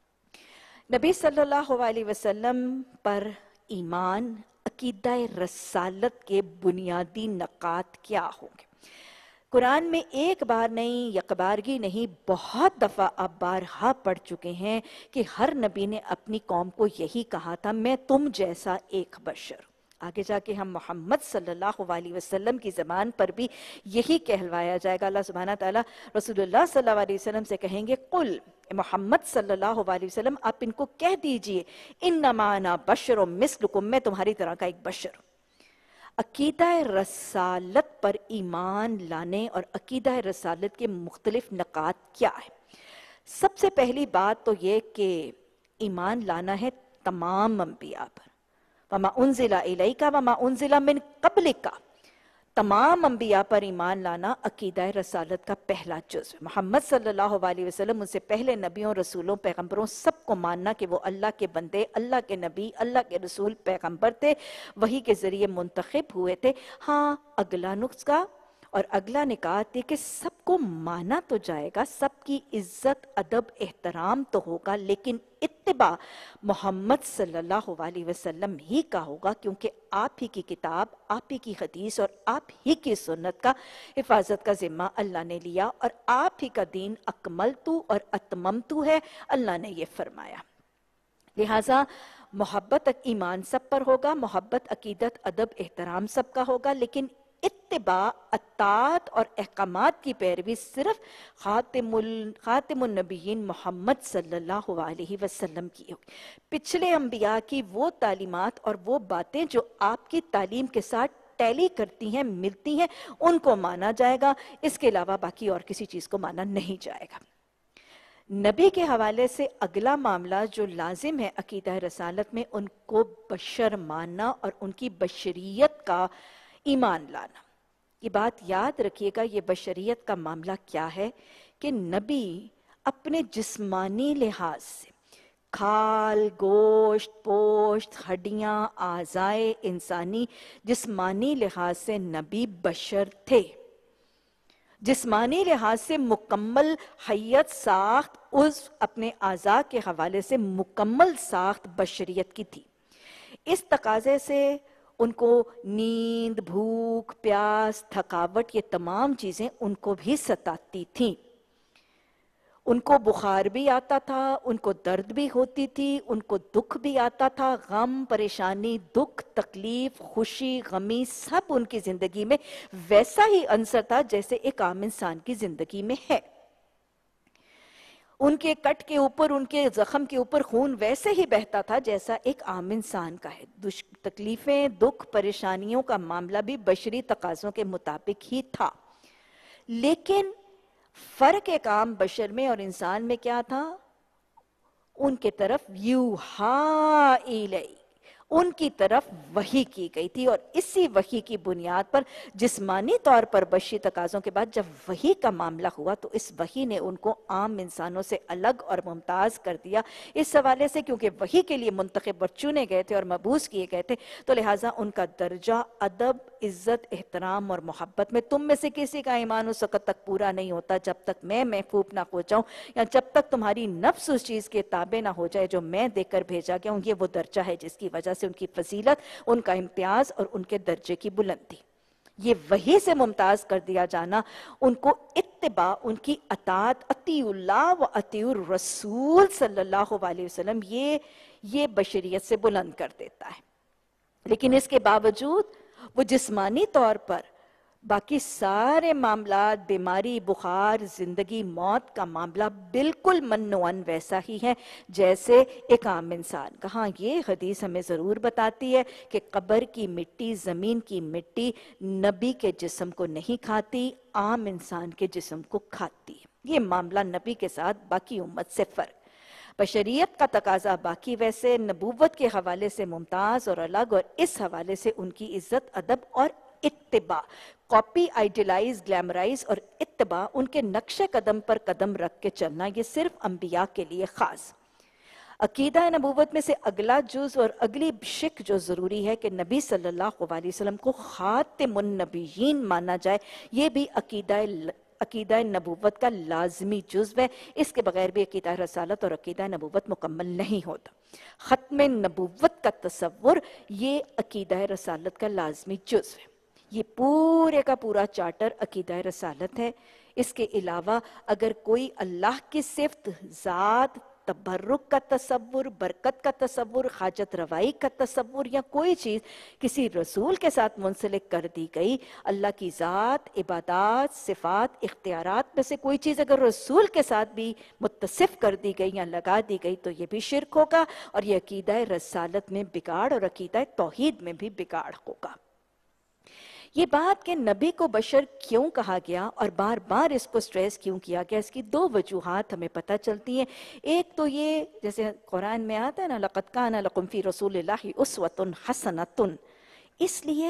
نبی صلی اللہ علیہ وسلم پر ایمان عقیدہ رسالت کے بنیادی نکات کیا ہوں گے؟ قرآن میں ایک بار نہیں یکبارگی نہیں بہت دفعہ آپ بارہا پڑھ چکے ہیں کہ ہر نبی نے اپنی قوم کو یہی کہا تھا, میں تم جیسا ایک بشر. آگے جا کے ہم محمد صلی اللہ علیہ وسلم کی زبان پر بھی یہی کہلوایا جائے گا. اللہ سبحانہ تعالیٰ رسول اللہ صلی اللہ علیہ وسلم سے کہیں گے قل, محمد صلی اللہ علیہ وسلم آپ ان کو کہہ دیجئے انما انا بشر مثلکم, میں تمہاری طرح کا ایک بشر. عقیدہ رسالت پر ایمان لانے اور عقیدہ رسالت کے مختلف نکات کیا ہے؟ سب سے پہلی بات تو یہ کہ ایمان لانا ہے تمام انبیاء پر. وَمَا أُنزِلَ إِلَيْكَ وَمَا أُنزِلَ مِن قَبْلِكَ, तमाम अंबिया पर ईमान लाना अकीदा रसालत का पहला जुज़ है। मोहम्मद सल्लल्लाहु अलैहि वसल्लम, उनसे पहले नबियों, रसूलों, पैगंबरों सबको मानना कि वो अल्लाह के बंदे, अल्लाह के नबी, अल्लाह के रसूल, पैगंबर थे, वही के ज़रिए मुंतखब हुए थे। हाँ, अगला नुस्खा और अगला निकात ये कि सबको माना तो जाएगा, सबकी इज्जत अदब एहतराम तो होगा, लेकिन इत्तिबा मोहम्मद सल्लल्लाहु अलैहि वसल्लम ही का होगा, क्योंकि आप ही की किताब, आप ही की हदीस और आप ही की सुन्नत का हिफाजत का जिम्मा अल्लाह ने लिया, और आप ही का दीन अकमलतु और अतममतु है, अल्लाह ने ये फरमाया। लिहाजा मोहब्बत ईमान सब पर होगा, मोहब्बत अकीदत अदब एहतराम सब का होगा, लेकिन इत्तिबा अतात और अहकामात की पैरवी सिर्फ खातिमुल खातिमुन नबीयीन मोहम्मद सल्लल्लाहु अलैहि वसल्लम की होगी। पिछले अंबिया की वो तालीमात और वो बातें जो आपकी तालीम के साथ टैली करती हैं, मिलती हैं, उनको माना जाएगा। इसके अलावा बाकी और किसी चीज को माना नहीं जाएगा। नबी के हवाले से अगला मामला जो लाजिम है अकीदा रसालत में, उनको बशर मानना और उनकी बशरियत का ईमान लाना। ये बात याद रखिएगा, ये बशरियत का मामला क्या है कि नबी अपने जिस्मानी लिहाज से खाल, गोश्त, पोश्त, हड्डियां, आज़ाए इंसानी, जिस्मानी लिहाज से नबी बशर थे। जिस्मानी लिहाज से मुकम्मल हय्यत साख्त, उस अपने आज़ा के हवाले से मुकम्मल साख्त बशरियत की थी। इस तकाजे से उनको नींद, भूख, प्यास, थकावट, ये तमाम चीजें उनको भी सताती थीं। उनको बुखार भी आता था, उनको दर्द भी होती थी, उनको दुख भी आता था, गम, परेशानी, दुख, तकलीफ, खुशी, गमी सब उनकी जिंदगी में वैसा ही अंसर था जैसे एक आम इंसान की जिंदगी में है। उनके कट के ऊपर, उनके जख्म के ऊपर खून वैसे ही बहता था जैसा एक आम इंसान का है। तकलीफें, दुख, परेशानियों का मामला भी बशरी तकाज़ों के मुताबिक ही था। लेकिन फर्क एक आम बशर में और इंसान में क्या था? उनके तरफ यूहा इलैहि, उनकी तरफ वही की गई थी, और इसी वही की बुनियाद पर जिस्मानी तौर पर बशरी तकाज़ों के बाद जब वही का मामला हुआ तो इस वही ने उनको आम इंसानों से अलग और मुमताज कर दिया। इस हवाले से क्योंकि वही के लिए मुंतखब और चुने गए थे और मबूस किए गए थे, तो लिहाजा उनका दर्जा अदब, इज्जत, एहतराम और मोहब्बत में तुम में से किसी का ईमान उस वक़्त तक पूरा नहीं होता जब तक मैं महफूब ना हो जाऊं, या जब तक तुम्हारी नफ्स उस चीज के ताबे ना हो जाए जो मैं देकर भेजा गया हूं। ये वो दर्जा है जिसकी वजह से उनकी फजीलत, उनका इम्तियाज और उनके दर्जे की बुलंदी, ये वही से मुमताज कर दिया जाना, उनको इत्तिबा, उनकी अतात, अतीउल्लाह व अतीउर रसूल सल्लल्लाहु अलैहि वसल्लम, ये ये बशरियत से बुलंद कर देता है। लेकिन इसके बावजूद वो जिस्मानी तौर पर बाकी सारे मामला, बीमारी, बुखार, जिंदगी, मौत का मामला बिल्कुल मन्नोअन वैसा ही है जैसे एक आम इंसान का। हाँ, ये हदीस हमें ज़रूर बताती है कि कब्र की मिट्टी, ज़मीन की मिट्टी नबी के जिस्म को नहीं खाती, आम इंसान के जिस्म को खाती है। ये मामला नबी के साथ बाकी उम्मत से फ़र्क। बशरियत का तकाजा बाकी वैसे, नबूवत के हवाले से मुमताज और अलग, और इस हवाले से उनकी इज्जत, अदब और इत्तिबा, कॉपी, आइडियलाइज, ग्लैमराइज और इत्तिबा, उनके नक्शे कदम पर कदम रख के चलना, ये सिर्फ अंबिया के लिए खास। अकीदा नबूवत में से अगला जुज और अगली शिक जो जरूरी है कि नबी सल्लल्लाहु अलैहि वसल्लम को खातिमुन नबीयीन माना जाए, ये भी अकीदा अकीदा नबूवत का लाजमी जुज़्व है। इसके बगैर भी अकीदा रसालत और अकीदा नबूवत मुकम्मल नहीं होता। ख़त्म नबूवत का तसव्वुर ये अकीदा रसालत का लाजमी जुज़्व है। ये पूरे का पूरा चार्टर अकीदा रसालत है। इसके अलावा अगर कोई अल्लाह की सिफ्त, ज़ात, तबर्रुक का तसव्वुर, बरकत का तसव्वुर, हाजत रवाई का तसव्वुर या कोई चीज़ किसी रसूल के साथ मुंसलिक कर दी गई, अल्लाह की ज़ात, इबादात, सिफ़ात, इख्तियारात में से कोई चीज़ अगर रसूल के साथ भी मुत्तसिफ कर दी गई या लगा दी गई तो ये भी शिर्क होगा, और ये अकीदा रसालत में बिगाड़ और अकीदा तौहीद में भी बिगाड़ होगा। ये बात कि नबी को बशर क्यों कहा गया और बार बार इसको स्ट्रेस क्यों किया गया, इसकी दो वजूहात हमें पता चलती हैं। एक तो ये, जैसे कुरान में आता है ना, लक़द काना लकुम फ़ी रसूलिल्लाहि उस्वतुन हसनतुन, इसलिए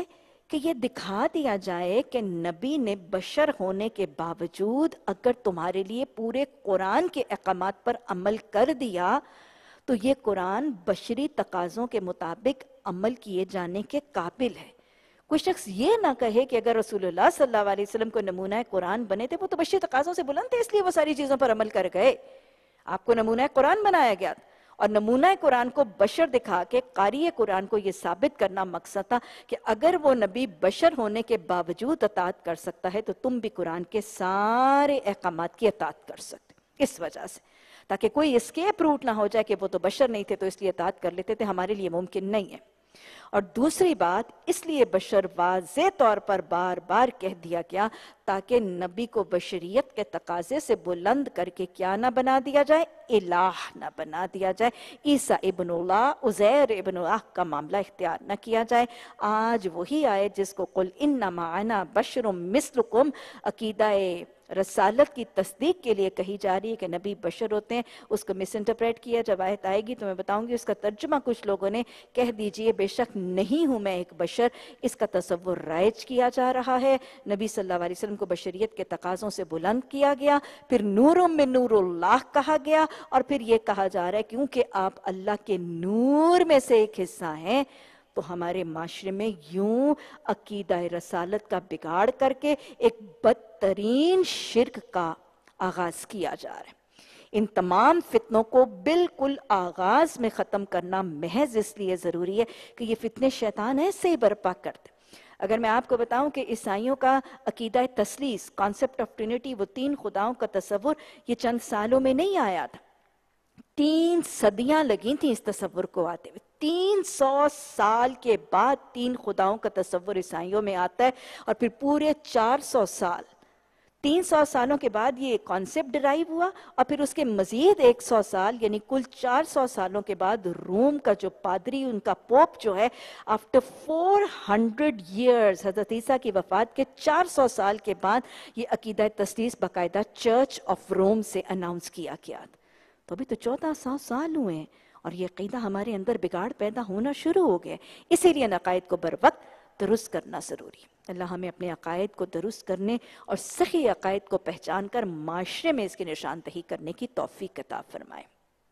کہ یہ دکھا دیا جائے کہ نبی نے بشر ہونے کے باوجود اگر تمہارے لیے پورے قرآن کے احکامات پر عمل کر دیا تو یہ قرآن بشری تقاضوں کے مطابق عمل کیے جانے کے قابل ہے۔ کوئی شخص یہ نہ کہے کہ اگر رسول اللہ صلی اللہ علیہ وسلم کو نمونہ قرآن بنے تھے، وہ تو بشری تقاضوں سے بلند تھے، اس لیے وہ ساری چیزوں پر عمل کر گئے۔ آپ کو نمونہ قرآن بنایا گیا اور نمونہ قرآن کو بشر دکھا کے قاری قرآن کو یہ ثابت کرنا مقصد تھا کہ اگر وہ نبی بشر ہونے کے باوجود اطاعت کر سکتا ہے تو تم بھی قرآن کے سارے احکامات کی اطاعت کر سکتے، اس وجہ سے، تاکہ کوئی اسکیپ روٹ نہ ہو جائے کہ وہ تو بشر نہیں تھے تو اس لیے اطاعت کر لیتے تھے، ہمارے لیے ممکن نہیں ہے۔ اور دوسری بات، اس لیے بشر واضح طور پر بار بار کہہ دیا گیا تاکہ نبی کو بشریت کے تقاضے سے بلند کر کے کیا نہ بنا دیا جائے، الہ نہ بنا دیا جائے، عیسیٰ ابن اللہ، عزیر ابن اللہ کا معاملہ اختیار نہ کیا جائے۔ آج وہی آئے جس کو قل انما انا بشر مثلکم عقیدہ رسالت کی تصدیق کے لیے کہی جا رہی ہے کہ نبی بشر ہوتے ہیں، اس کو مس انٹرپریٹ کیا۔ جب آیت آئے گی تو میں بتاؤں گی اس کا ترجمہ کچھ لوگوں نے کہہ دیجئے بے شک نہیں ہوں میں ایک بشر، اس کا تصور رائج کیا جا رہا ہے۔ نبی صلی اللہ علیہ وسلم کو بشریت کے تقاضوں سے بلند کیا گیا، پھر نور من نور اللہ کہا گیا، اور پھر یہ کہا جا رہا ہے کیونکہ آپ اللہ کے نور میں سے ایک حصہ ہیں تو ہمارے معاشرے میں یوں عقیدہ رسالت کا بگاڑ کر کے ایک بدترین شرک کا آغاز کیا جا رہا ہے۔ ان تمام فتنوں کو بالکل آغاز میں ختم کرنا محض اس لیے ضروری ہے کہ یہ فتنے شیطان ایسے ہی برپا کرتے۔ اگر میں آپ کو بتاؤں کہ عیسائیوں کا عقیدہ تثلیث، کانسیپٹ آف ٹرینٹی، وہ تین خداؤں کا تصور یہ چند سالوں میں نہیں آیا تھا، تین صدیاں لگی تھیں اس تصور کو آتے ہوئے۔ تین سو سال کے بعد تین خداؤں کا تصور عیسائیوں میں آتا ہے، اور پھر پورے چار سو سال تین سو سالوں کے بعد یہ کانسیپٹ ڈرائیو ہوا، اور پھر اس کے مزید ایک سو سال یعنی کل چار سو سالوں کے بعد روم کا جو پادری، ان کا پوپ جو ہے، آفٹر فور ہنڈریڈ ایئرز، حضرت عیسیٰ کی وفات کے چار سو سال کے بعد یہ عقیدہ تثلیث باقاعدہ چرچ آف روم سے اناؤنس کیا گیا۔ تو ابھی تو چودہ سو سال ہوئے ہیں اور یہ عقیدہ ہمارے اندر بگاڑ پیدا ہونا شروع ہو گیا، اسی لیے عقائد کو بر وقت درست کرنا ضروری ہے۔ اللہ ہمیں اپنے عقائد کو درست کرنے اور صحیح عقائد کو پہچان کر معاشرے میں اس کی نشاندہی کرنے کی توفیق عطا فرمائے۔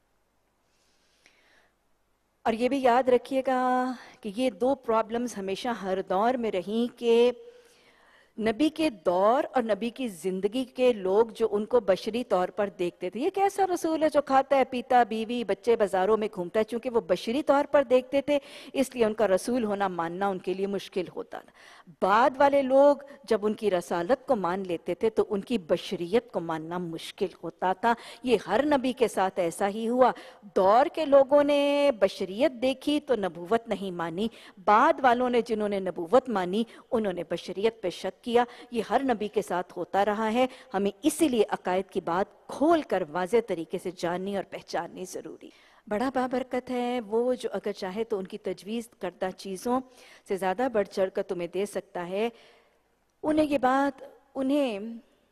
اور یہ بھی یاد رکھیے گا کہ یہ دو پرابلمز ہمیشہ ہر دور میں رہیں کہ نبی کے دور اور نبی کی زندگی کے لوگ جو ان کو بشری طور پر دیکھتے تھے، یہ کیسا رسول ہے جو کھاتا ہے پیتا بیوی بچے بازاروں میں گھومتا ہے، چونکہ وہ بشری طور پر دیکھتے تھے اس لیے ان کا رسول ہونا ماننا ان کے لیے مشکل ہوتا تھا۔ بعد والے لوگ جب ان کی رسالت کو مان لیتے تھے تو ان کی بشریت کو ماننا مشکل ہوتا تھا۔ یہ ہر نبی کے ساتھ ایسا ہی ہوا، دور کے لوگوں نے بشریت دیکھی تو نبوت نہیں مانی، بعد والوں نے جنہوں نے نبوت مانی انہوں نے بشریت پہ شک کیا۔ یہ ہر نبی کے ساتھ ہوتا رہا ہے، ہمیں اسی لیے عقائد کی بات کھول کر واضح طریقے سے جاننی اور پہچاننی ضروری۔ بڑا بابرکت ہے وہ جو اگر چاہے تو ان کی تجویز کردہ چیزوں سے زیادہ بڑھ چڑھ کر تمہیں دے سکتا ہے، انہیں یہ بات انہیں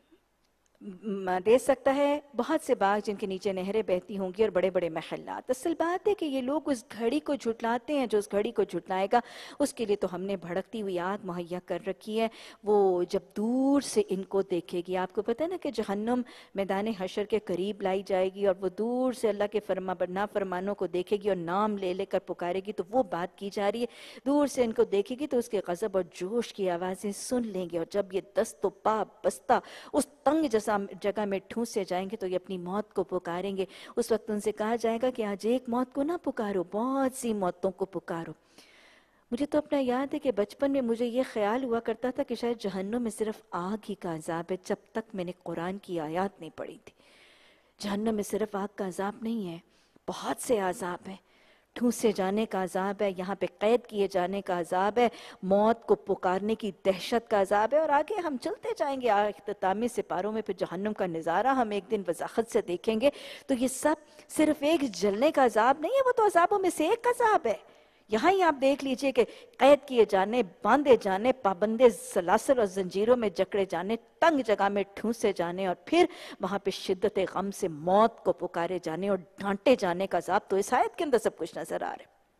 دے سکتا ہے بہت سے باغ جن کے نیچے نہریں بہتی ہوں گی اور بڑے بڑے محلات۔ اصل بات ہے کہ یہ لوگ اس گھڑی کو جھٹلاتے ہیں، جو اس گھڑی کو جھٹلائے گا اس کے لیے تو ہم نے بھڑکتی ہوئی آگ مہیا کر رکھی ہے۔ وہ جب دور سے ان کو دیکھے گی، آپ کو پتہ ہے نا کہ جہنم میدان حشر کے قریب لائی جائے گی اور وہ دور سے اللہ کے فرما نافرمانوں کو دیکھے گی اور نام لے لے کر پکارے گی، تو وہ بات کی جا رہی ہے۔ دور سے ان کو دیکھے گی تو اس کے غضب اور جوش کی آوازیں سن لیں گے، اور جب یہ دست و پا بستہ اس تنگ جیسا جگہ میں ٹھونسے جائیں گے تو یہ اپنی موت کو پکاریں گے۔ اس وقت ان سے کہا جائے گا کہ آج ایک موت کو نہ پکارو، بہت سی موتوں کو پکارو۔ مجھے تو اپنا یاد ہے کہ بچپن میں مجھے یہ خیال ہوا کرتا تھا کہ شاید جہنم میں صرف آگ ہی کا عذاب ہے، جب تک میں نے قرآن کی آیات نہیں پڑھی تھی۔ جہنم میں صرف آگ کا عذاب نہیں ہے، بہت سے عذاب ہیں۔ ٹھونسے جانے کا عذاب ہے، یہاں پہ قید کیے جانے کا عذاب ہے، موت کو پکارنے کی دہشت کا عذاب ہے، اور آگے ہم چلتے جائیں گے اختتامی سپاروں میں، پھر جہنم کا نظارہ ہم ایک دن وضاحت سے دیکھیں گے۔ تو یہ سب صرف ایک جلنے کا عذاب نہیں ہے، وہ تو عذابوں میں سے ایک عذاب ہے۔ یہاں ہی آپ دیکھ لیجئے کہ قید کیے جانے، باندھے جانے، پابندے سلاسل اور زنجیروں میں جکڑے جانے، تنگ جگہ میں ٹھونسے جانے، اور پھر وہاں پہ شدت غم سے موت کو پکارے جانے اور ڈانٹے جانے کا عذاب، تو اس آیت کے اندر سب کچھ نظر آ رہا ہے۔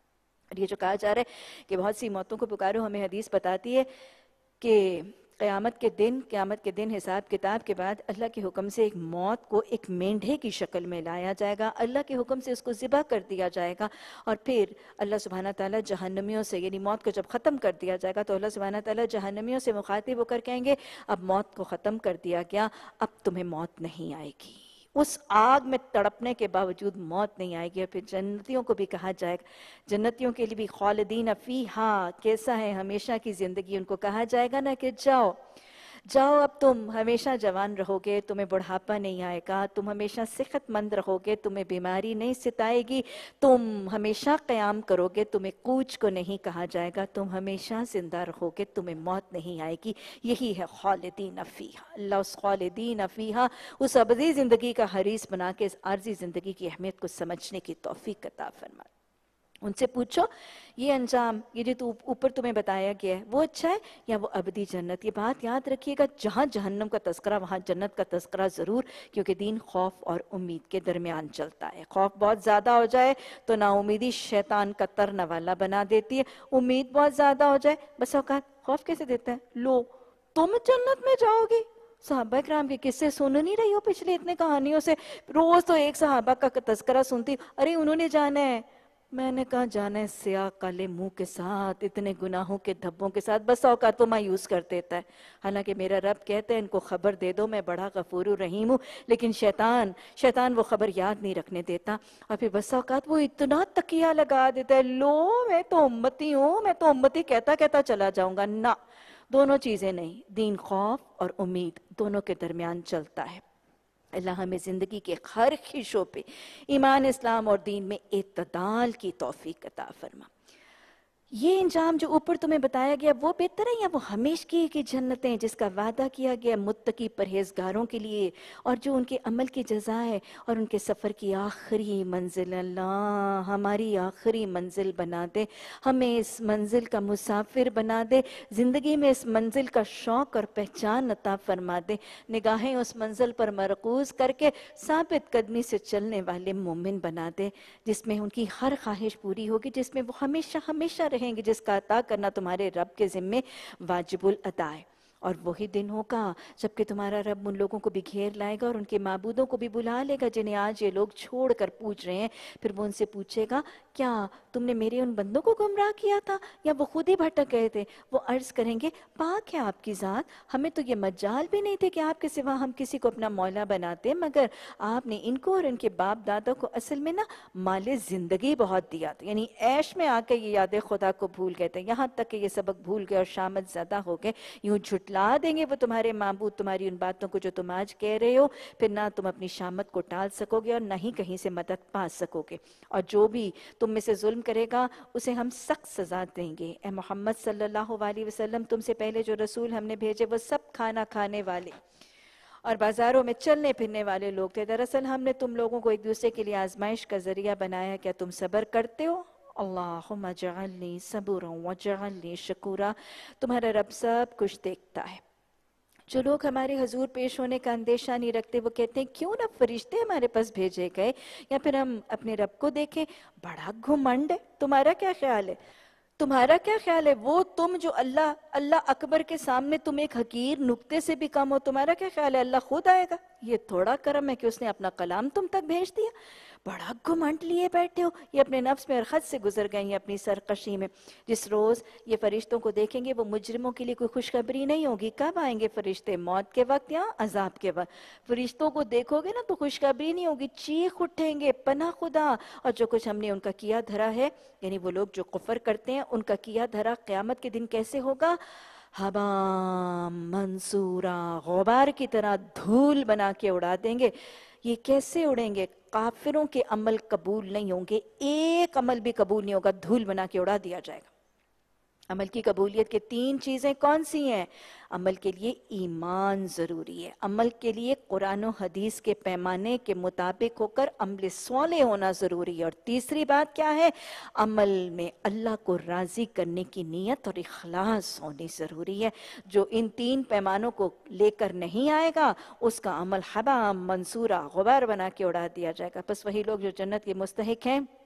اور یہ جو کہا جا رہا ہے کہ بہت سی موتوں کو پکارو، ہمیں حدیث بتاتی ہے کہ قیامت کے دن قیامت کے دن حساب کتاب کے بعد اللہ کے حکم سے ایک موت کو ایک مینڈھے کی شکل میں لایا جائے گا، اللہ کے حکم سے اس کو ذبح کر دیا جائے گا، اور پھر اللہ سبحانہ تعالیٰ جہنمیوں سے، یعنی موت کو جب ختم کر دیا جائے گا تو اللہ سبحانہ تعالیٰ جہنمیوں سے مخاطب ہو کر کہیں گے اب موت کو ختم کر دیا گیا، اب تمہیں موت نہیں آئے گی۔ اس آگ میں تڑپنے کے باوجود موت نہیں آئے گی۔ اور پھر جنتیوں کو بھی کہا جائے گا، جنتیوں کے لیے بھی خالدین فیہا، کیسا ہے ہمیشہ کی زندگی، ان کو کہا جائے گا نا کہ جاؤ جاؤ اب تم ہمیشہ جوان رہو گے، تمہیں بڑھاپا نہیں آئے گا، تم ہمیشہ صحت مند رہو گے، تمہیں بیماری نہیں ستائے گی، تم ہمیشہ قیام کرو گے، تمہیں کوچ کو نہیں کہا جائے گا، تم ہمیشہ زندہ رہو گے، تمہیں موت نہیں آئے گی۔ یہی ہے خالدین فیہا۔ اللہ اس خالدین فیہا، اس ابدی زندگی کا حریص بنا کے اس عارضی زندگی کی اہمیت کو سمجھنے کی توفیق عطا فرمائے۔ ان سے پوچھو یہ انجام، یہ جو تو اوپر تمہیں بتایا گیا ہے وہ اچھا ہے یا وہ ابدی جنت؟ یہ بات یاد رکھیے گا، جہاں جہنم کا تذکرہ وہاں جنت کا تذکرہ ضرور، کیونکہ دین خوف اور امید کے درمیان چلتا ہے۔ خوف بہت زیادہ ہو جائے تو نا امیدی شیطان کا ترنے والا بنا دیتی ہے، امید بہت زیادہ ہو جائے بس اوقات خوف کیسے دیتا ہے، لو تم جنت میں جاؤ گی۔ صحابہ کرام کے قصے سن نہیں رہی ہو پچھلے اتنے کہانیوں سے، روز تو ایک صحابہ کا تذکرہ سنتی، ارے انہوں نے جانا ہے، میں نے کہا جانا ہے سیاہ کالے منہ کے ساتھ، اتنے گناہوں کے دھبوں کے ساتھ، بس اوقات تو مایوس کر دیتا ہے۔ حالانکہ میرا رب کہتا ہے ان کو خبر دے دو میں بڑا غفور الرحیم ہوں، لیکن شیطان شیطان وہ خبر یاد نہیں رکھنے دیتا، اور پھر بس اوقات وہ اتنا تکیہ لگا دیتا ہے، لو میں تو امتی ہوں، میں تو امتی کہتا کہتا چلا جاؤں گا۔ نہ، دونوں چیزیں نہیں، دین خوف اور امید دونوں کے درمیان چلتا ہے۔ اللہ ہمیں زندگی کے ہر خشوں پہ ایمان اسلام اور دین میں اعتدال کی توفیق عطا فرما۔ یہ انجام جو اوپر تمہیں بتایا گیا وہ بہتر ہے یا وہ ہمیشگی کی جنتیں جس کا وعدہ کیا گیا متقی پرہیزگاروں کے لیے، اور جو ان کے عمل کی جزا ہے اور ان کے سفر کی آخری منزل؟ اللہ ہماری آخری منزل بنا دے، ہمیں اس منزل کا مسافر بنا دے، زندگی میں اس منزل کا شوق اور پہچان عطا فرما دے، نگاہیں اس منزل پر مرکوز کر کے ثابت قدمی سے چلنے والے مومن بنا دے، جس میں ان کی ہر خواہش پوری ہوگی، جس میں وہ ہمیشہ ہمیشہ رہیں گے، جس کا عطا کرنا تمہارے رب کے ذمے واجب الادا ہے۔ اور وہی دن ہوگا جب کہ تمہارا رب ان لوگوں کو بھی گھیر لائے گا اور ان کے معبودوں کو بھی بلا لے گا جنہیں آج یہ لوگ چھوڑ کر پوچھ رہے ہیں، پھر وہ ان سے پوچھے گا کیا تم نے میرے ان بندوں کو گمراہ کیا تھا یا وہ خود ہی بھٹک گئے تھے؟ وہ عرض کریں گے پاک ہے آپ کی ذات، ہمیں تو یہ مجال بھی نہیں تھے کہ آپ کے سوا ہم کسی کو اپنا مولا بناتے، مگر آپ نے ان کو اور ان کے باپ دادا کو اصل میں نا مال زندگی بہت دیا تھا، یعنی عیش میں آ کے یہ یاد خدا کو بھول گئے تھے، یہاں تک کہ یہ سبق بھول گئے اور شامت زدہ ہو گئے۔ یوں جھٹلا دیں گے وہ تمہارے معبود تمہاری ان باتوں کو جو تم آج کہہ رہے ہو، پھر نہ تم اپنی شامت کو ٹال سکو گے اور نہ ہی کہیں سے مدد پا سکو گے، اور جو بھی تم میں سے ظلم کرے گا اسے ہم سخت سزا دیں گے۔ اے محمد صلی اللہ علیہ وسلم، تم سے پہلے جو رسول ہم نے بھیجے وہ سب کھانا کھانے والے اور بازاروں میں چلنے پھرنے والے لوگ تھے، دراصل ہم نے تم لوگوں کو ایک دوسرے کے لیے آزمائش کا ذریعہ بنایا، کیا تم صبر کرتے ہو؟ اللہم اجعلنی صبورا واجعلنی شکورا۔ تمہارا رب سب کچھ دیکھتا ہے۔ جو لوگ ہمارے حضور پیش ہونے کا اندیشہ نہیں رکھتے وہ کہتے ہیں کیوں نہ فرشتے ہمارے پاس بھیجے گئے یا پھر ہم اپنے رب کو دیکھیں، بڑا گھمنڈ ہے۔ تمہارا کیا خیال ہے؟ تمہارا کیا خیال ہے وہ تم جو اللہ اللہ اکبر کے سامنے تم ایک حقیر نقطے سے بھی کم ہو، تمہارا کیا خیال ہے اللہ خود آئے گا؟ یہ تھوڑا کرم ہے کہ اس نے اپنا کلام تم تک بھیج دیا؟ بڑا گھمنڈ لیے بیٹھے ہو۔ یہ اپنے نفس میں اور حد سے گزر گئے ہیں اپنی سرکشی میں۔ جس روز یہ فرشتوں کو دیکھیں گے وہ مجرموں کے لیے کوئی خوشخبری نہیں ہوگی۔ کب آئیں گے فرشتے؟ موت کے وقت یا عذاب کے وقت؟ فرشتوں کو دیکھو گے نا تو خوشخبری نہیں ہوگی، چیخ اٹھیں گے پناہ خدا، اور جو کچھ ہم نے ان کا کیا دھرا ہے، یعنی وہ لوگ جو کفر کرتے ہیں ان کا کیا دھرا قیامت کے دن کیسے ہوگا؟ ہبا منصورا، غبار کی طرح دھول بنا کے اڑا دیں گے۔ یہ کیسے اڑیں گے؟ کافروں کے عمل قبول نہیں ہوں گے، ایک عمل بھی قبول نہیں ہوگا، دھول بنا کے اڑا دیا جائے گا۔ عمل کی قبولیت کے تین چیزیں کون سی ہیں؟ عمل کے لیے ایمان ضروری ہے، عمل کے لیے قرآن و حدیث کے پیمانے کے مطابق ہو کر عمل صالح ہونا ضروری ہے، اور تیسری بات کیا ہے؟ عمل میں اللہ کو راضی کرنے کی نیت اور اخلاص ہونی ضروری ہے۔ جو ان تین پیمانوں کو لے کر نہیں آئے گا اس کا عمل حبا منصورا، غبار بنا کے اڑا دیا جائے گا۔ بس وہی لوگ جو جنت کے مستحق ہیں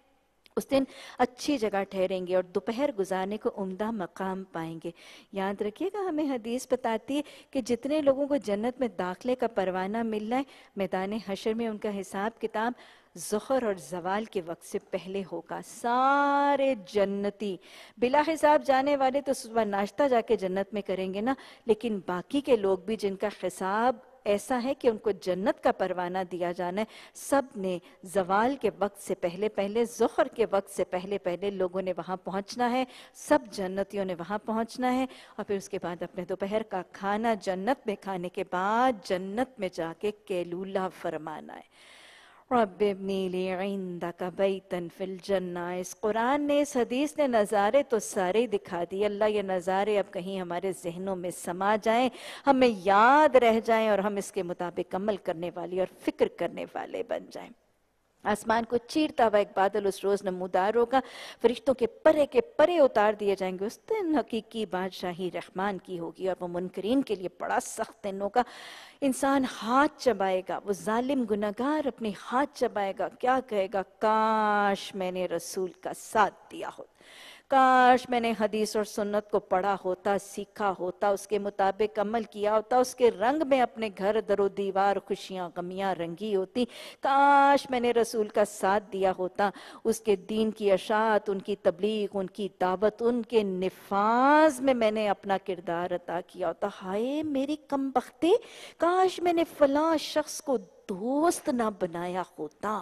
اس دن اچھی جگہ ٹھہریں گے اور دوپہر گزارنے کو عمدہ مقام پائیں گے۔ یاد رکھیے گا، ہمیں حدیث بتاتی ہے کہ جتنے لوگوں کو جنت میں داخلے کا پروانہ ملنا ہے، میدان حشر میں ان کا حساب کتاب ظہر اور زوال کے وقت سے پہلے ہوگا۔ سارے جنتی بلا حساب جانے والے تو صبح ناشتہ جا کے جنت میں کریں گے نا، لیکن باقی کے لوگ بھی جن کا حساب ایسا ہے کہ ان کو جنت کا پروانہ دیا جانا ہے، سب نے زوال کے وقت سے پہلے پہلے، ظہر کے وقت سے پہلے پہلے لوگوں نے وہاں پہنچنا ہے، سب جنتیوں نے وہاں پہنچنا ہے، اور پھر اس کے بعد اپنے دوپہر کا کھانا جنت میں کھانے کے بعد جنت میں جا کے قیلولہ فرمانا ہے۔ رب ابنی لی عندک بیتا فی الجنہ۔ اس قرآن نے، اس حدیث نے نظارے تو سارے دکھا دی۔ اللہ یہ نظارے اب کہیں ہمارے ذہنوں میں سما جائیں، ہمیں یاد رہ جائیں اور ہم اس کے مطابق عمل کرنے والی اور فکر کرنے والے بن جائیں۔ آسمان کو چیرتا ہوا ایک بادل اس روز نمودار ہوگا، فرشتوں کے پرے کے پرے اتار دیے جائیں گے۔ اس دن حقیقی بادشاہی رحمان کی ہوگی اور وہ منکرین کے لیے بڑا سخت دن ہوگا۔ انسان ہاتھ چبائے گا، وہ ظالم گناہگار اپنے ہاتھ چبائے گا، کیا کہے گا؟ کاش میں نے رسول کا ساتھ دیا ہو، کاش میں نے حدیث اور سنت کو پڑھا ہوتا، سیکھا ہوتا، اس کے مطابق عمل کیا ہوتا، اس کے رنگ میں اپنے گھر در و دیوار خوشیاں غمیاں رنگی ہوتی، کاش میں نے رسول کا ساتھ دیا ہوتا، اس کے دین کی اشاعت، ان کی تبلیغ، ان کی دعوت، ان کے نفاذ میں میں نے اپنا کردار عطا کیا ہوتا۔ ہائے میری کم بختی، کاش میں نے فلاں شخص کو دوست نہ بنایا ہوتا۔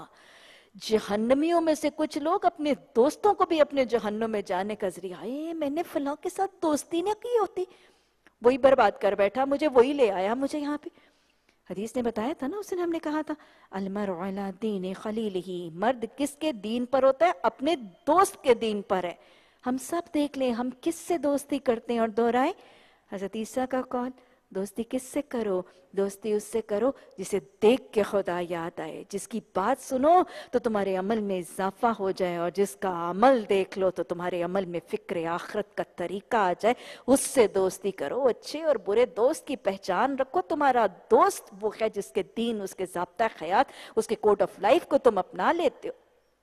جہنمیوں میں سے کچھ لوگ اپنے دوستوں کو بھی اپنے جہنم میں جانے کا ذریعہ، اے میں نے فلاں کے ساتھ دوستی نہ کی ہوتی، وہی برباد کر بیٹھا، مجھے وہی لے آیا مجھے یہاں پہ۔ حدیث نے بتایا تھا نا، اس دن ہم نے کہا تھا المرء علی دین خلیلہ، مرد کس کے دین پر ہوتا ہے؟ اپنے دوست کے دین پر ہے۔ ہم سب دیکھ لیں ہم کس سے دوستی کرتے ہیں اور دہرائیں۔ حضرت عیسیٰ کا قول، دوستی کس سے کرو؟ دوستی اس سے کرو جسے دیکھ کے خدا یاد آئے، جس کی بات سنو تو تمہارے عمل میں اضافہ ہو جائے، اور جس کا عمل دیکھ لو تو تمہارے عمل میں فکر آخرت کا طریقہ آ جائے، اس سے دوستی کرو۔ اچھے اور برے دوست کی پہچان رکھو، تمہارا دوست وہ ہے جس کے دین، اس کے ضابطہ حیات، اس کے کوڈ آف لائف کو تم اپنا لیتے ہو۔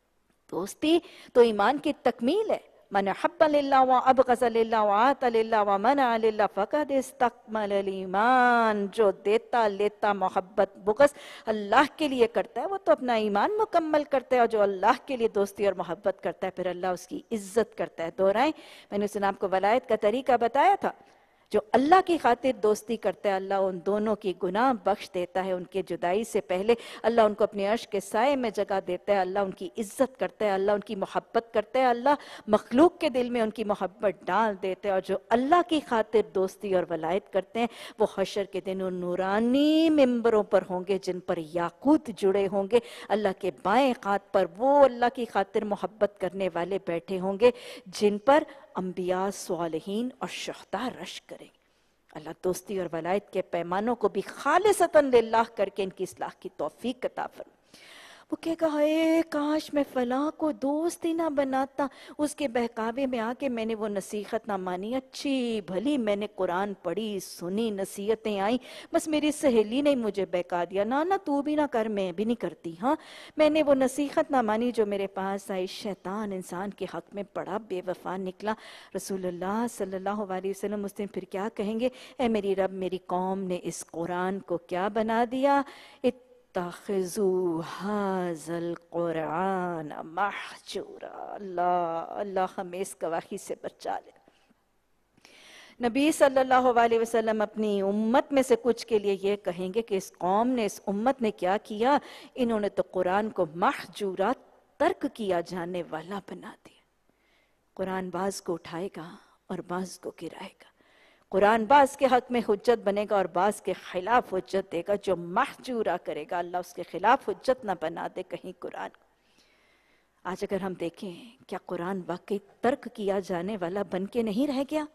دوستی تو ایمان کی تکمیل ہے۔ من حب للہ وابغض للہ وعاط للہ ومنع للہ فقد استکمل الایمان۔ جو دیتا لیتا محبت بغض اللہ کے لیے کرتا ہے وہ تو اپنا ایمان مکمل کرتا ہے، اور جو اللہ کے لیے دوستی اور محبت کرتا ہے پھر اللہ اس کی عزت کرتا ہے۔ دہرائیں، میں نے اس نے آپ کو ولایت کا طریقہ بتایا تھا۔ جو اللہ کی خاطر دوستی کرتا ہے اللہ ان دونوں کی گناہ بخش دیتا ہے، ان کے جدائی سے پہلے اللہ ان کو اپنے عرش کے سائے میں جگہ دیتا ہے، اللہ ان کی عزت کرتا ہے، اللہ ان کی محبت کرتا ہے، اللہ مخلوق کے دل میں ان کی محبت ڈال دیتا ہے۔ اور جو اللہ کی خاطر دوستی اور ولایت کرتے ہیں وہ حشر کے دن ان نورانی ممبروں پر ہوں گے جن پر یاقوت جڑے ہوں گے، اللہ کے بائیں ہاتھ پر وہ اللہ کی خاطر محبت کرنے والے بیٹھے ہوں گے جن پر انبیاء، صالحین اور شہداء رش کریں۔ اللہ دوستی اور ولایت کے پیمانوں کو بھی خالصتاً للہ کر کے ان کی اصلاح کی توفیق عطا فرمائے۔ وہ کہے گا اے کاش میں فلاں کو دوست ہی نہ بناتا، اس کے بہکاوے میں آ کے میں نے وہ نصیحت نہ مانی، اچھی بھلی میں نے قرآن پڑھی سنی، نصیحتیں آئیں، بس میری سہیلی نے مجھے بہکا دیا۔ نہ نہ تو بھی نہ کر، میں بھی نہیں کرتی، ہاں میں نے وہ نصیحت نہ مانی جو میرے پاس آئی۔ شیطان انسان کے حق میں بڑا بے وفا نکلا۔ رسول اللہ صلی اللہ علیہ وسلم اس دن پھر کیا کہیں گے؟ اے میری رب، میری قوم نے اس قرآن کو کیا بنا دیا؟ اتخذوا هذا القرآن محجورا۔ اللہ اللہ ہمیں اس گواہی سے بچا لے۔ نبی صلی اللہ علیہ وسلم اپنی امت میں سے کچھ کے لیے یہ کہیں گے کہ اس قوم نے، اس امت نے کیا کیا؟ انہوں نے تو قرآن کو محجورا، ترک کیا جانے والا بنا دیا۔ قرآن بعض کو اٹھائے گا اور بعض کو گرائے گا، قرآن بعض کے حق میں حجت بنے گا اور بعض کے خلاف حجت دے گا۔ جو محجورہ کرے گا اللہ اس کے خلاف حجت نہ بنا دے کہیں قرآن کو۔ آج اگر ہم دیکھیں کیا قرآن واقعی ترک کیا جانے والا بن کے نہیں رہ گیا؟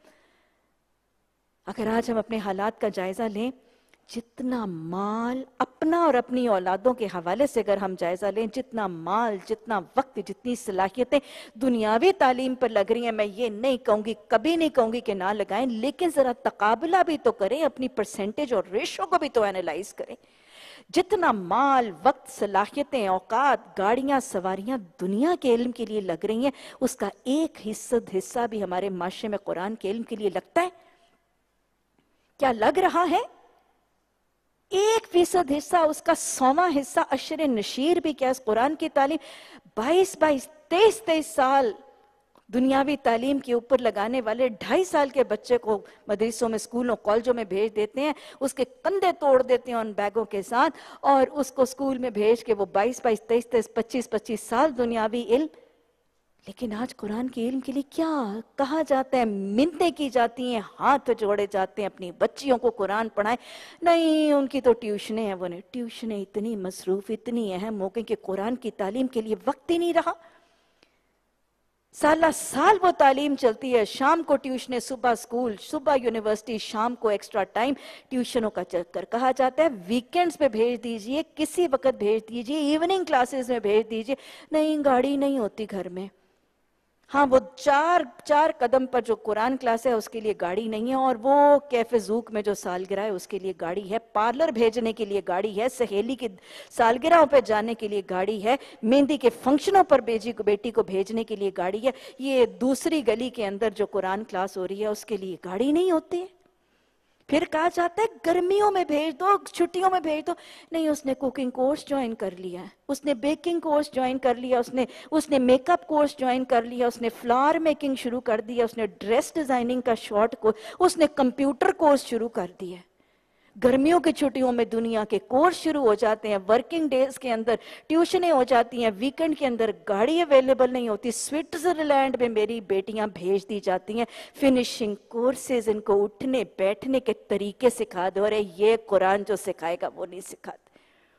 اگر آج ہم اپنے حالات کا جائزہ لیں، جتنا مال اپنا اور اپنی اولادوں کے حوالے سے اگر ہم جائزہ لیں، جتنا مال، جتنا وقت، جتنی صلاحیتیں دنیاوی تعلیم پر لگ رہی ہیں، میں یہ نہیں کہوں گی، کبھی نہیں کہوں گی کہ نہ لگائیں، لیکن ذرا تقابلہ بھی تو کریں، اپنی پرسنٹیج اور ریشو کو بھی تو اینالائز کریں۔ जितना माल, वक्त, सलाहियतें, औकात, गाड़ियां, सवारियां दुनिया के इल्म के लिए लग रही हैं, उसका एक हिस्सा हिस्सा भी हमारे माशरे में कुरान के इल्म के लिए लगता है? क्या लग रहा है? एक फीसद हिस्सा, उसका सौवा हिस्सा अशर नशीर भी क्या इस कुरान की तालीम बाईस बाईस तेईस तेईस साल दुनियावी तालीम के ऊपर लगाने वाले ढाई साल के बच्चे को मदरसों में, स्कूलों, कॉलेजों में भेज देते हैं, उसके कंधे तोड़ देते हैं उन बैगों के साथ, और उसको स्कूल में भेज के वो बाईस बाईस तेईस तेईस पच्चीस पच्चीस साल दुनियावी इल्म। लेकिन आज कुरान के इल्म के लिए क्या कहा जाता है? मिन्नतें की जाती हैं, हाथ जोड़े जाते हैं अपनी बच्चियों को कुरान पढ़ाएं। नहीं, उनकी तो ट्यूशनें हैं, वो नहीं, ट्यूशनें इतनी मसरूफ, इतनी अहम हो गई कि कुरान की तालीम के लिए वक्त ही नहीं रहा। साला साल वो तालीम चलती है, शाम को ट्यूशनें, सुबह स्कूल, सुबह यूनिवर्सिटी, शाम को एक्स्ट्रा टाइम, ट्यूशनों का चक्कर। कहा जाता है वीकेंड्स पे भेज दीजिए, किसी वक्त भेज दीजिए, इवनिंग क्लासेस में भेज दीजिए। नहीं, गाड़ी नहीं होती घर में। हाँ, वो चार चार कदम पर जो कुरान क्लास है उसके लिए गाड़ी नहीं है, और वो कैफे जूक में जो सालगिरह है उसके लिए गाड़ी है, पार्लर भेजने के लिए गाड़ी है, सहेली की सालगिरहों पे जाने के लिए गाड़ी है, मेहंदी के फंक्शनों पर बेजी को बेटी को भेजने के लिए गाड़ी है। ये दूसरी गली के अंदर जो कुरान क्लास हो रही है उसके लिए गाड़ी नहीं होती है। फिर कहा जाता है गर्मियों में भेज दो, छुट्टियों में भेज दो। नहीं, उसने कुकिंग कोर्स ज्वाइन कर लिया है, उसने बेकिंग कोर्स ज्वाइन कर लिया, उसने उसने मेकअप कोर्स ज्वाइन कर लिया, उसने फ्लावर मेकिंग शुरू कर दिया, उसने ड्रेस डिजाइनिंग का शॉर्ट कोर्स, उसने कंप्यूटर कोर्स शुरू कर दिया। गर्मियों की छुट्टियों में दुनिया के कोर्स शुरू हो जाते हैं, वर्किंग डेज के अंदर ट्यूशनें हो जाती हैं, वीकेंड के अंदर गाड़ी अवेलेबल नहीं होती। स्विट्जरलैंड में मेरी बेटियां भेज दी जाती हैं, फिनिशिंग कोर्सेज, इनको उठने बैठने के तरीके सिखा दो। अरे ये कुरान जो सिखाएगा वो नहीं सिखाते।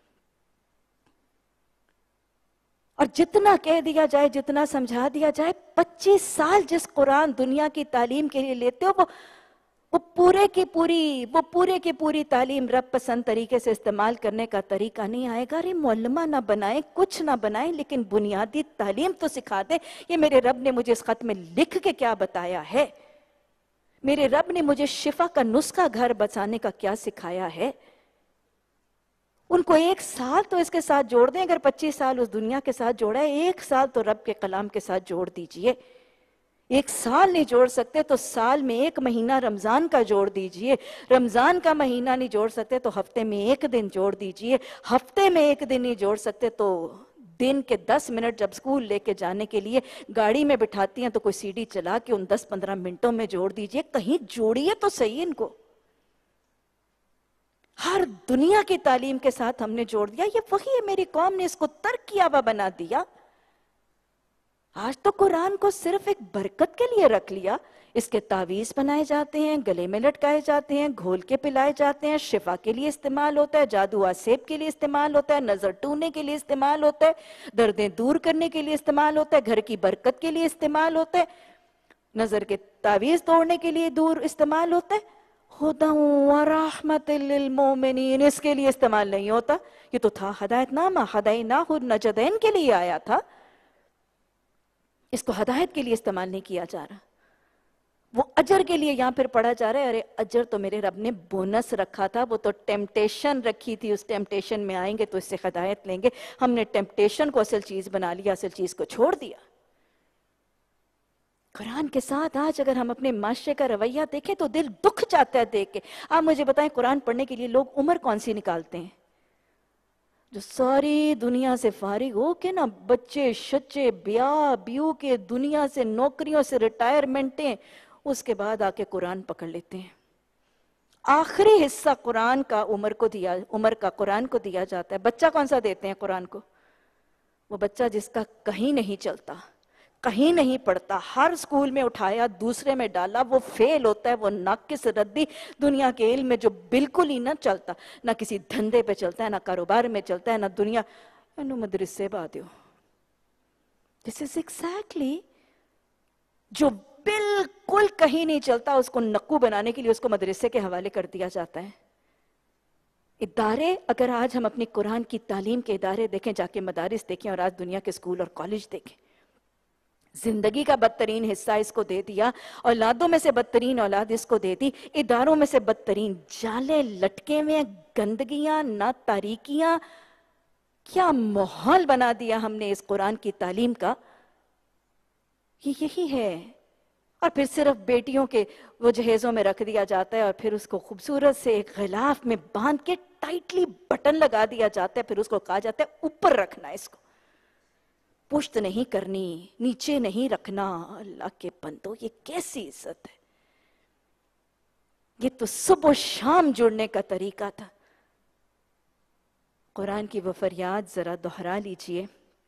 और जितना कह दिया जाए, जितना समझा दिया जाए, पच्चीस साल जिस कुरान दुनिया की तालीम के लिए लेते हो, वो वो पूरे की पूरी वो पूरे की पूरी तालीम रब पसंद तरीके से इस्तेमाल करने का तरीका नहीं आएगा। अरे मौलमा ना बनाए, कुछ ना बनाए, लेकिन बुनियादी तालीम तो सिखा दे। ये मेरे रब ने मुझे इस खत में लिख के क्या बताया है, मेरे रब ने मुझे शिफा का नुस्खा घर बचाने का क्या सिखाया है। उनको एक साल तो इसके साथ जोड़ दें। अगर पच्चीस साल उस दुनिया के साथ जोड़ा है, एक साल तो रब के कलाम के साथ जोड़ दीजिए। एक साल नहीं जोड़ सकते तो साल में एक महीना रमजान का जोड़ दीजिए। रमजान का महीना नहीं जोड़ सकते तो हफ्ते में एक दिन जोड़ दीजिए। हफ्ते में एक दिन नहीं जोड़ सकते तो दिन के दस मिनट जब स्कूल लेके जाने के लिए गाड़ी में बिठाती हैं तो कोई सीढ़ी चला के उन दस पंद्रह मिनटों में जोड़ दीजिए। कहीं जोड़िए तो सही इनको। हर दुनिया की तालीम के साथ हमने जोड़ दिया। ये वही है, मेरी कौम ने इसको तर्क किया हुआ बना दिया। आज तो कुरान को सिर्फ एक बरकत के लिए रख लिया। इसके तावीज बनाए जाते हैं, गले में लटकाए जाते हैं, घोल के पिलाए जाते हैं, शिफा के लिए इस्तेमाल होता है, जादू आसेब के लिए इस्तेमाल होता है, नजर टूने के लिए इस्तेमाल होता है, दर्दें दूर करने के लिए इस्तेमाल होता है, घर की बरकत के लिए इस्तेमाल होता है, नजर के तावीज तोड़ने के लिए दूर इस्तेमाल होता है, हुदा व रहमतुल लिल मोमिनीन इसके लिए इस्तेमाल नहीं होता। ये तो था हदायतनामा, हदैनाहु नजदैन के लिए आया था। इसको हदायत के लिए इस्तेमाल नहीं किया जा रहा, वो अजर के लिए यहां फिर पढ़ा जा रहा है। अरे अजर तो मेरे रब ने बोनस रखा था, वो तो टेम्पटेशन रखी थी, उस टेम्पटेशन में आएंगे तो इससे हदायत लेंगे। हमने टेम्पटेशन को असल चीज बना लिया, असल चीज को छोड़ दिया। कुरान के साथ आज अगर हम अपने माशरे का रवैया देखें तो दिल दुख जाता है देख के। आप मुझे बताएं, कुरान पढ़ने के लिए लोग उम्र कौन सी निकालते हैं? जो सारी दुनिया से फारिग हो के ना, बच्चे शच्चे ब्याह ब्यू के, दुनिया से, नौकरियों से, रिटायरमेंटें, उसके बाद आके कुरान पकड़ लेते हैं। आखिरी हिस्सा कुरान का उम्र को दिया उम्र का कुरान को दिया जाता है। बच्चा कौन सा देते हैं कुरान को? वो बच्चा जिसका कहीं नहीं चलता, कहीं नहीं पढ़ता, हर स्कूल में उठाया, दूसरे में डाला, वो फेल होता है, वो नाकिस रद्दी, दुनिया के इल्म में जो बिल्कुल ही ना चलता, ना किसी धंधे पे चलता है, ना कारोबार में चलता है, ना दुनिया नु मदरसे बादियो। दिस इज एग्जैक्टली जो बिल्कुल कहीं नहीं चलता, उसको नक्कू बनाने के लिए उसको मदरसे के हवाले कर दिया जाता है। इदारे, अगर आज हम अपनी कुरान की तालीम के इदारे देखें, जाके मदारिस देखें और आज दुनिया के स्कूल और कॉलेज देखें, زندگی کا بدترین حصہ اس کو دے دیا، اولادوں میں سے بدترین اولاد اس کو دے دی، اداروں میں سے بدترین، جالے لٹکے میں گندگیاں نہ تاریکیاں، کیا ماحول بنا دیا ہم نے اس قرآن کی تعلیم کا. یہ یہی ہے. اور پھر صرف بیٹیوں کے وہ جہیزوں میں رکھ دیا جاتا ہے اور پھر اس کو خوبصورت سے ایک غلاف میں باندھ کے ٹائٹلی بٹن لگا دیا جاتا ہے، پھر اس کو کہا جاتا ہے اوپر رکھنا، اس کو پشت نہیں کرنی، نیچے نہیں رکھنا. اللہ کے بندو، یہ کیسی عزت ہے؟ یہ تو صبح و شام جڑنے کا طریقہ تھا. قرآن کی وہ فریاد ذرا دہرا لیجئے.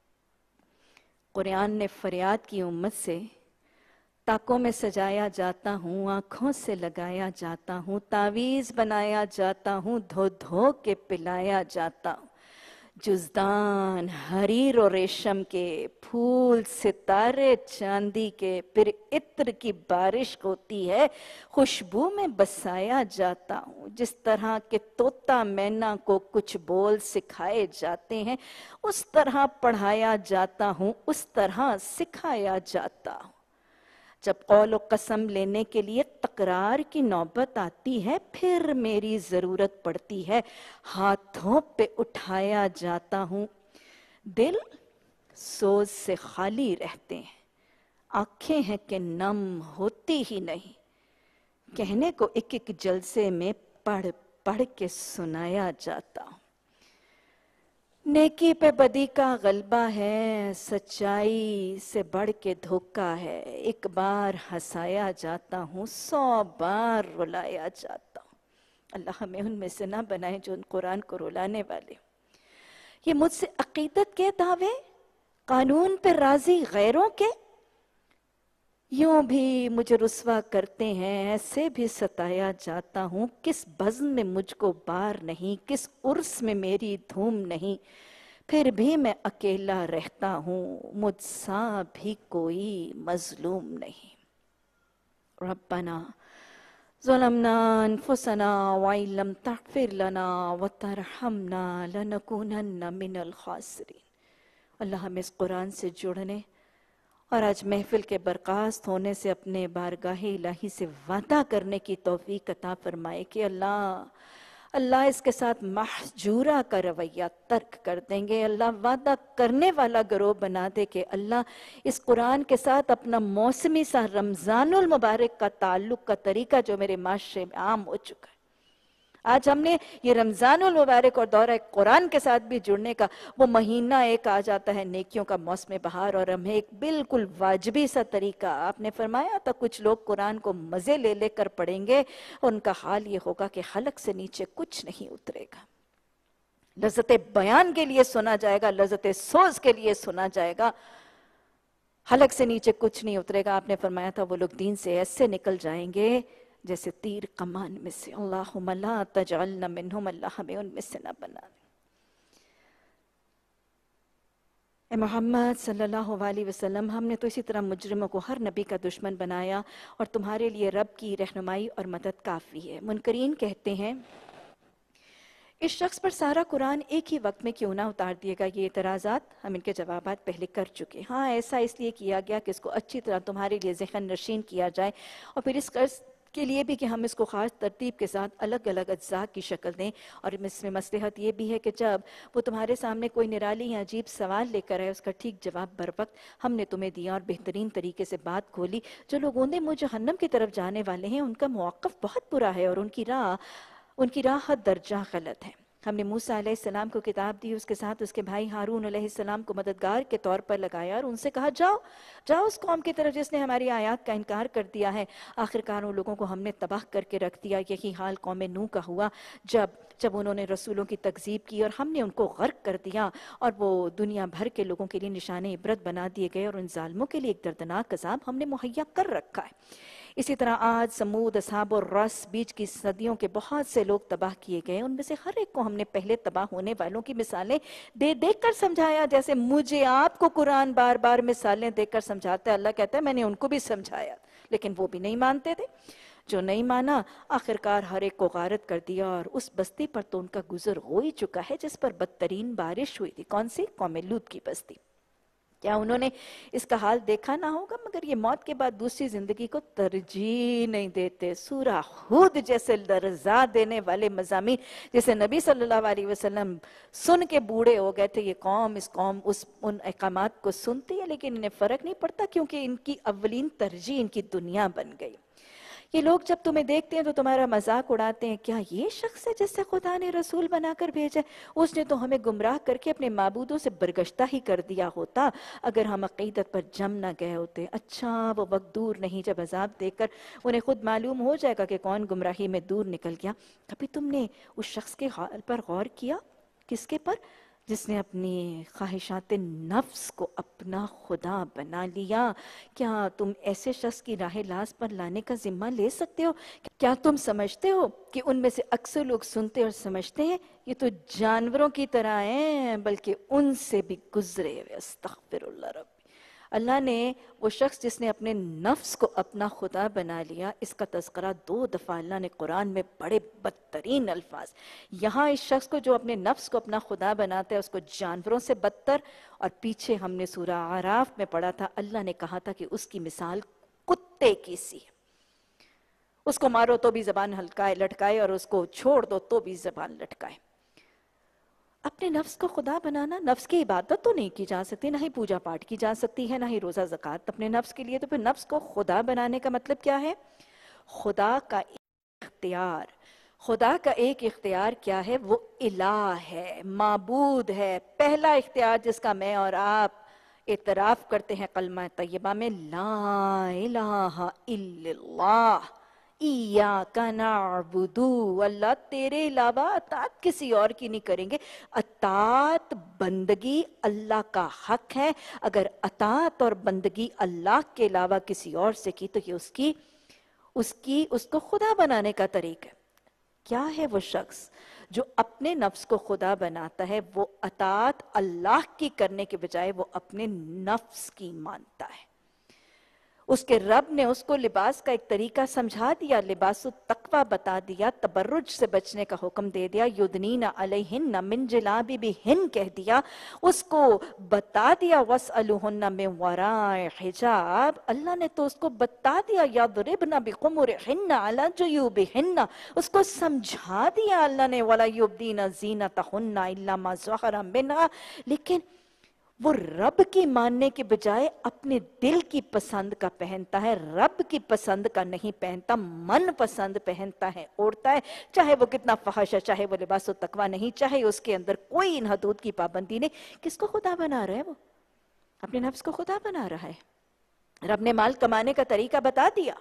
قرآن نے فریاد کی امت سے، تاکوں میں سجایا جاتا ہوں، آنکھوں سے لگایا جاتا ہوں، تعویذ بنایا جاتا ہوں، دھو دھو کے پلایا جاتا ہوں. جزدان حریر و ریشم کے، پھول ستارے چاندی کے، پھر عطر کی بارش ہوتی ہے، خوشبو میں بسایا جاتا ہوں. جس طرح کہ طوطا مینا کو کچھ بول سکھائے جاتے ہیں، اس طرح پڑھایا جاتا ہوں، اس طرح سکھایا جاتا ہوں. جب قول و قسم لینے کے لیے تکرار کی نوبت آتی ہے، پھر میری ضرورت پڑتی ہے، ہاتھوں پہ اٹھایا جاتا ہوں. دل سوز سے خالی رہتے ہیں، آنکھیں ہیں کہ نم ہوتی ہی نہیں. کہنے کو ایک ایک جلسے میں پڑھ پڑھ کے سنایا جاتا ہوں. نیکی پہ بدی کا غلبہ ہے، سچائی سے بڑھ کے دھوکہ ہے. ایک بار ہنسایا جاتا ہوں، سو بار رلایا جاتا ہوں. اللہ ہمیں ان میں سے نہ بنائے جو ان قرآن کو رلانے والے. یہ مجھ سے عقیدت کے دعوے، قانون پہ راضی غیروں کے، یوں بھی مجھے رسوا کرتے ہیں، ایسے بھی ستایا جاتا ہوں. کس بزم میں مجھ کو بار نہیں، کس عرس میں میری دھوم نہیں، پھر بھی میں اکیلا رہتا ہوں، مجھ سا بھی کوئی مظلوم نہیں. ربنا ظلمنا انفسنا وَإِن لَمْ تَغْفِرْ لَنَا وَتَرْحَمْنَا لَنَكُونَنَّ مِنَ الْخَاسِرِينَ. اللہ ہمیں اس قرآن سے جڑنے اور آج محفل کے برخاست ہونے سے اپنے بارگاہ الہی سے وعدہ کرنے کی توفیق عطا فرمائے کہ اللہ اللہ اس کے ساتھ محجورہ کا رویہ ترک کر دیں گے. اللہ وعدہ کرنے والا گروہ بنا دے کہ اللہ اس قرآن کے ساتھ اپنا موسمی سا رمضان المبارک کا تعلق کا طریقہ جو میرے معاشرے میں عام ہو چکا ہے. آج ہم نے یہ رمضان المبارک اور دورہ قرآن کے ساتھ بھی جڑنے کا وہ مہینہ ایک آ جاتا ہے، نیکیوں کا موسم بہار، اور ہمیں ایک بالکل واجبی سا طریقہ آپ نے فرمایا تھا. کچھ لوگ قرآن کو مزے لے لے کر پڑھیں گے، ان کا حال یہ ہوگا کہ حلق سے نیچے کچھ نہیں اترے گا. لذت بیان کے لیے سنا جائے گا، لذت سوز کے لیے سنا جائے گا، حلق سے نیچے کچھ نہیں اترے گا. آپ نے فرمایا تھا وہ لوگ دین سے ایسے نکل جائیں گے جیسے تیر کمان میں سے. اللہم لا تجعلنا منہم، اللہ ہمیں ان میں سے نہ بنا. اے محمد صلی اللہ علیہ وسلم، ہم نے تو اسی طرح مجرموں کو ہر نبی کا دشمن بنایا، اور تمہارے لیے رب کی رہنمائی اور مدد کافی ہے. منکرین کہتے ہیں اس شخص پر سارا قرآن ایک ہی وقت میں کیوں نہ اتار دیے گا. یہ اعتراضات ہم ان کے جوابات پہلے کر چکے. ہاں، ایسا اس لیے کیا گیا کہ اس کو اچھی طرح تمہارے لیے ذہن نشین کیا جائے، اور پھر اس قرض کے لیے بھی کہ ہم اس کو خاص ترتیب کے ساتھ الگ الگ اجزاء کی شکل دیں. اور اس میں مصلحت یہ بھی ہے کہ جب وہ تمہارے سامنے کوئی نرالی یا عجیب سوال لے کر آئے، اس کا ٹھیک جواب بر وقت ہم نے تمہیں دیا اور بہترین طریقے سے بات کھولی. جو لوگ اوندے منہ جہنم کی طرف جانے والے ہیں، ان کا موقف بہت برا ہے، اور ان کی راہ ان کی راہ حد درجہ غلط ہے. ہم نے موسیٰ علیہ السلام کو کتاب دی، اس کے ساتھ اس کے بھائی ہارون علیہ السلام کو مددگار کے طور پر لگایا، اور ان سے کہا جاؤ جاؤ اس قوم کی طرف جس نے ہماری آیات کا انکار کر دیا ہے. آخرکار ان لوگوں کو ہم نے تباہ کر کے رکھ دیا. یہی حال قوم نوح کا ہوا جب جب انہوں نے رسولوں کی تکذیب کی اور ہم نے ان کو غرق کر دیا، اور وہ دنیا بھر کے لوگوں کے لیے نشان عبرت بنا دیے گئے، اور ان ظالموں کے لیے ایک دردناک عذاب ہم نے مہیا کر رکھا ہے. اسی طرح آج سمود، اصحاب الرس، بیچ کی صدیوں کے بہت سے لوگ تباہ کیے گئے. ان میں سے ہر ایک کو ہم نے پہلے تباہ ہونے والوں کی مثالیں دے دیکھ کر سمجھایا، جیسے مجھے آپ کو قرآن بار بار مثالیں دے کر سمجھاتا ہے. اللہ کہتا ہے میں نے ان کو بھی سمجھایا، لیکن وہ بھی نہیں مانتے تھے. جو نہیں مانا آخرکار ہر ایک کو غارت کر دیا، اور اس بستی پر تو ان کا گزر ہو ہی چکا ہے جس پر بدترین بارش ہوئی تھی. کون سی؟ قوم لوط کی بستی. کیا انہوں نے اس کا حال دیکھا نہ ہوگا؟ مگر یہ موت کے بعد دوسری زندگی کو ترجیح نہیں دیتے۔ سورہ ہود جیسے لرزا دینے والے مضامین جیسے نبی صلی اللہ علیہ وسلم سن کے بوڑھے ہو گئے تھے، یہ قوم اس قوم اس ان احکامات کو سنتی ہے لیکن انہیں فرق نہیں پڑتا، کیونکہ ان کی اولین ترجیح ان کی دنیا بن گئی۔ یہ لوگ جب تمہیں دیکھتے ہیں تو تمہارا مذاق اڑاتے ہیں، کیا یہ شخص ہے جس سے خدا نے رسول بنا کر بھیجا ہے؟ اس نے تو ہمیں گمراہ کر کے اپنے معبودوں سے برگشتہ ہی کر دیا ہوتا اگر ہم عقیدت پر جم نہ گئے ہوتے۔ اچھا وہ وقت دور نہیں جب عذاب دیکھ کر انہیں خود معلوم ہو جائے گا کہ کون گمراہی میں دور نکل گیا۔ کبھی تم نے اس شخص کے حال پر غور کیا؟ کس کے پر؟ جس نے اپنی خواہشات نفس کو اپنا خدا بنا لیا۔ کیا تم ایسے شخص کی راہ لاس پر لانے کا ذمہ لے سکتے ہو؟ کیا تم سمجھتے ہو کہ ان میں سے اکثر لوگ سنتے اور سمجھتے ہیں؟ یہ تو جانوروں کی طرح ہیں، بلکہ ان سے بھی گزرے ہوئے۔ استغفر اللہ رب۔ اللہ نے وہ شخص جس نے اپنے نفس کو اپنا خدا بنا لیا، اس کا تذکرہ دو دفعہ اللہ نے قرآن میں بڑے بدترین الفاظ۔ یہاں اس شخص کو جو اپنے نفس کو اپنا خدا بناتا ہے اس کو جانوروں سے بدتر، اور پیچھے ہم نے سورہ اعراف میں پڑھا تھا اللہ نے کہا تھا کہ اس کی مثال کتے کی سی ہے۔ اس کو مارو تو بھی زبان ہلکائے لٹکائے اور اس کو چھوڑ دو تو بھی زبان لٹکائے۔ اپنے نفس کو خدا بنانا، نفس کی عبادت تو نہیں کی جا سکتی، نہ ہی پوجا پاٹ کی جا سکتی ہے، نہ ہی روزہ زکوٰۃ اپنے نفس کے لیے، تو پھر نفس کو خدا بنانے کا مطلب کیا ہے؟ خدا کا ایک اختیار، خدا کا ایک اختیار کیا ہے؟ وہ الہ ہے، معبود ہے۔ پہلا اختیار جس کا میں اور آپ اعتراف کرتے ہیں کلمہ طیبہ میں، لا الہ الا اللہ، ایاک نعبد، اللہ تیرے علاوہ اطاعت کسی اور کی نہیں کریں گے۔ اطاعت بندگی اللہ کا حق ہے، اگر اطاعت اور بندگی اللہ کے علاوہ کسی اور سے کی تو یہ اس کی اس کی اس کو خدا بنانے کا طریقہ ہے۔ کیا ہے وہ شخص جو اپنے نفس کو خدا بناتا ہے؟ وہ اطاعت اللہ کی کرنے کے بجائے وہ اپنے نفس کی مانتا ہے۔ اس کے رب نے اس کو لباس کا ایک طریقہ سمجھا دیا، لباس التقوی بتا دیا، تبرج سے بچنے کا حکم دے دیا، یدنین علیہن من جلابیبہن کہہ دیا، اس کو بتا دیا واسألوہن من وراء حجاب، اللہ نے تو اس کو بتا دیا یضربن بخمرہن علی جیوبہن، اس کو سمجھا دیا اللہ نے ولا یبدین زینتہن الا ما ظہر منہا، لیکن وہ رب کی ماننے کے بجائے اپنے دل کی پسند کا پہنتا ہے، رب کی پسند کا نہیں پہنتا، من پسند پہنتا ہے، اوڑھتا ہے، چاہے وہ کتنا فحش ہے، چاہے وہ لباس التقوی نہیں، چاہے اس کے اندر کوئی ان حدود کی پابندی نہیں۔ کس کو خدا بنا رہا ہے؟ وہ اپنے نفس کو خدا بنا رہا ہے۔ رب نے مال کمانے کا طریقہ بتا دیا،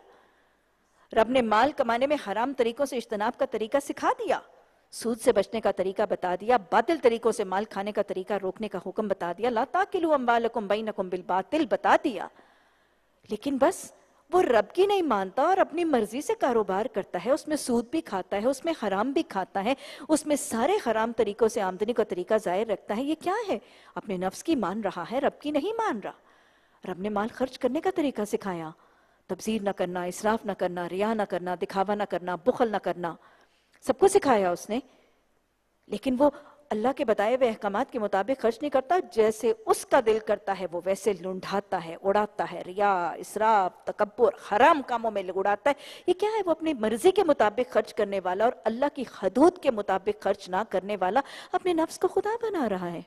رب نے مال کمانے میں حرام طریقوں سے اجتناب کا طریقہ سکھا دیا، سود سے بچنے کا طریقہ بتا دیا، باطل طریقوں سے مال کھانے کا طریقہ روکنے کا حکم بتا دیا، لا تاکلوا اموالکم بینکم بالباطل بتا دیا، لیکن بس وہ رب کی نہیں مانتا اور اپنی مرضی سے کاروبار کرتا ہے، اس میں سود بھی کھاتا ہے، اس میں حرام بھی کھاتا ہے، اس میں سارے حرام طریقوں سے آمدنی کا طریقہ ظاہر رکھتا ہے۔ یہ کیا ہے؟ اپنے نفس کی مان رہا ہے، رب کی نہیں مان رہا۔ رب نے مال خرچ کرنے کا طریقہ سکھایا، تبذیر نہ کرنا، اسراف نہ کرنا، ریا نہ کرنا، دکھاوا نہ کرنا، بخل نہ کرنا، سب کو سکھایا اس نے، لیکن وہ اللہ کے بتائے ہوئے احکامات کے مطابق خرچ نہیں کرتا، جیسے اس کا دل کرتا ہے وہ ویسے لنڈھاتا ہے، اڑاتا ہے، ریا، اسراف، تکبر، حرام کاموں میں اڑاتا ہے۔ یہ کیا ہے؟ وہ اپنی مرضی کے مطابق خرچ کرنے والا اور اللہ کی حدود کے مطابق خرچ نہ کرنے والا اپنے نفس کو خدا بنا رہا ہے۔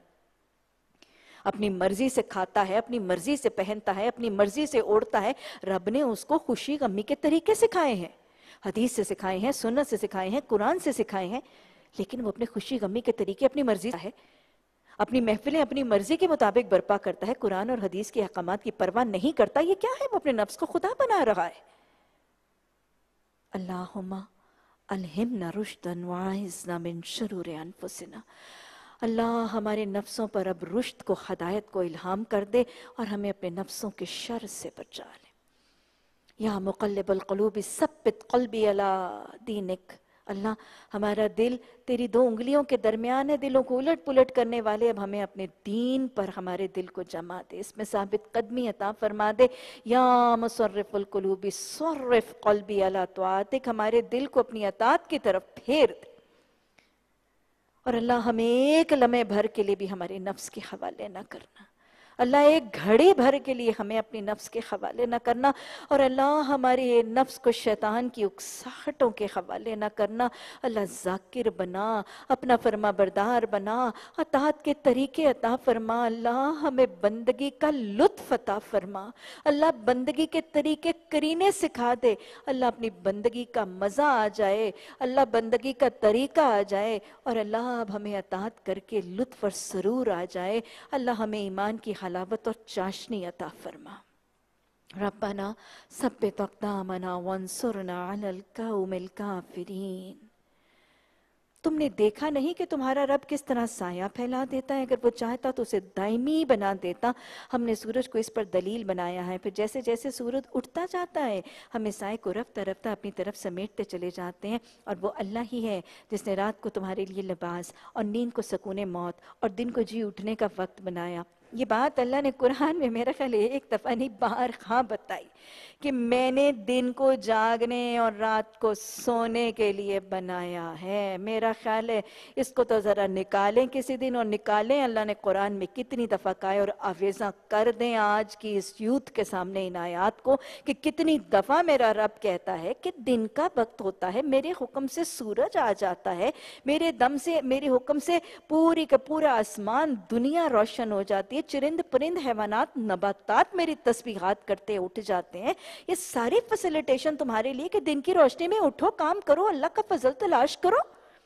اپنی مرضی سے کھاتا ہے، اپنی مرضی سے پہنتا ہے، اپنی مرضی سے اوڑھتا ہے۔ رب نے اس کو خوشی غمی کے طریقے سکھائے ہیں، حدیث سے سکھائے ہیں، سنت سے سکھائے ہیں، قرآن سے سکھائے ہیں، لیکن وہ اپنے خوشی غمی کے طریقے اپنی مرضی ہے، اپنی محفلیں اپنی مرضی کے مطابق برپا کرتا ہے، قرآن اور حدیث کے احکامات کی پرواہ نہیں کرتا۔ یہ کیا ہے؟ وہ اپنے نفس کو خدا بنا رہا ہے۔ اللہم الہمنا رشدا واعذنا من شرور انفسنا، اللہ ہمارے نفسوں پر اب رشد کو، ہدایت کو الہام کر دے اور ہمیں اپنے نفسوں کے شر سے بچا لے۔ یا مقلب القلوب ثبت قلبی علی دینک، اللہ ہمارا دل تیری دو انگلیوں کے درمیان ہے، دلوں کو الٹ پلٹ کرنے والے، اب ہمیں اپنے دین پر ہمارے دل کو جما دے، اس میں ثابت قدمی عطا فرما دے۔ یا مصرف القلوب صرف قلبی علی طاعتک، ہمارے دل کو اپنی اطاعت کی طرف پھیر دے، اور اللہ ہمیں ایک لمحے بھر کے لیے بھی ہمارے نفس کے حوالے نہ کرنا۔ اللہ ایک گھڑی بھر کے لیے ہمیں اپنی نفس کے حوالے نہ کرنا، اور اللہ ہمارے نفس کو شیطان کی اکساہٹوں کے حوالے نہ کرنا۔ اللہ ذاکر بنا، اپنا فرما بردار بنا، اطاعت کے طریقے عطا فرما۔ اللہ ہمیں بندگی کا لطف عطا فرما، اللہ بندگی کے طریقے کرینے سکھا دے، اللہ اپنی بندگی کا مزہ آ جائے، اللہ بندگی کا طریقہ آ جائے، اور اللہ اب ہمیں اطاعت کر کے لطف اور سرور آ جائے۔ اللہ ہمیں ایمان کی حلاوت اور چاشنی عطا فرما۔ ربنا ثبت اقدامنا وانصرنا علی القوم الکافرین۔ تم نے دیکھا نہیں کہ تمہارا رب کس طرح سایہ پھیلا دیتا ہے؟ اگر وہ چاہتا تو اسے دائمی بنا دیتا۔ ہم نے سورج کو اس پر دلیل بنایا ہے، پھر جیسے جیسے سورج اٹھتا جاتا ہے ہمیں سائے کو رفتہ رفتہ اپنی طرف سمیٹتے چلے جاتے ہیں، اور وہ اللہ ہی ہے جس نے رات کو تمہارے لیے لباس اور نیند کو سکون موت اور دن کو جی اٹھنے کا وقت بنایا۔ یہ بات اللہ نے قرآن میں میرا خیال ہے ایک دفعہ نہیں بار خواہ بتائی کہ میں نے دن کو جاگنے اور رات کو سونے کے لیے بنایا ہے۔ میرا خیال ہے اس کو تو ذرا نکالیں کسی دن، اور نکالیں اللہ نے قرآن میں کتنی دفعہ کہا ہے، اور آویزاں کر دیں آج کی اس یوتھ کے سامنے ان آیات کو کہ کتنی دفعہ میرا رب کہتا ہے کہ دن کا وقت ہوتا ہے، میرے حکم سے سورج آ جاتا ہے، میرے دم سے، میرے حکم سے پوری کا پورا آسمان دنیا روشن ہو جاتی ہے، چرند پرند حیوانات نباتات میری تسبیحات کرتے اٹھ جاتے ہیں۔ یہ ساری فیسیلیٹیشن تمہارے لیے کہ دن کی روشنی میں اٹھو، کام کرو، اللہ کا فضل تلاش کرو۔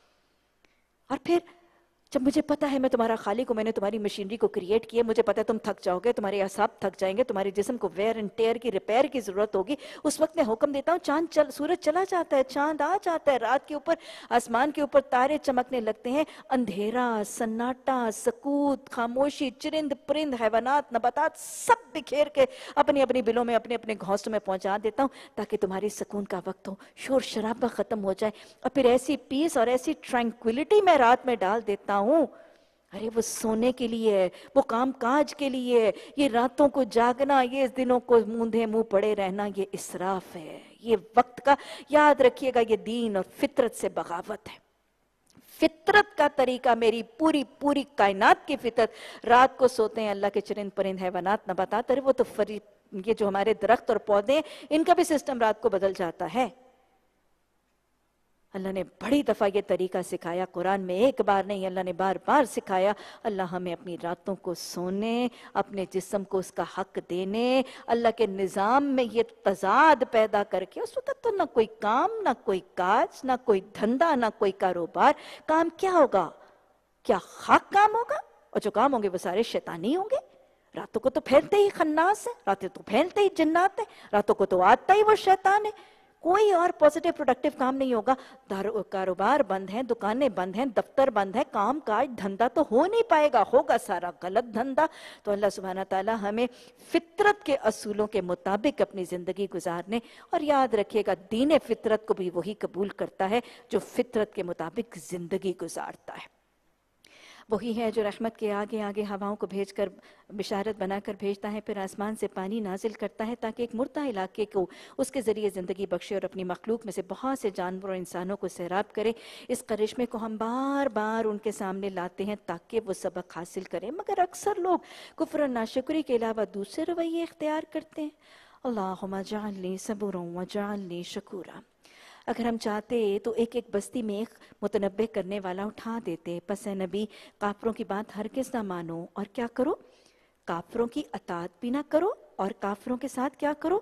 اور پھر جب مجھے پتا ہے میں تمہارا خالق ہوں، میں نے تمہاری مشینری کو کریٹ کیا، مجھے پتا ہے تم تھک جاؤ گے، تمہارے اعصاب تھک جائیں گے، تمہارے جسم کو ویئر اینڈ ٹیئر کی ریپیئر کی ضرورت ہوگی، اس وقت میں حکم دیتا ہوں چاند چل سورج چلا جاتا ہے، چاند آ جاتا ہے، رات کے اوپر آسمان کے اوپر تارے چمکنے لگتے ہیں، اندھیرا، سناٹا، سکوت، خاموشی، چرند پرند حیوانات نباتات سب بکھیر کے اپنی اپنی بلوں میں اپنے اپنے گھونسلوں میں پہنچا دیتا ہوں تاکہ تمہاری سکون کا وقت ہو، شور شرابہ ختم ہو جائے، اور پھر ایسی پیس اور ایسی ٹرینکویلٹی میں رات میں ڈال دیتا ہوں۔ ارے وہ سونے کے لیے ہے، وہ کام کاج کے لیے ہے، یہ راتوں کو جاگنا، یہ دنوں کو موندھے منہ پڑے رہنا، یہ اسراف ہے، یہ وقت کا یاد رکھیے گا، یہ دین اور فطرت سے بغاوت ہے۔ فطرت کا طریقہ، میری پوری پوری کائنات کی فطرت، رات کو سوتے ہیں اللہ کے چرند پرند حیوانات نباتات، ارے وہ تو فری یہ جو ہمارے درخت اور پودے ہیں ان کا بھی سسٹم رات کو بدل جاتا ہے۔ اللہ نے بڑی دفعہ یہ طریقہ سکھایا، قرآن میں ایک بار نہیں، اللہ نے بار بار سکھایا۔ اللہ ہمیں اپنی راتوں کو سونے، اپنے جسم کو اس کا حق دینے، اللہ کے نظام میں یہ تضاد پیدا کر کے، اس وقت تو نہ کوئی کام، نہ کوئی کاج، نہ کوئی دھندا، نہ کوئی کاروبار۔ کام کیا ہوگا؟ کیا خاک کام ہوگا؟ اور جو کام ہوں گے وہ سارے شیطانی ہوں گے۔ راتوں کو تو پھیلتے ہی خناس ہے، راتوں تو پھیلتے ہی جنات ہے، راتوں کو تو آتا ہی وہ شیطان ہے۔ کوئی اور پوزیٹیو پروڈکٹیو کام نہیں ہوگا، کاروبار بند ہیں، دکانیں بند ہیں، دفتر بند ہیں، کام کاج دھندا تو ہو نہیں پائے گا، ہوگا سارا غلط دھندا۔ تو اللہ سبحانہ تعالی ہمیں فطرت کے اصولوں کے مطابق اپنی زندگی گزارنے، اور یاد رکھیے گا دین فطرت کو بھی وہی قبول کرتا ہے جو فطرت کے مطابق زندگی گزارتا ہے۔ وہی ہے جو رحمت کے آگے آگے ہواؤں کو بھیج کر بشارت بنا کر بھیجتا ہے، پھر آسمان سے پانی نازل کرتا ہے تاکہ ایک مردہ علاقے کو اس کے ذریعے زندگی بخشے اور اپنی مخلوق میں سے بہت سے جانور اور انسانوں کو سیراب کرے۔ اس کرشمے کو ہم بار بار ان کے سامنے لاتے ہیں تاکہ وہ سبق حاصل کریں، مگر اکثر لوگ کفر اور ناشکری کے علاوہ دوسرے رویے اختیار کرتے ہیں۔ اللہم اجعلنی صبورا واجعلنی شکورا۔ اگر ہم چاہتے تو ایک ایک بستی میں ایک متنبع کرنے والا اٹھا دیتے، پس اے نبی کافروں کی بات ہرگز نہ مانو، اور کیا کرو؟ کافروں کی اطاعت بھی نہ کرو، اور کافروں کے ساتھ کیا کرو؟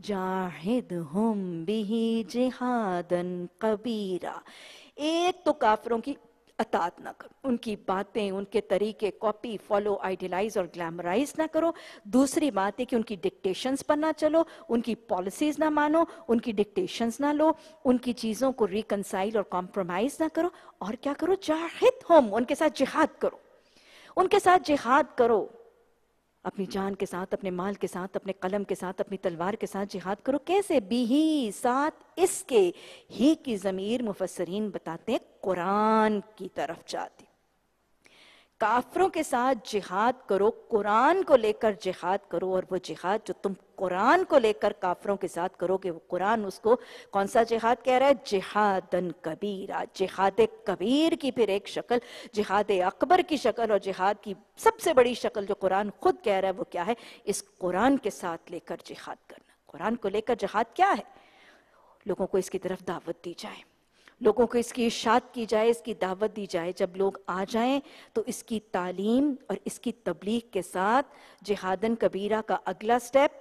جاہدہم بہ جہادا کبیرا۔ ایک تو کافروں کی اطاعت نہ کرو، ان کی باتیں، ان کے طریقے کاپی فالو آئیڈیلائز اور گلیمرائز نہ کرو۔ دوسری بات ہے کہ ان کی ڈکٹیشنز پر نہ چلو، ان کی پالیسیز نہ مانو، ان کی ڈکٹیشنز نہ لو، ان کی چیزوں کو ریکنسائل اور کمپرومائز نہ کرو، اور کیا کرو؟ جاہدہم، ان کے ساتھ جہاد کرو، ان کے ساتھ جہاد کرو، اپنی جان کے ساتھ، اپنے مال کے ساتھ، اپنے قلم کے ساتھ، اپنی تلوار کے ساتھ جہاد کرو۔ کیسے؟ بھی ساتھ اس کے ہی کی ضمیر مفسرین بتاتے ہیں قرآن کی طرف جاتی۔ کافروں کے ساتھ جہاد کرو، قرآن کو لے کر جہاد کرو، اور وہ جہاد جو تم قرآن کو لے کر کافروں کے ساتھ کرو گے، وہ قرآن اس کو کون سا جہاد کہہ رہا ہے؟ جہادن کبیرہ، جہاد کبیر کی پھر ایک شکل، جہاد اکبر کی شکل، اور جہاد کی سب سے بڑی شکل جو قرآن خود کہہ رہا ہے وہ کیا ہے؟ اس قرآن کے ساتھ لے کر جہاد کرنا۔ قرآن کو لے کر جہاد کیا ہے؟ لوگوں کو اس کی طرف دعوت دی جائے، لوگوں کو اس کی اشاعت کی جائے، اس کی دعوت دی جائے۔ جب لوگ آ جائیں تو اس کی تعلیم اور اس کی تبلیغ کے ساتھ جہادن کبیرہ کا اگلا سٹیپ،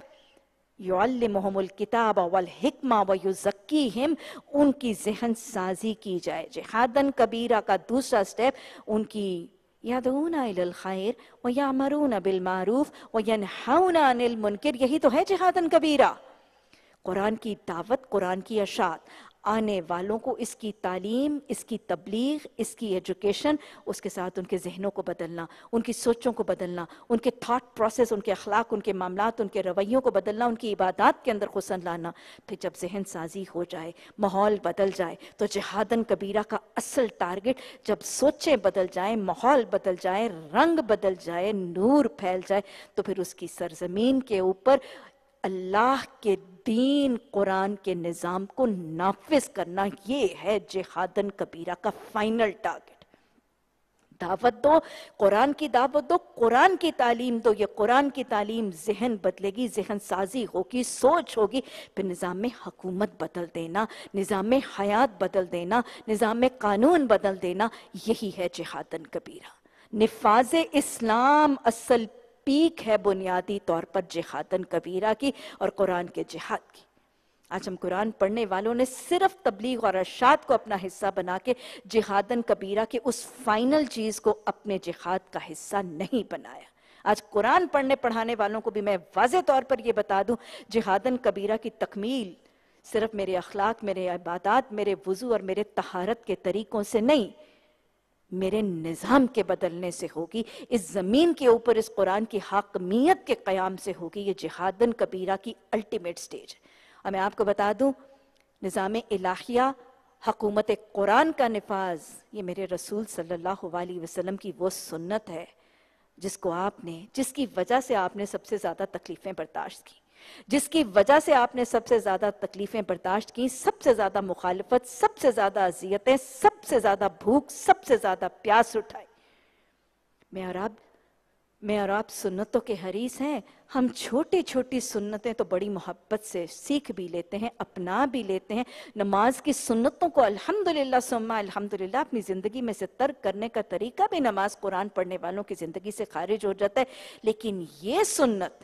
یعلمہم الکتاب والحکمہ ویزکیہم، ان کی ذہن سازی کی جائے۔ جہادن کبیرہ کا دوسرا سٹیپ ان کی یدعون الی الخیر ویامرون بالمعروف وینہون عن المنکر، یہی تو ہے جہادن کبیرہ، قرآن کی دعوت، قرآن کی اشاعت، آنے والوں کو اس کی تعلیم، اس کی تبلیغ، اس کی ایجوکیشن، اس کے ساتھ ان کے ذہنوں کو بدلنا، ان کی سوچوں کو بدلنا، ان کے تھاٹ پروسیس، ان کے اخلاق، ان کے معاملات، ان کے رویوں کو بدلنا، ان کی عبادات کے اندر حسن لانا۔ پھر جب ذہن سازی ہو جائے، ماحول بدل جائے، تو جہادن کبیرہ کا اصل ٹارگٹ، جب سوچیں بدل جائیں، ماحول بدل جائے، رنگ بدل جائے، نور پھیل جائے، تو پھر اس کی سرزمین کے اوپر اللہ کے دین، قرآن کے نظام کو نافذ کرنا، یہ ہے جہادن کبیرہ کا فائنل ٹارگٹ۔ دعوت دو، قرآن کی دعوت دو، قرآن کی تعلیم دو، یہ قرآن کی تعلیم ذہن بدلے گی، ذہن سازی ہوگی، سوچ ہوگی، پھر نظام حکومت بدل دینا، نظام حیات بدل دینا، نظام قانون بدل دینا، یہی ہے جہادن کبیرہ۔ نفاذ اسلام اصل پیک ہے بنیادی طور پر جہادن کبیرہ کی اور قرآن کے جہاد کی۔ آج ہم قرآن پڑھنے والوں نے صرف تبلیغ اور ارشاد کو اپنا حصہ بنا کے جہادن کبیرہ کے اس فائنل چیز کو اپنے جہاد کا حصہ نہیں بنایا۔ آج قرآن پڑھنے پڑھانے والوں کو بھی میں واضح طور پر یہ بتا دوں، جہادن کبیرہ کی تکمیل صرف میرے اخلاق، میرے عبادات، میرے وضو اور میرے طہارت کے طریقوں سے نہیں، میرے نظام کے بدلنے سے ہوگی، اس زمین کے اوپر اس قرآن کی حاکمیت کے قیام سے ہوگی۔ یہ جہادن کبیرہ کی الٹیمیٹ سٹیج ہے۔ اور میں آپ کو بتا دوں، نظام الہیہ، حکومت قرآن کا نفاذ، یہ میرے رسول صلی اللہ علیہ وسلم کی وہ سنت ہے جس کو آپ نے، جس کی وجہ سے آپ نے سب سے زیادہ تکلیفیں برداشت کی، جس کی وجہ سے آپ نے سب سے زیادہ تکلیفیں برداشت کی، سب سے زیادہ مخالفت، سب سے زیادہ اذیتیں، سب سے زیادہ بھوک، سب سے زیادہ پیاس اٹھائی۔ میں اور آپ میں اور آپ سنتوں کے حریص ہیں، ہم چھوٹی چھوٹی سنتیں تو بڑی محبت سے سیکھ بھی لیتے ہیں، اپنا بھی لیتے ہیں۔ نماز کی سنتوں کو الحمدللہ ثم الحمدللہ اپنی زندگی میں سے ترک کرنے کا طریقہ بھی نماز قرآن پڑھنے والوں کی زندگی سے خارج ہو جاتا ہے، لیکن یہ سنت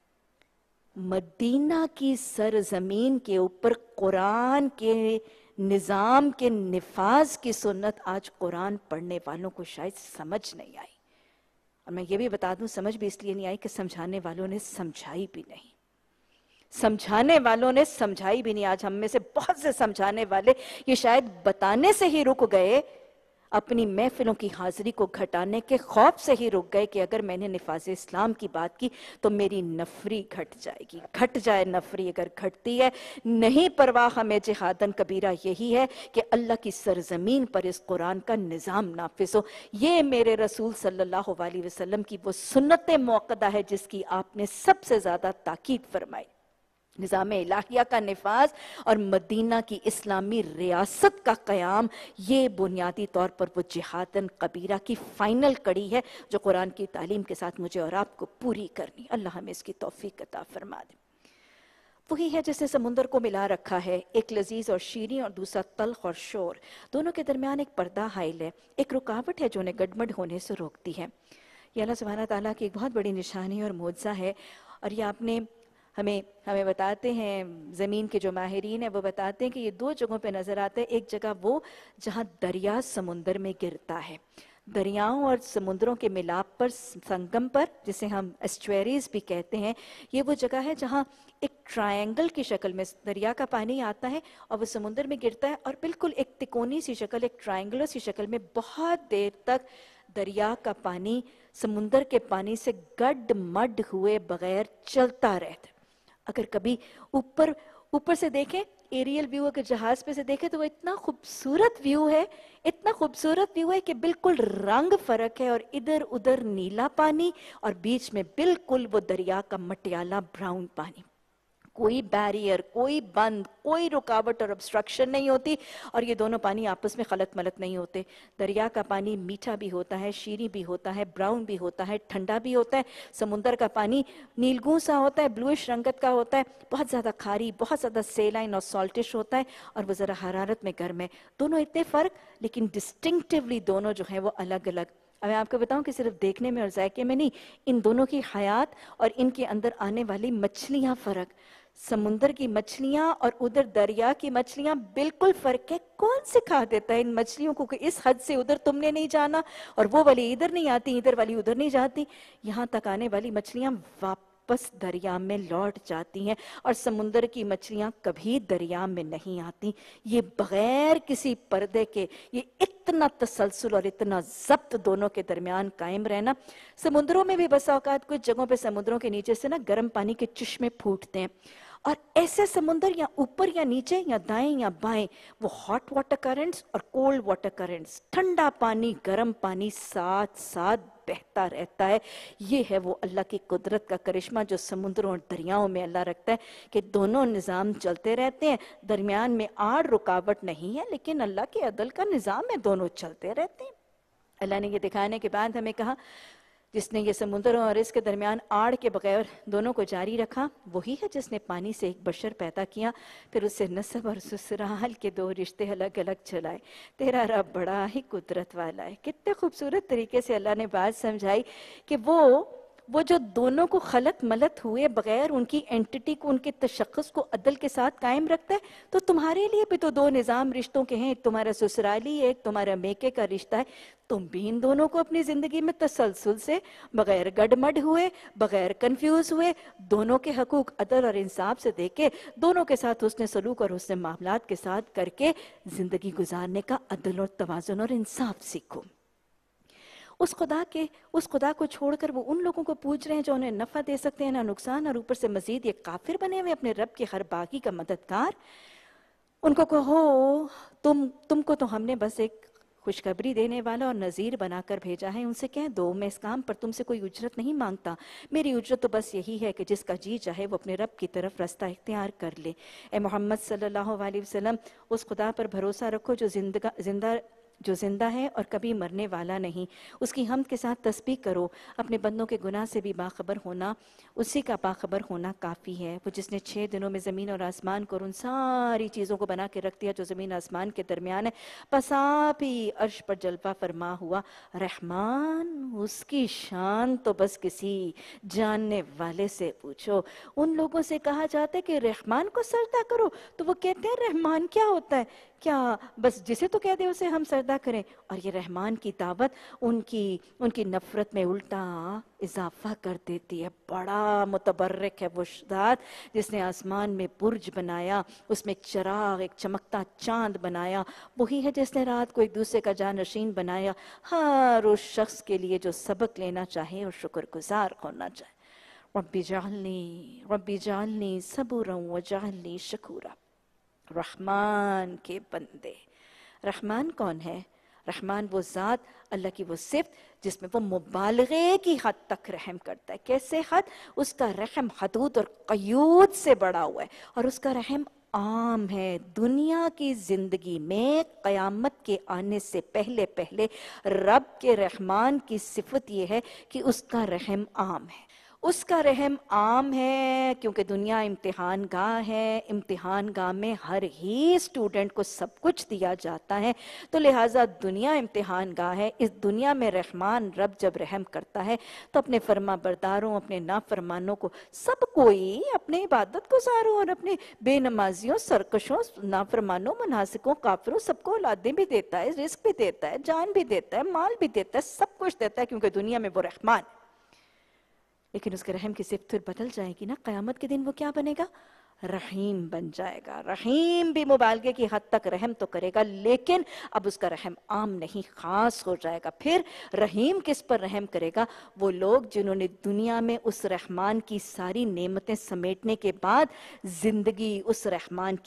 مدینہ کی سرزمین کے اوپر قرآن کے نظام کے نفاذ کی سنت آج قرآن پڑھنے والوں کو شاید سمجھ نہیں آئی۔ اور میں یہ بھی بتا دوں، سمجھ بھی اس لیے نہیں آئی کہ سمجھانے والوں نے سمجھائی بھی نہیں، سمجھانے والوں نے سمجھائی بھی نہیں۔ آج ہم میں سے بہت سے سمجھانے والے یہ شاید بتانے سے ہی رک گئے، اپنی محفلوں کی حاضری کو گھٹانے کے خوف سے ہی رک گئے کہ اگر میں نے نفاذ اسلام کی بات کی تو میری نفری گھٹ جائے گی۔ گھٹ جائے نفری، اگر گھٹتی ہے نہیں پرواہ، ہمیں جہادن کبیرہ یہی ہے کہ اللہ کی سرزمین پر اس قرآن کا نظام نافذ ہو۔ یہ میرے رسول صلی اللہ علیہ وسلم کی وہ سنت موقدہ ہے جس کی آپ نے سب سے زیادہ تاکید فرمائی۔ نظام الہیہ کا نفاذ اور مدینہ کی اسلامی ریاست کا قیام، یہ بنیادی طور پر وہ جہادن کبیرہ کی فائنل کڑی ہے جو قرآن کی تعلیم کے ساتھ مجھے اور آپ کو پوری کرنی۔ اللہ ہمیں اس کی توفیق عطا فرما دے۔ وہی ہے جس نے سمندر کو ملا رکھا ہے، ایک لذیذ اور شیریں اور دوسرا تلخ اور شور، دونوں کے درمیان ایک پردہ حائل ہے، ایک رکاوٹ ہے جو انہیں گڈمڈ ہونے سے روکتی ہے۔ یہ اللہ سبحانہ تعالیٰ کی ایک بہت بڑی نشانی اور معجزہ ہے، اور یہ آپ نے ہمیں ہمیں بتاتے ہیں، زمین کے جو ماہرین ہیں وہ بتاتے ہیں کہ یہ دو جگہوں پہ نظر آتا ہے۔ ایک جگہ وہ جہاں دریا سمندر میں گرتا ہے، دریاؤں اور سمندروں کے ملاپ پر، سنگم پر، جسے ہم ایسچویریز بھی کہتے ہیں، یہ وہ جگہ ہے جہاں ایک ٹرائنگل کی شکل میں دریا کا پانی آتا ہے اور وہ سمندر میں گرتا ہے، اور بالکل ایک تکونی سی شکل، ایک ٹرائنگلر سی شکل میں بہت دیر تک دریا کا پانی سمندر کے پانی سے گڈ مڈ ہوئے بغیر چلتا رہتا ہے۔ اگر کبھی اوپر اوپر سے دیکھیں، एरियल व्यू अगर जहाज पे से देखे तो वो इतना खूबसूरत व्यू है, इतना खूबसूरत व्यू है कि बिल्कुल रंग फर्क है, और इधर उधर नीला पानी और बीच में बिल्कुल वो दरिया का मटियाला ब्राउन पानी। कोई बैरियर, कोई बंद, कोई रुकावट और ऑब्स्ट्रक्शन नहीं होती, और ये दोनों पानी आपस में खलत मलत नहीं होते। दरिया का पानी मीठा भी होता है, शीरी भी होता है, ब्राउन भी होता है, ठंडा भी होता है। समुंदर का पानी नीलगू सा होता है, ब्लूइश रंगत का होता है, बहुत ज़्यादा खारी, बहुत ज़्यादा सेलाइन और सॉल्टिश होता है, और वो ज़रा हरारत में गर्म है। दोनों इतने फ़र्क, लेकिन डिस्टिंक्टिवली दोनों जो हैं वो अलग अलग। अब मैं आपको बताऊं कि सिर्फ देखने में और जायके में नहीं, इन दोनों की हयात और इनके अंदर आने वाली मछलियां फ़र्क। समुंदर की मछलियां और उधर दरिया की मछलियां बिल्कुल फर्क है। कौन सिखा देता है इन मछलियों को कि इस हद से उधर तुमने नहीं जाना, और वो वाली इधर नहीं आती, इधर वाली उधर नहीं जाती। यहाँ तक आने वाली मछलियां वापस दरिया में लौट जाती हैं, और समुंदर की मछलियां कभी दरिया में नहीं आती। ये बगैर किसी पर्दे के, ये इतना तसलसल और इतना जब्त दोनों के दरमियान कायम रहना। समुद्रों में भी बसा औकात कुछ जगहों पे समुद्रों के नीचे से ना गर्म पानी के चश्मे फूटते हैं, और ऐसे समुंदर या ऊपर या नीचे या दाएं या बाएं, वो हॉट वाटर करंट्स और कोल्ड वाटर करंट्स, ठंडा पानी गर्म पानी साथ साथ बहता रहता है। ये है वो अल्लाह की कुदरत का करिश्मा जो समुद्रों और दरियाओं में अल्लाह रखता है, कि दोनों निज़ाम चलते रहते हैं, दरमियान में आड़ रुकावट नहीं है, लेकिन अल्लाह के अदल का निज़ाम है, दोनों चलते रहते हैं। अल्लाह ने ये दिखाने के बाद हमें कहा, जिसने ये समुद्रों और इसके दरमियान आड़ के बगैर दोनों को जारी रखा, वही है जिसने पानी से एक बशर पैदा किया, फिर उससे नस्ब और ससुराल के दो रिश्ते अलग अलग चलाए। तेरा रब बड़ा ही कुदरत वाला है। कितने खूबसूरत तरीके से अल्लाह ने बात समझाई कि वो वो जो दोनों को खलत मलत हुए बगैर उनकी एंटिटी को, उनके तशख्खुस को अदल के साथ कायम रखता है। तो तुम्हारे लिए भी तो दो निज़ाम रिश्तों के हैं, एक तुम्हारा ससुराली है, एक तुम्हारा मेके का रिश्ता है। तुम भी इन दोनों को अपनी जिंदगी में तसलसल से, बगैर गडमड हुए, बगैर कंफ्यूज हुए, दोनों के हकूक अदल और इंसाफ से देके, दोनों के साथ हुस्न सलूक और हुस्न मामलात के साथ करके जिंदगी गुजारने का अदल और तवाज़ुन और इंसाफ सीखो। उस खुदा के उस खुदा को छोड़कर वो उन लोगों को पूज रहे हैं जो उन्हें नफ़ा दे सकते हैं ना नुकसान, और ऊपर से मजीद ये काफिर बने हुए अपने रब के हर बागी का मददगार। उनको कहो, तुम तुमको तो हमने बस एक खुशखबरी देने वाला और नज़ीर बनाकर भेजा है। उनसे कह दो, मैं इस काम पर तुमसे कोई उजरत नहीं मांगता, मेरी उजरत तो बस यही है कि जिसका जी चाहे वो अपने रब की तरफ रास्ता इख्तियार कर ले। ए मोहम्मद सल्लल्लाहु अलैहि वसल्लम, उस खुदा पर भरोसा रखो जो जिंदा जिंदा जो जिंदा है और कभी मरने वाला नहीं। उसकी हमद के साथ तस्बीह करो। अपने बंदों के गुनाह से भी बाखबर होना, उसी का बाखबर होना काफ़ी है। वो जिसने छः दिनों में ज़मीन और आसमान को और उन सारी चीज़ों को बना के रख दिया जो ज़मीन आसमान के दरमियान है, बस आप ही अर्श पर जलवा फरमा हुआ रहमान, उसकी शान तो बस किसी जानने वाले से पूछो। उन लोगों से कहा जाता है कि रहमान को सरदा करो, तो वो कहते हैं रहमान क्या होता है, क्या बस जिसे तो कह दे उसे हम सरदा करें। और ये रहमान की दावत उनकी उनकी नफरत में उल्टा इजाफा कर देती है। बड़ा मुतबर्रिक है वो ज़ात जिसने आसमान में बुर्ज बनाया, उसमें एक चिराग, एक चमकता चांद बनाया। वही है जिसने रात को एक दूसरे का जानशीन बनाया। हर उस शख्स के लिए जो सबक लेना चाहे और शुक्रगुजार होना चाहे। रब्बी जअलनी रब्बी जअलनी सबूरन व जअलनी शकूरा। रहमान के बंदे। रहमान कौन है? रहमान वो ज़ात, अल्लाह की वो सिफ्त जिसमें वो मुबालगे की हद तक रहम करता है। कैसे हद? उसका रहम हदूद और क़यूद से बड़ा हुआ है, और उसका रहम आम है। दुनिया की जिंदगी में क़यामत के आने से पहले पहले रब के रहमान की सिफत ये है कि उसका रहम आम है। उसका रहम आम है क्योंकि दुनिया इम्तिहान गाह है। इम्तिहान गाह में हर ही स्टूडेंट को सब कुछ दिया जाता है, तो लिहाजा दुनिया इम्तिहान गाह है। इस दुनिया में रहमान रब जब रहम करता है तो अपने फर्मा बरदारों, अपने नाफरमानों को, सब कोई अपने इबादत गुजारों और अपने बेनमाजियों, सरकशों, नाफरमानों, मुनासिकों, काफिरों, सबको औलादें भी देता है, रिस्क भी देता है, जान भी देता है, माल भी देता है, सब कुछ देता है क्योंकि दुनिया में वो रहमान। लेकिन उसके रहम की सिफ्त फिर बदल जाएगी ना। क़यामत के दिन वो क्या बनेगा? रहीम बन जाएगा। रहीम भी मुबालगे की हद तक रहम तो करेगा, लेकिन अब उसका रहम आम नहीं, खास हो जाएगा। फिर रहीम किस पर रहम करेगा? वो लोग जिन्होंने दुनिया में उस रहमान की सारी नेमतें समेटने के बाद जिंदगी उस रहमान की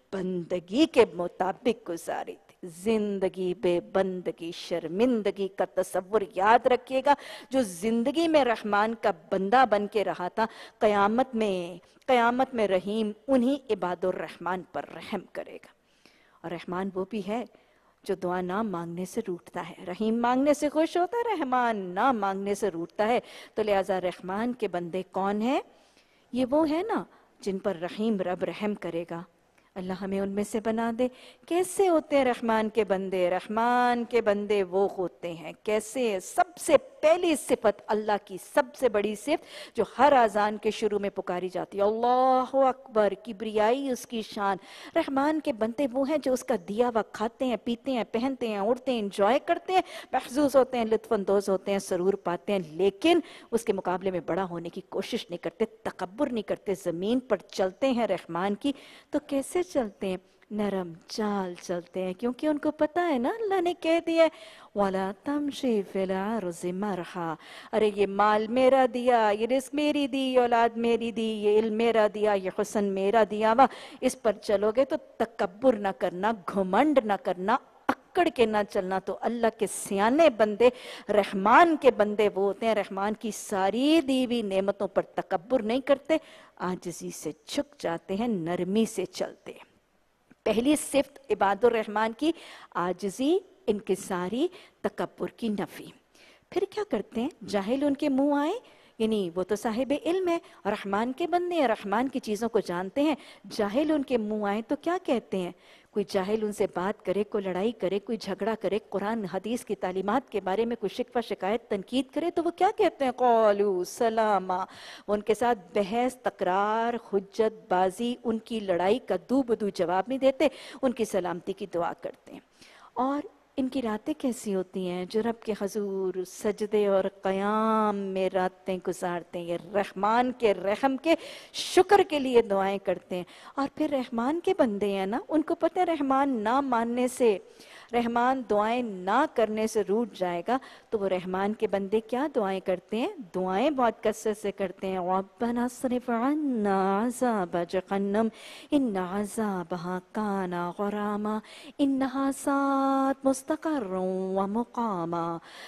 बंदगी के मुताबिक गुजारी थी। जिंदगी बे बंदगी शर्मिंदगी का तस्वुर याद रखिएगा। जो जिंदगी में रहमान का बंदा बन के रहा था, कयामत में कयामत में रहीम उन्हीं इबादुर रहमान पर रहम करेगा। और रहमान वो भी है जो दुआ ना मांगने से रूठता है। रहीम मांगने से खुश होता है, रहमान ना मांगने से रूठता है। तो लिहाजा रहमान के बंदे कौन है? ये वो है ना जिन पर रहीम रब रहम करेगा। अल्लाह हमें उनमें से बना दे। कैसे होते हैं रहमान के बंदे? रहमान के बंदे वो होते हैं कैसे? सबसे पहली सिफत अल्लाह की सबसे बड़ी सिफत जो हर आजान के शुरू में पुकारी जाती है, अल्लाहु अकबर, किब्रियाई उसकी शान। रहमान के बंदे वो हैं जो उसका दिया हुआ खाते हैं, पीते हैं, पहनते हैं, उड़ते हैं, इंजॉय करते हैं, महजूज होते हैं, लुत्फानंदोज होते हैं, सरूर पाते हैं, लेकिन उसके मुकाबले में बड़ा होने की कोशिश नहीं करते, तकब्बुर नहीं करते। जमीन पर चलते हैं रहमान की तो कैसे चलते हैं? नरम चाल चलते हैं, क्योंकि उनको पता है ना, अल्लाह ने कह दिया है वाला तमशी फिल अर्ज़ि मरहा। अरे ये माल मेरा दिया, ये रिस्क मेरी दी, ये औलाद मेरी दी, ये इल्म मेरा दिया, ये हुस्न मेरा दिया हुआ, इस पर चलोगे तो तकब्बुर ना करना, घमंड ना करना, अक्कड़ के ना चलना। तो अल्लाह के सियाने बंदे, रहमान के बंदे वो होते हैं, रहमान की सारी दी हुई नेमतों पर तकब्बुर नहीं करते, आजिज़ी से झुक जाते हैं, नरमी से चलते हैं। पहली सिफ्त इबादुर रहमान की आजिज़ी, इनकिसारी, तकब्बुर की नफी। फिर क्या करते हैं? जाहिल उनके मुंह आए, यानी वो तो साहिब इल्म है, रहमान के बंदे हैं, रहमान की चीज़ों को जानते हैं। जाहिल उनके मुंह आए तो क्या कहते हैं? कोई जाहिल उनसे बात करे, कोई लड़ाई करे, कोई झगड़ा करे, कुरान हदीस की तालीमात के बारे में कोई शिकवा शिकायत तनकीद करे, तो वो क्या कहते हैं? क़ालू सलामा। वो उनके साथ बहस, तकरार, हुज्जत बाजी, उनकी लड़ाई का दू बदू जवाब नहीं देते, उनकी सलामती की दुआ करते हैं। और इनकी रातें कैसी होती हैं? जो रब के हजूर सजदे और क़याम में रातें गुजारते हैं, ये रहमान के रहम के शुक्र के लिए दुआएं करते हैं। और फिर रहमान के बंदे हैं ना, उनको पता है रहमान ना मानने से, रहमान दुआएं ना करने से रूठ जाएगा, तो वो रहमान के बंदे क्या दुआएं करते हैं? दुआएं बहुत कसरत से करते हैं। रब्बना अस्रिफ अन्ना अज़ाब जहन्नम इन्ना अज़ाबहा काना गरामा इन्नहा सात मुस्तक़र्रन व मुक़ामा।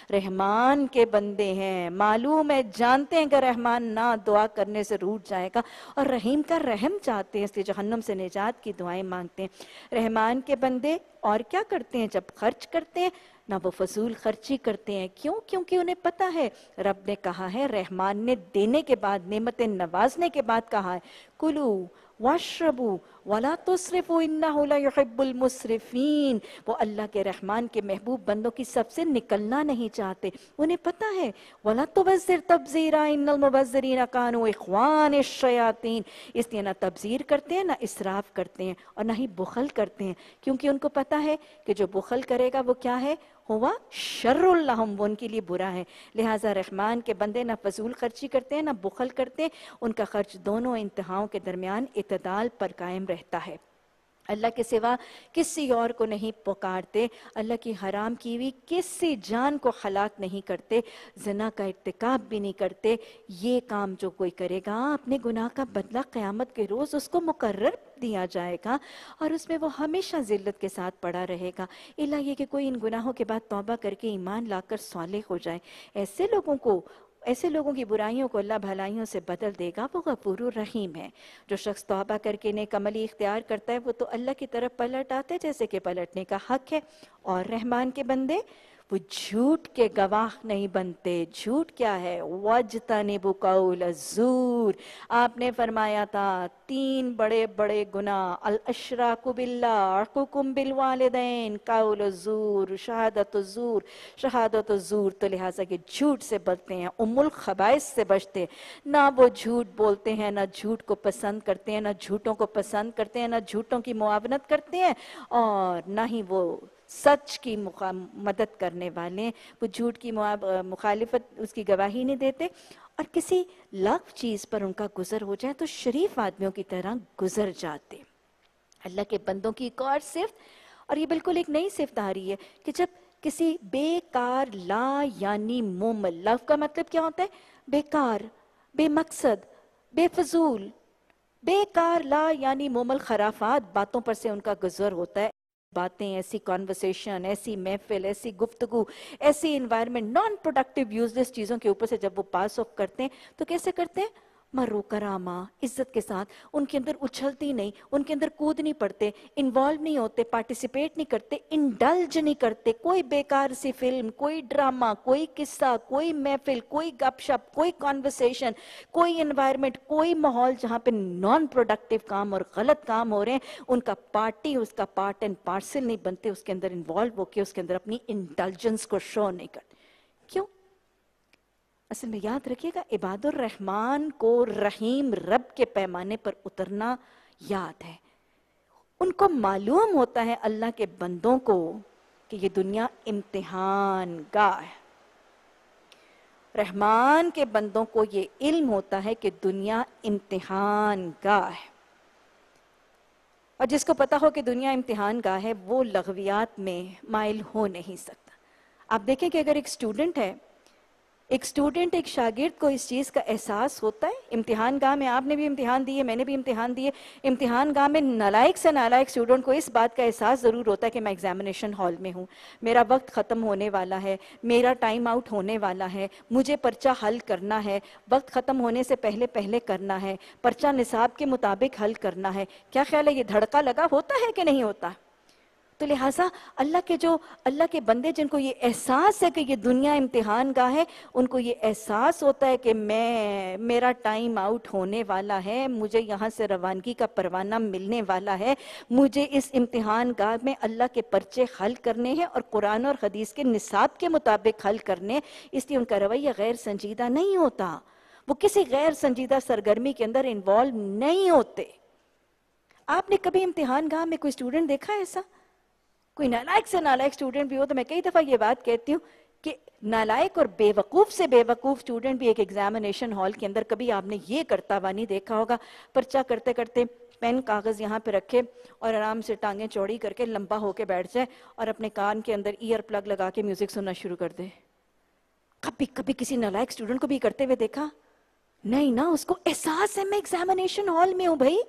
रहमान के बंदे हैं, मालूम है, जानते हैं कि रहमान ना दुआ करने से रूठ जाएगा, और रहीम का रहम चाहते हैं, इसलिए जहन्नम से निजात की दुआएं मांगते हैं। रहमान के बंदे और क्या करते हैं? जब खर्च करते हैं ना, वो फजूल खर्ची करते हैं। क्यों? क्योंकि उन्हें पता है, रब ने कहा है, रहमान ने देने के बाद, नेमतें नवाजने के बाद कहा है, कुलू वाशरबू वला तुस्रिफू इन्नहु ला युहिब्बुल मुस्रिफीन। वो अल्लाह के रहमान के महबूब बंदों की सबसे निकलना नहीं चाहते। उन्हें पता है, वला तुबज़्ज़िर तबज़ीरा इन्नल मुबज़्ज़िरीना कानू इख्वानिश शयातीन। इसलिए ना तबज़ीर करते हैं, ना इसराफ करते हैं, और ना ही बुखल करते हैं, क्योंकि उनको पता है कि जो बुखल करेगा वो क्या है? हुआ शर्रुल लहुम, वो उनके लिए बुरा है। लिहाजा रहमान के बंदे ना फजूल खर्ची करते हैं, ना बुखल करते हैं, उनका खर्च दोनों इंतहाओं के दरमियान इतदाल पर कायम रहता है। अल्लाह के सिवा किसी और को नहीं पुकारते, अल्लाह की हराम की हुई किसी जान को हलाक नहीं करते, ज़िना का इर्तिकाब भी नहीं करते। ये काम जो कोई करेगा, अपने गुनाह का बदला क़यामत के रोज़ उसको मुकर्रर दिया जाएगा, और उसमें वो हमेशा ज़िल्लत के साथ पड़ा रहेगा। इला ये कि कोई इन गुनाहों के बाद तौबा करके ईमान लाकर सालेह हो जाए। ऐसे लोगों को, ऐसे लोगों की बुराइयों को अल्लाह भलाइयों से बदल देगा। वो गफूरुर रहीम है। जो शख्स तौबा करके नेक अमली इख्तियार करता है, वो तो अल्लाह की तरफ पलट आते जैसे कि पलटने का हक है। और रहमान के बंदे वो झूठ के गवाह नहीं बनते। झूठ क्या है? वज्तनिबु कौल ज़ूर। आपने फरमाया था तीन बड़े बड़े गुनाह, अल अशराकु बिल्लाह, अक़ुकुम बिल वालिदैन, कौल ज़ूर, शहादत ज़ूर, शहादत ज़ूर। तो लिहाजा के झूठ से बचते हैं, उम्मुल खबाइस से बचते, ना वो झूठ बोलते हैं, ना झूठ को पसंद करते हैं, ना झूठों को पसंद करते हैं, ना झूठों की मुआवनत करते हैं, और ना ही वो सच की मदद करने वाले। वो झूठ की मुखालिफत, उसकी गवाही नहीं देते, और किसी लग चीज़ पर उनका गुजर हो जाए तो शरीफ आदमियों की तरह गुजर जाते। अल्लाह के बंदों की एक और सिफ्त, और ये बिल्कुल एक नई सिफ्त आ रही है, कि जब किसी बेकार, ला यानी मुमल, लव का मतलब क्या होता है? बेकार, बेमकसद, बेफजूल, बेकार ला यानी मोमल खराफात बातों पर से उनका गुजर होता है। बातें, ऐसी कॉन्वर्सेशन, ऐसी महफिल, ऐसी गुफ्तगू, ऐसी इन्वायरमेंट, नॉन प्रोडक्टिव यूजलेस चीज़ों के ऊपर से जब वो पास ऑफ करते हैं तो कैसे करते हैं? मर्रो करामा, इज्जत के साथ। उनके अंदर उछलती नहीं, उनके अंदर कूद नहीं पड़ते, इन्वॉल्व नहीं होते, पार्टिसिपेट नहीं करते, इंडल्ज नहीं करते। कोई बेकार सी फिल्म, कोई ड्रामा, कोई किस्सा, कोई महफिल, कोई गपशप, कोई कॉन्वर्सेशन, कोई इन्वायरमेंट, कोई माहौल जहाँ पे नॉन प्रोडक्टिव काम और गलत काम हो रहे हैं, उनका पार्टी उसका पार्ट एंड पार्सल नहीं बनते, उसके अंदर इन्वॉल्व होके उसके अंदर अपनी इंडल्जेंस को शो नहीं करते। क्यों? असल में याद रखिएगा, इबादुर रहमान को रहीम रब के पैमाने पर उतरना याद है। उनको मालूम होता है अल्लाह के बंदों को कि ये दुनिया इम्तिहान गाह है। रहमान के बंदों को ये इल्म होता है कि दुनिया इम्तिहान गाह है, और जिसको पता हो कि दुनिया इम्तिहान गाह है वो लग़वियात में माइल हो नहीं सकता। आप देखें कि अगर एक स्टूडेंट है, एक स्टूडेंट, एक शागिर्द को इस चीज़ का एहसास होता है, इम्तिहान गाह में आपने भी इम्तिहान दिए, मैंने भी इम्तिहान दिए, इम्तिहान गाह में नालायक से नालायक स्टूडेंट को इस बात का एहसास ज़रूर होता है कि मैं एग्जामिनेशन हॉल में हूँ, मेरा वक्त ख़त्म होने वाला है, मेरा टाइम आउट होने वाला है, मुझे पर्चा हल करना है, वक्त ख़त्म होने से पहले पहले करना है, पर्चा निसाब के मुताबिक हल करना है। क्या ख्याल है, ये धड़का लगा होता है कि नहीं होता? तो लिहाजा अल्लाह के जो अल्लाह के बंदे जिनको ये एहसास है कि ये दुनिया इम्तिहान गाह है, उनको ये एहसास होता है कि मैं मेरा टाइम आउट होने वाला है, मुझे यहाँ से रवानगी का परवाना मिलने वाला है, मुझे इस इम्तिहान गाह में अल्लाह के पर्चे हल करने हैं और कुरान और हदीस के निसाब के मुताबिक हल करने। इसलिए उनका रवैया गैर संजीदा नहीं होता, वो किसी गैर संजीदा सरगर्मी के अंदर इन्वॉल्व नहीं होते। आपने कभी इम्तिहान गाह में कोई स्टूडेंट देखा है ऐसा? कोई नालायक से नालायक स्टूडेंट भी हो, तो मैं कई दफ़ा ये बात कहती हूँ कि नालायक और बेवकूफ़ से बेवकूफ़ स्टूडेंट भी एक एग्जामिनेशन हॉल के अंदर कभी आपने ये करता हुआ नहीं देखा होगा। पर्चा करते करते पेन कागज़ यहाँ पे रखे और आराम से टांगें चौड़ी करके लंबा होके बैठ जाए और अपने कान के अंदर ईयर प्लग लगा के म्यूज़िक सुनना शुरू कर दे। कभी कभी किसी नालायक स्टूडेंट को भी करते हुए देखा? नहीं ना, उसको एहसास है मैं एग्जामिनेशन हॉल में हूँ भाई।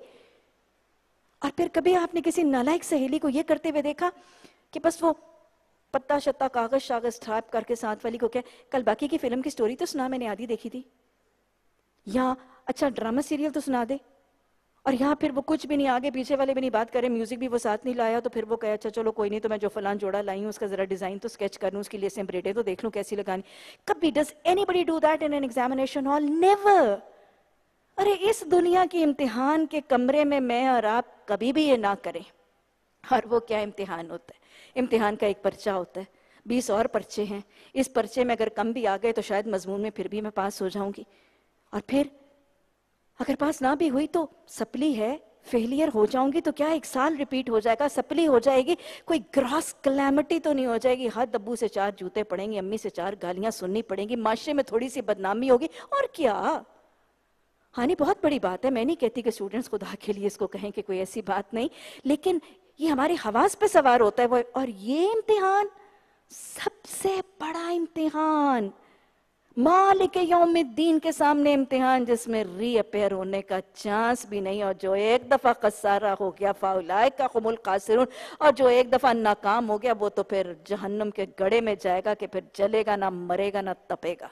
और फिर कभी आपने किसी नालायक सहेली को ये करते हुए देखा कि बस वो पत्ता शत्ता कागज शागज टाइप करके साथ वाली को कहे, कल बाकी की फिल्म की स्टोरी तो सुना, मैंने आधी देखी थी, या अच्छा ड्रामा सीरियल तो सुना दे, और यहाँ फिर वो कुछ भी नहीं, आगे पीछे वाले भी नहीं बात करें, म्यूजिक भी वो साथ नहीं लाया, तो फिर वो कहे अच्छा चलो कोई नहीं, तो मैं जो फलान जोड़ा लाई हूँ उसका जरा डिजाइन तो स्केच कर लूँ, उसकी लिए सेम्ब्रेटे तो देख लूँ कैसी लगानी। कभी does anybody do that in an examination hall? Never. अरे इस दुनिया की इम्तिहान के कमरे में मैं और आप कभी भी ये ना करें। और वो क्या इम्तिहान होता है? इम्तिहान का एक पर्चा होता है, बीस और पर्चे हैं, इस पर्चे में अगर कम भी आ गए तो शायद मजमून में फिर भी मैं पास हो जाऊंगी, और फिर अगर पास ना भी हुई तो सप्ली है, फेलियर हो जाऊंगी तो क्या एक साल रिपीट हो जाएगा, सप्ली हो जाएगी, कोई ग्रॉस कैलेमिटी तो नहीं हो जाएगी, हद अब्बू से चार जूते पड़ेंगे, अम्मी से चार गालियां सुननी पड़ेंगी, माशरे में थोड़ी सी बदनामी होगी, और क्या। हाँ नहीं, बहुत बड़ी बात है, मैं नहीं कहती कि स्टूडेंट्स खुदा के लिए इसको कहें कि कोई ऐसी बात नहीं, लेकिन ये हमारे हवास पे सवार होता है वो। और ये इम्तिहान सबसे बड़ा इम्तिहान, मालिक यौमिद्दीन के सामने इम्तिहान जिसमें रीअपेयर होने का चांस भी नहीं, और जो एक दफा खसारा हो गया फाउलाइक का खुमुल कासिरून, और जो एक दफा नाकाम हो गया वो तो फिर जहन्नम के गड़े में जाएगा कि फिर जलेगा ना, मरेगा ना, तपेगा।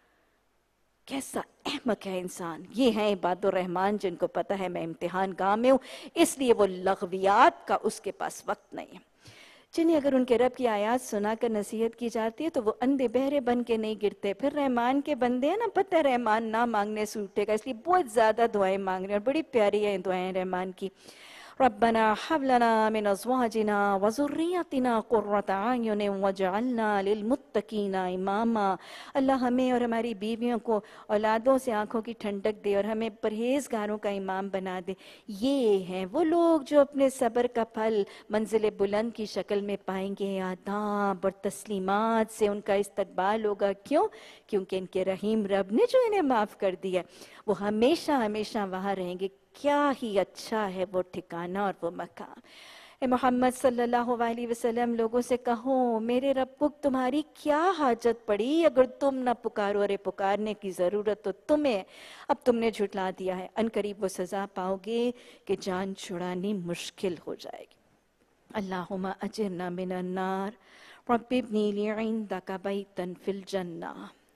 कैसा अहमक है इंसान। ये हैं इबादुर रहमान जिनको पता है मैं इम्तिहान गाह में हूँ, इसलिए वो लग़वियात का उसके पास वक्त नहीं है। जिन्हें अगर उनके रब की आयात सुनाकर नसीहत की जाती है तो वो अंधे बहरे बन के नहीं गिरते। फिर रहमान के बंदे हैं ना, पता है रहमान ना मांगने से उठेगा, इसलिए बहुत ज्यादा दुआएं मांग रहे हैं, और बड़ी प्यारी है दुआएं रहमान की। रब्बना हब लना मिन अज़वाजिना व ज़ुर्रियतिना क़ुर्रता अयुन वजअलना लिलमुत्तकीना इमामा। अल्लाह हमें और हमारी बीवियों को औलादों से आंखों की ठंडक दे और हमें परहेजगारों का इमाम बना दे। ये हैं वो लोग जो अपने सब्र का फल मंजिल बुलंद की शक्ल में पाएंगे। आदाब और तस्लीमात से उनका इस्तकबाल होगा। क्यों? क्योंकि इनके रहीम रब ने जो इन्हें माफ़ कर दिया, वो हमेशा हमेशा वहाँ रहेंगे। क्या ही अच्छा है वो ठिकाना और वो मकाम। اے محمد صلی اللہ علیہ وسلم لوگوں سے کہو میرے رب کو تمہاری کیا حاجت پڑی، اگر تم نہ پکارو، ارے پکارنے کی ضرورت تو تمہیں، اب تم نے جھٹلا دیا ہے، ان قریب وہ سزا پاؤ گے کہ جان چھڑانی مشکل ہو جائے گی۔ اللہم اجرنا من النار رب ابنی لی عندک بیتا فی الجنہ۔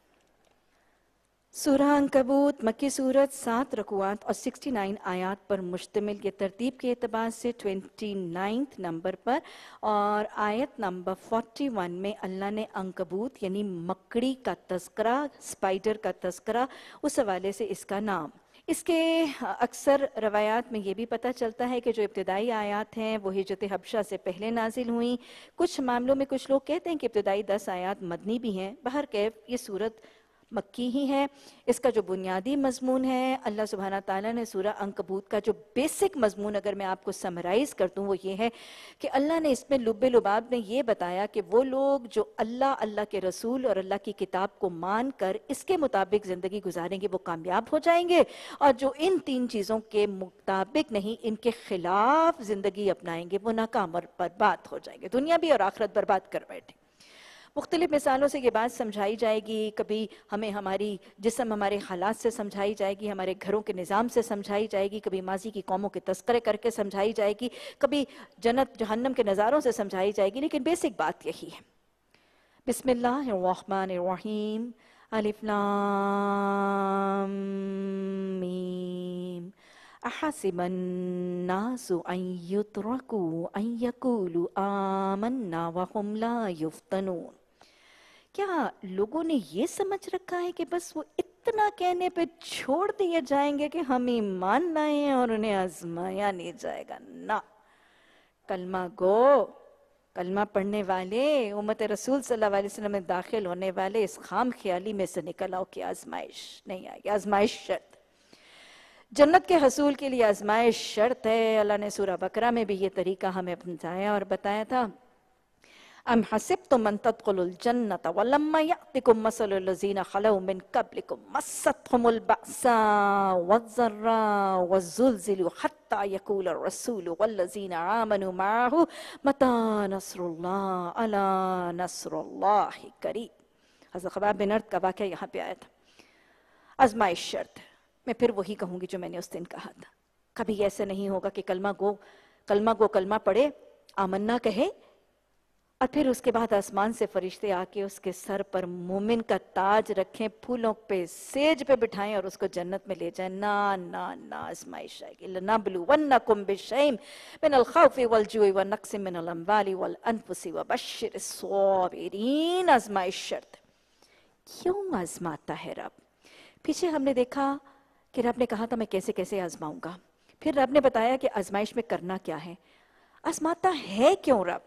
سورہ عنکبوت مکی صورت سات رکوعات اور سکسٹی نائن آیات پر مشتمل، یہ ترتیب کے اعتبار سے ٹوینٹی نائنتھ نمبر پر، اور آیت نمبر فورٹی ون میں اللہ نے عنکبوت یعنی مکڑی کا تذکرہ، سپائڈر کا تذکرہ، اس حوالے سے اس کا نام۔ اس کے اکثر روایات میں یہ بھی پتہ چلتا ہے کہ جو ابتدائی آیات ہیں وہ ہجرت حبشہ سے پہلے نازل ہوئیں۔ کچھ معاملوں میں کچھ لوگ کہتے ہیں کہ ابتدائی دس آیات مدنی بھی ہیں، بہرکیف یہ صورت مکی ہی ہے۔ اس کا جو بنیادی مضمون ہے، اللہ سبحانہ تعالیٰ نے سورہ عنکبوت کا جو بیسک مضمون اگر میں آپ کو سمرائز کر دوں وہ یہ ہے کہ اللہ نے اس میں لب لباب میں یہ بتایا کہ وہ لوگ جو اللہ، اللہ کے رسول اور اللہ کی کتاب کو مان کر اس کے مطابق زندگی گزاریں گے وہ کامیاب ہو جائیں گے، اور جو ان تین چیزوں کے مطابق نہیں، ان کے خلاف زندگی اپنائیں گے وہ ناکام اور برباد ہو جائیں گے، دنیا بھی اور آخرت برباد کر بیٹھیں۔ مختلف مثالوں سے یہ بات سمجھائی جائے گی، کبھی ہمیں ہماری جسم ہمارے حالات سے سمجھائی جائے گی، ہمارے گھروں کے نظام سے سمجھائی جائے گی، کبھی ماضی کی قوموں کے تذکرے کر کے سمجھائی جائے گی، کبھی جنت جہنم کے نظاروں سے سمجھائی جائے گی، لیکن بیسک بات یہی ہے۔ بسم اللہ الرحمن الرحیم، الف لام میم، احسب الناس ان یترکوا ان یقولوا آمنا وهم لا یفتنون۔ کیا لوگوں نے یہ سمجھ رکھا ہے کہ بس وہ اتنا کہنے پہ چھوڑ دیے جائیں گے کہ ہم ایمان لائے ہیں اور انہیں آزمایا نہیں جائے گا؟ نہ، کلمہ گو، کلمہ پڑھنے والے، امت رسول صلی اللہ علیہ وسلم میں داخل ہونے والے اس خام خیالی میں سے نکل آؤ کہ آزمائش نہیں آئے گی، آزمائش شرط۔ جنت کے حصول کے لیے آزمائش شرط ہے۔ اللہ نے سورہ بقرہ میں بھی یہ طریقہ ہمیں بتایا اور بتایا تھا، ام حسبتم ان تدخلوا الجنة ولما يأتكم مثل الذين خلوا من قبلكم مستهم البأساء والضراء والزلزلوا حتى يقول الرسول والذين آمنوا معه متى نصر الله ألا نصر الله قريب۔ حضرت خباب بن ارد کا واقعہ یہاں پہ آیا تھا۔ آزمائش شرط ہے، میں پھر وہی کہوں گی جو میں نے اس دن کہا تھا، کبھی ایسا نہیں ہوگا کہ کلمہ گو کلمہ گو کلمہ پڑھے، آمنا کہے، اور پھر اس کے بعد آسمان سے فرشتے آ کے اس کے سر پر مومن کا تاج رکھیں، پھولوں پہ سیج پہ بٹھائیں اور اس کو جنت میں لے جائیں۔ نا نا نا، آزمائش آئے گی۔ لَنَبْلُوَنَّكُمْ بِشَيْءٍ مِّنَ الْخَوْفِ وَالْجُوعِ وَنَقْصٍ مِّنَ الْأَمْوَالِ وَالْأَنفُسِ وَبَشِّرِ الصَّابِرِينَ۔ آزمائش شرط ہے۔ کیوں آزماتا ہے رب؟ پیچھے ہم نے دیکھا کہ رب نے کہا تھا میں کیسے کیسے آزماؤں گا، پھر رب نے بتایا کہ آزمائش میں کرنا کیا ہے۔ آزماتا ہے کیوں رب؟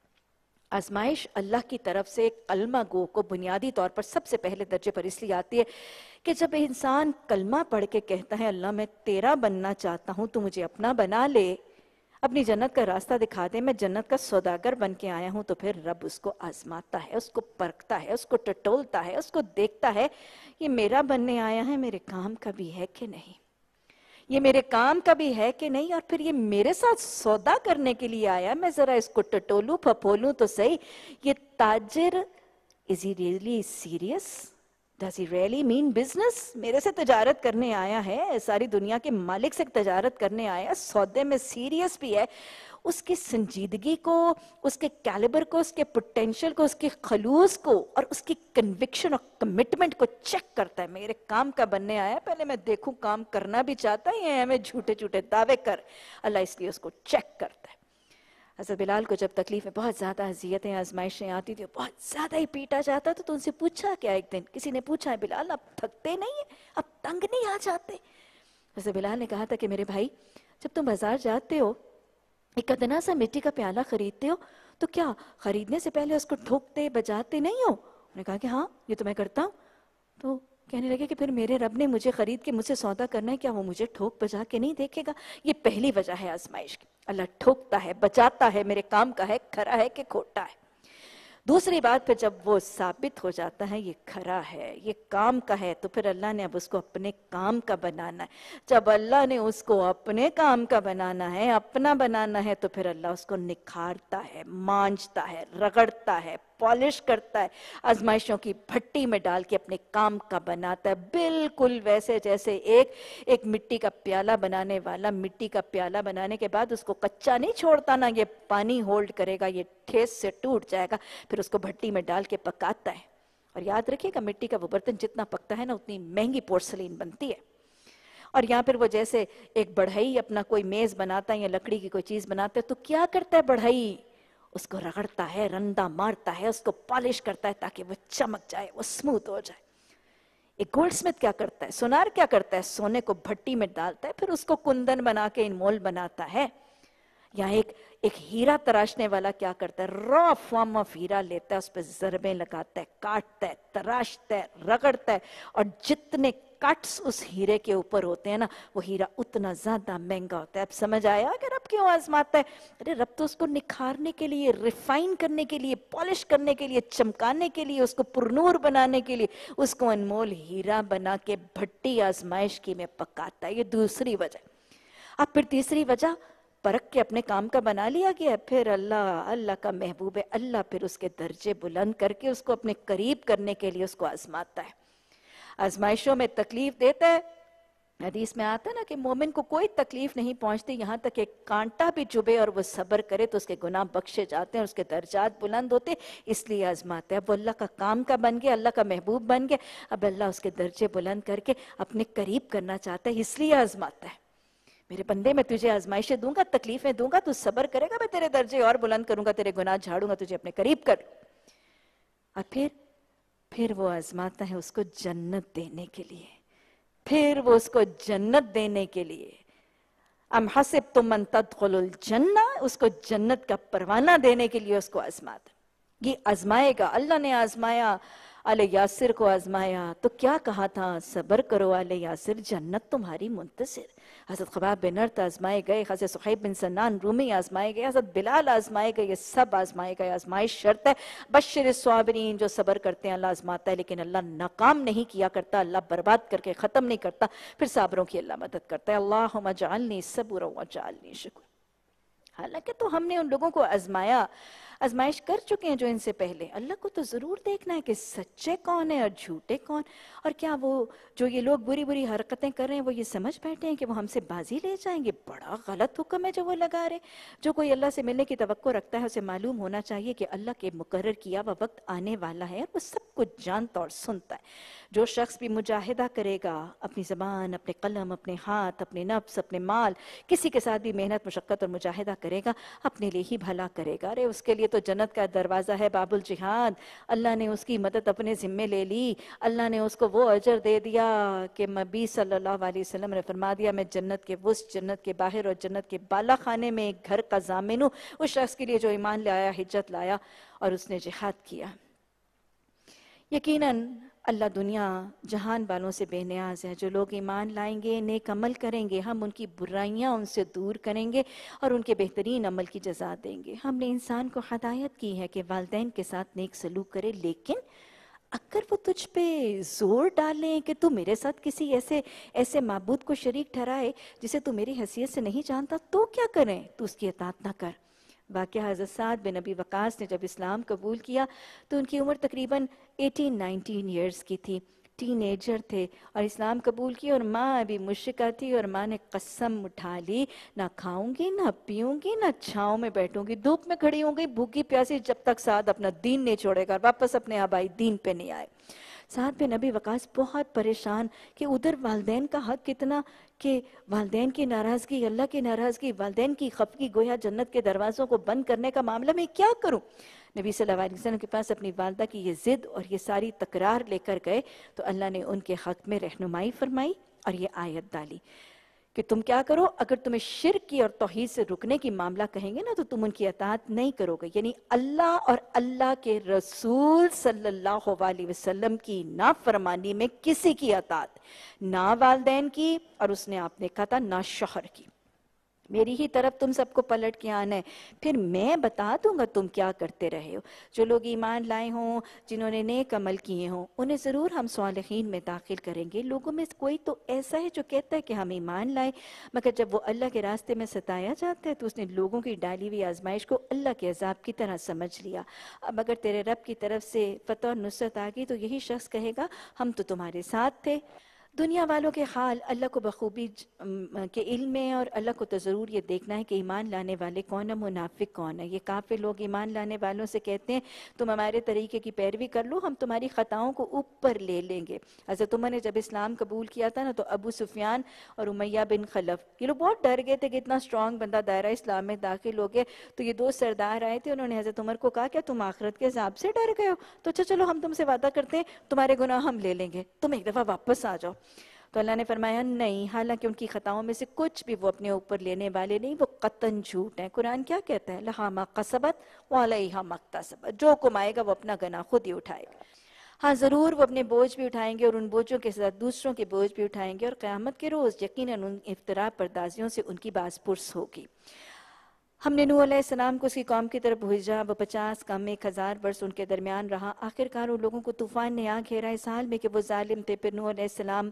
آزمائش اللہ کی طرف سے کلمہ گو کو بنیادی طور پر سب سے پہلے درجے پر اس لیے آتی ہے کہ جب انسان کلمہ پڑھ کے کہتا ہے اللہ میں تیرا بننا چاہتا ہوں، تو مجھے اپنا بنا لے، اپنی جنت کا راستہ دکھا دے، میں جنت کا سوداگر بن کے آیا ہوں، تو پھر رب اس کو آزماتا ہے، اس کو پرکھتا ہے، اس کو ٹٹولتا ہے، اس کو دیکھتا ہے یہ میرا بننے آیا ہے، میرے کام کا بھی ہے کہ نہیں، یہ میرے کام کا بھی ہے کہ نہیں، اور پھر یہ میرے ساتھ سودا کرنے کے لیے آیا، میں ذرا اس کو ٹٹولوں پھپولوں تو صحیح۔ یہ تاجر is he really serious? Does he really mean business? میرے سے تجارت کرنے آیا ہے، ساری دنیا کے مالک سے تجارت کرنے آیا، سودے میں سیریس بھی ہے، اس کی سنجیدگی کو، اس کے کیلیبر کو، اس کے پوٹینشل کو، اس کے خلوص کو اور اس کی کنوکشن اور کمٹمنٹ کو چیک کرتا ہے۔ میرے کام کا بننے آیا، پہلے میں دیکھوں کام کرنا بھی چاہتا ہے یا ہمیں جھوٹے جھوٹے دعوے کر، اللہ اس لیے اس کو چیک کرتا ہے۔ حضرت بلال کو جب تکلیف میں بہت زیادہ اذیتیں آزمائشیں آتی تھی، بہت زیادہ ہی پیٹا جاتا تھا، تو ان سے پوچھا کیا ایک دن کسی نے پوچھا ہے بلال اب تھکتے نہیں ہیں، اب تنگ نہیں آ جاتے؟ حضرت بلال نے کہا تھا کہ میرے بھائی جب تم بازار جاتے ہو ایک ادنا سا مٹی کا پیالہ خریدتے ہو تو کیا خریدنے سے پہلے اس کو ٹھوکتے بجاتے نہیں ہو؟ انہوں نے کہا کہ ہاں یہ تو میں کرتا ہوں۔ تو کہنے لگے کہ پھر میرے رب نے مجھے خرید کے مجھ سے سودا کرنا ہے، کیا وہ مجھے ٹھوک بجا کے نہیں دیکھے گا؟ یہ پہلی وجہ ہے آزمائش کی، اللہ ٹھوکتا ہے، بچاتا ہے، میرے کام کا ہے، کھرا ہے کہ کھوٹا ہے۔ दूसरी बात फिर जब वो साबित हो जाता है ये खरा है, ये काम का है, तो फिर अल्लाह ने अब उसको अपने काम का बनाना है। जब अल्लाह ने उसको अपने काम का बनाना है, अपना बनाना है, तो फिर अल्लाह उसको निखारता है, मांझता है, रगड़ता है, पॉलिश करता है, आजमाइशों की भट्टी में डाल के अपने काम का बनाता है। बिल्कुल वैसे जैसे एक एक मिट्टी का प्याला बनाने वाला मिट्टी का प्याला बनाने के बाद उसको कच्चा नहीं छोड़ता ना, ये पानी होल्ड करेगा, ये ठेस से टूट जाएगा, फिर उसको भट्टी में डाल के पकाता है। और याद रखिएगा मिट्टी का वो बर्तन जितना पकता है ना उतनी महंगी पोर्सलीन बनती है। और यहाँ पर वो जैसे एक बढ़ई अपना कोई मेज बनाता है या लकड़ी की कोई चीज बनाता है, तो क्या करता है बढ़ई, उसको रगड़ता है, रंदा मारता है, उसको पॉलिश करता है ताकि वो चमक जाए, वो स्मूथ हो जाए। एक गोल्डस्मिथ क्या करता है, सोनार क्या करता है, सोने को भट्टी में डालता है, फिर उसको कुंदन बना के इनमोल बनाता है। या एक एक हीरा तराशने वाला क्या करता है, रॉ फॉर्म ऑफ हीरा लेता है, उस पर जरबें लगाता है, काटता है, तराशता है, रगड़ता है, और जितने कट्स उस हीरे के ऊपर होते हैं ना, वो हीरा उतना ज्यादा महंगा होता है। अब समझ आया कि रब क्यों आजमाता है? अरे रब तो उसको निखारने के लिए, रिफाइन करने के लिए, पॉलिश करने के लिए, चमकाने के लिए, उसको पुरनूर बनाने के लिए उसको अनमोल हीरा बना के भट्टी आजमाइश की में पकाता है। ये दूसरी वजह। अब फिर तीसरी वजह, परख के अपने काम का बना लिया गया, फिर अल्लाह अल्लाह का महबूब है, अल्लाह फिर उसके दर्जे बुलंद करके उसको अपने करीब करने के लिए उसको आजमाता है, आजमाइशों में तकलीफ देता है। हदीस में आता है ना कि मोमिन को कोई तकलीफ नहीं पहुंचती, यहाँ तक एक कांटा भी चुभे और वो सब्र करे तो उसके गुनाह बख्शे जाते हैं, उसके दर्जात बुलंद होते, इसलिए आजमाता है। वो अल्लाह का काम का बन गया, अल्लाह का महबूब बन गया, अब अल्लाह उसके दर्जे बुलंद करके अपने करीब करना चाहता है, इसलिए आजमाता है। मेरे बंदे मैं तुझे आजमाइशें दूंगा, तकलीफें दूंगा, तू सब्र करेगा, मैं तेरे दर्जे और बुलंद करूंगा, तेरे गुनाह झाड़ूंगा, तुझे अपने करीब कर। और फिर फिर वो आजमाता है उसको जन्नत देने के लिए, फिर वो उसको जन्नत देने के लिए, अम हसिबतुम अन तदखुलुल जन्ना, उसको जन्नत का परवाना देने के लिए उसको आजमाता। ये आजमाएगा। अल्लाह ने आजमाया, आले यासिर को आजमाया तो क्या कहा था, सब्र करो आले यासिर, जन्नत तुम्हारी मुंतसिर। हज़रत ख़बाब बिन अर्त आजमाए गए, हज़रत सुहैब बिन सन्नान रूमी आजमाए गए, हज़रत बिलाल आजमाए गए, ये सब आजमाए गए। आजमाइश शर्त है। बश्शिर स्वाबिरीन, जो सब्र करते हैं अल्लाह आजमाता है, लेकिन अल्लाह नाकाम नहीं किया करता, अल्लाह बर्बाद करके ख़त्म नहीं करता, फिर साबरों की अल्लाह मदद करता है। अल्लाहुम्मा जअलनी सब्रा व जअलनी शुक्र। हालांकि तो हमने उन लोगों को आजमाया, आजमाइश कर चुके हैं जो इनसे पहले। अल्लाह को तो ज़रूर देखना है कि सच्चे कौन है और झूठे कौन, और क्या वो जो ये लोग बुरी बुरी हरकतें कर रहे हैं वो ये समझ बैठे हैं कि वो हमसे बाजी ले जाएंगे। बड़ा गलत हुक्म है जो वो लगा रहे। जो कोई अल्लाह से मिलने की तवक्को रखता है उसे मालूम होना चाहिए कि अल्लाह के मुकर्रर किया हुआ वक्त आने वाला है और वो सब कुछ जानता और सुनता है। जो शख्स भी मुजाहिदा करेगा, अपनी ज़बान, अपने कलम, अपने हाथ, अपने नफ्स, अपने माल, किसी के साथ भी मेहनत मुशक्क़त और मुजाहिदा करेगा, अपने लिए ही भला करेगा। अरे उसके लिए तो जन्नत का दरवाज़ा है, बाबुल जिहाद। अल्लाह ने उसकी मदद अपने ज़िम्मे ले ली, अल्लाह ने उसको वो अजर दे दिया कि नबी सल्लल्लाहु अलैहि वसल्लम ने फरमा दिया, मैं जन्नत के वुस्त, जन्नत के बाहर और जन्नत के बाला खाने में एक घर का ज़ामिन हूँ उस शख्स के लिए जो ईमान लाया, हिज्जत लाया और उसने जिहाद किया। यकीनन अल्लाह दुनिया जहान वालों से बेनियाज है। जो लोग ईमान लाएंगे, नेक अमल करेंगे, हम उनकी बुराइयां उनसे दूर करेंगे और उनके बेहतरीन अमल की जज़ा देंगे। हमने इंसान को हदायत की है कि वालिदैन के साथ नेक सलूक करे, लेकिन अगर वो तुझ पे जोर डालें कि तू मेरे साथ किसी ऐसे ऐसे माबूद को शरीक ठहराए जिसे तू मेरी हैसियत से नहीं जानता, तो क्या करें? तू उसकी इताअत ना कर। वाक़या हज़रत साद बिन नबी वकास ने जब इस्लाम कबूल किया तो उनकी उम्र तकरीबन अठारह उन्नीस ईयर्स की थी, टीनेजर थे और इस्लाम कबूल किया। और माँ अभी मुश्रिका थी और माँ ने कसम उठा ली, ना खाऊंगी, ना पीऊंगी, ना छाँव में बैठूंगी, धूप में खड़ी होंगी भूखी प्यासी जब तक साद अपना दीन नहीं छोड़ेगा, वापस अपने आबाई दीन पे नहीं आए। साद बिन नबी वकास बहुत परेशान कि उधर वालिदैन का हक कितना, कि वालिदैन की नाराज़गी, अल्लाह की नाराज़गी, वालिदैन की खफगी, गोया जन्नत के दरवाज़ों को बंद करने का मामला मैं क्या करूं? नबी सल्लल्लाहु अलैहि वसल्लम के पास अपनी वालदा की ये ज़िद और ये सारी तकरार लेकर गए तो अल्लाह ने उनके हक़ में रहनुमाई फरमाई और ये आयत डाली कि तुम क्या करो, अगर तुम्हें शिर्क की और तौहीद से रुकने की मामला कहेंगे ना तो तुम उनकी अताअत नहीं करोगे। यानी अल्लाह और अल्लाह के रसूल सल्लल्लाहु अलैहि वसल्लम की नाफरमानी में किसी की अताअत ना वालिदैन की, और उसने आपने कहा था ना शौहर की। میری ہی طرف تم سب کو پلٹ کے آنا ہے، پھر میں بتا دوں گا تم کیا کرتے رہے ہو۔ جو لوگ ایمان لائے ہوں، جنہوں نے نیک عمل کیے ہوں، انہیں ضرور ہم صالحین میں داخل کریں گے۔ لوگوں میں کوئی تو ایسا ہے جو کہتا ہے کہ ہم ایمان لائے، مگر جب وہ اللہ کے راستے میں ستایا جاتا ہے تو اس نے لوگوں کی ڈالی ہوئی آزمائش کو اللہ کے عذاب کی طرح سمجھ لیا۔ اب اگر تیرے رب کی طرف سے فتح اور نصرت آ گئی تو یہی شخص کہے گا ہم تو تمہارے ساتھ تھے۔ دنیا والوں کے حال اللہ کو بخوبی کے علم میں، اور اللہ کو تو ضرور یہ دیکھنا ہے کہ ایمان لانے والے کون ہیں، منافق کون ہیں۔ یہ کافر لوگ ایمان لانے والوں سے کہتے ہیں تم ہمارے طریقے کی پیروی کر لو، ہم تمہاری خطاؤں کو اوپر لے لیں گے۔ حضرت عمر نے جب اسلام قبول کیا تھا نا تو ابو سفیان اور امیہ بن خلف یہ لوگ بہت ڈر گئے تھے کہ اتنا اسٹرانگ بندہ دائرہ اسلام میں داخل ہو گئے۔ تو یہ دو سردار آئے تھے، انہوں نے حضرت عمر کو کہا کیا تم آخرت کے عذاب سے ڈر گئے ہو؟ تو اچھا چلو ہم تم سے وعدہ کرتے ہیں تمہارے گناہ ہم لے لیں گے، تم ایک دفعہ واپس آ جاؤ۔ تو اللہ نے فرمایا نہیں، حالانکہ ان کی خطاؤں میں سے کچھ بھی وہ اپنے اوپر لینے والے نہیں، وہ قطعاً جھوٹ ہیں۔ قرآن کیا کہتا ہے؟ لہا ما قصبت وعلیہا ما اکتسبت، جو کمائے گا وہ اپنا گناہ خود ہی اٹھائے گا۔ ہاں ضرور وہ اپنے بوجھ بھی اٹھائیں گے، اور ان بوجھوں کے ساتھ دوسروں کے بوجھ بھی اٹھائیں گے، اور قیامت کے روز یقیناً ان افتراء پردازیوں سے ان کی باز پرس ہوگی۔ ہم نے نوح علیہ السلام کو اس کی قوم کی طرف بھیجا، وہ پچاس کم ایک ہزار برس ان کے درمیان رہا۔ آخر کار ان لوگوں کو طوفان نے آ گھیرا اس حال میں کہ وہ ظالم تھے۔ پھر نوح علیہ السلام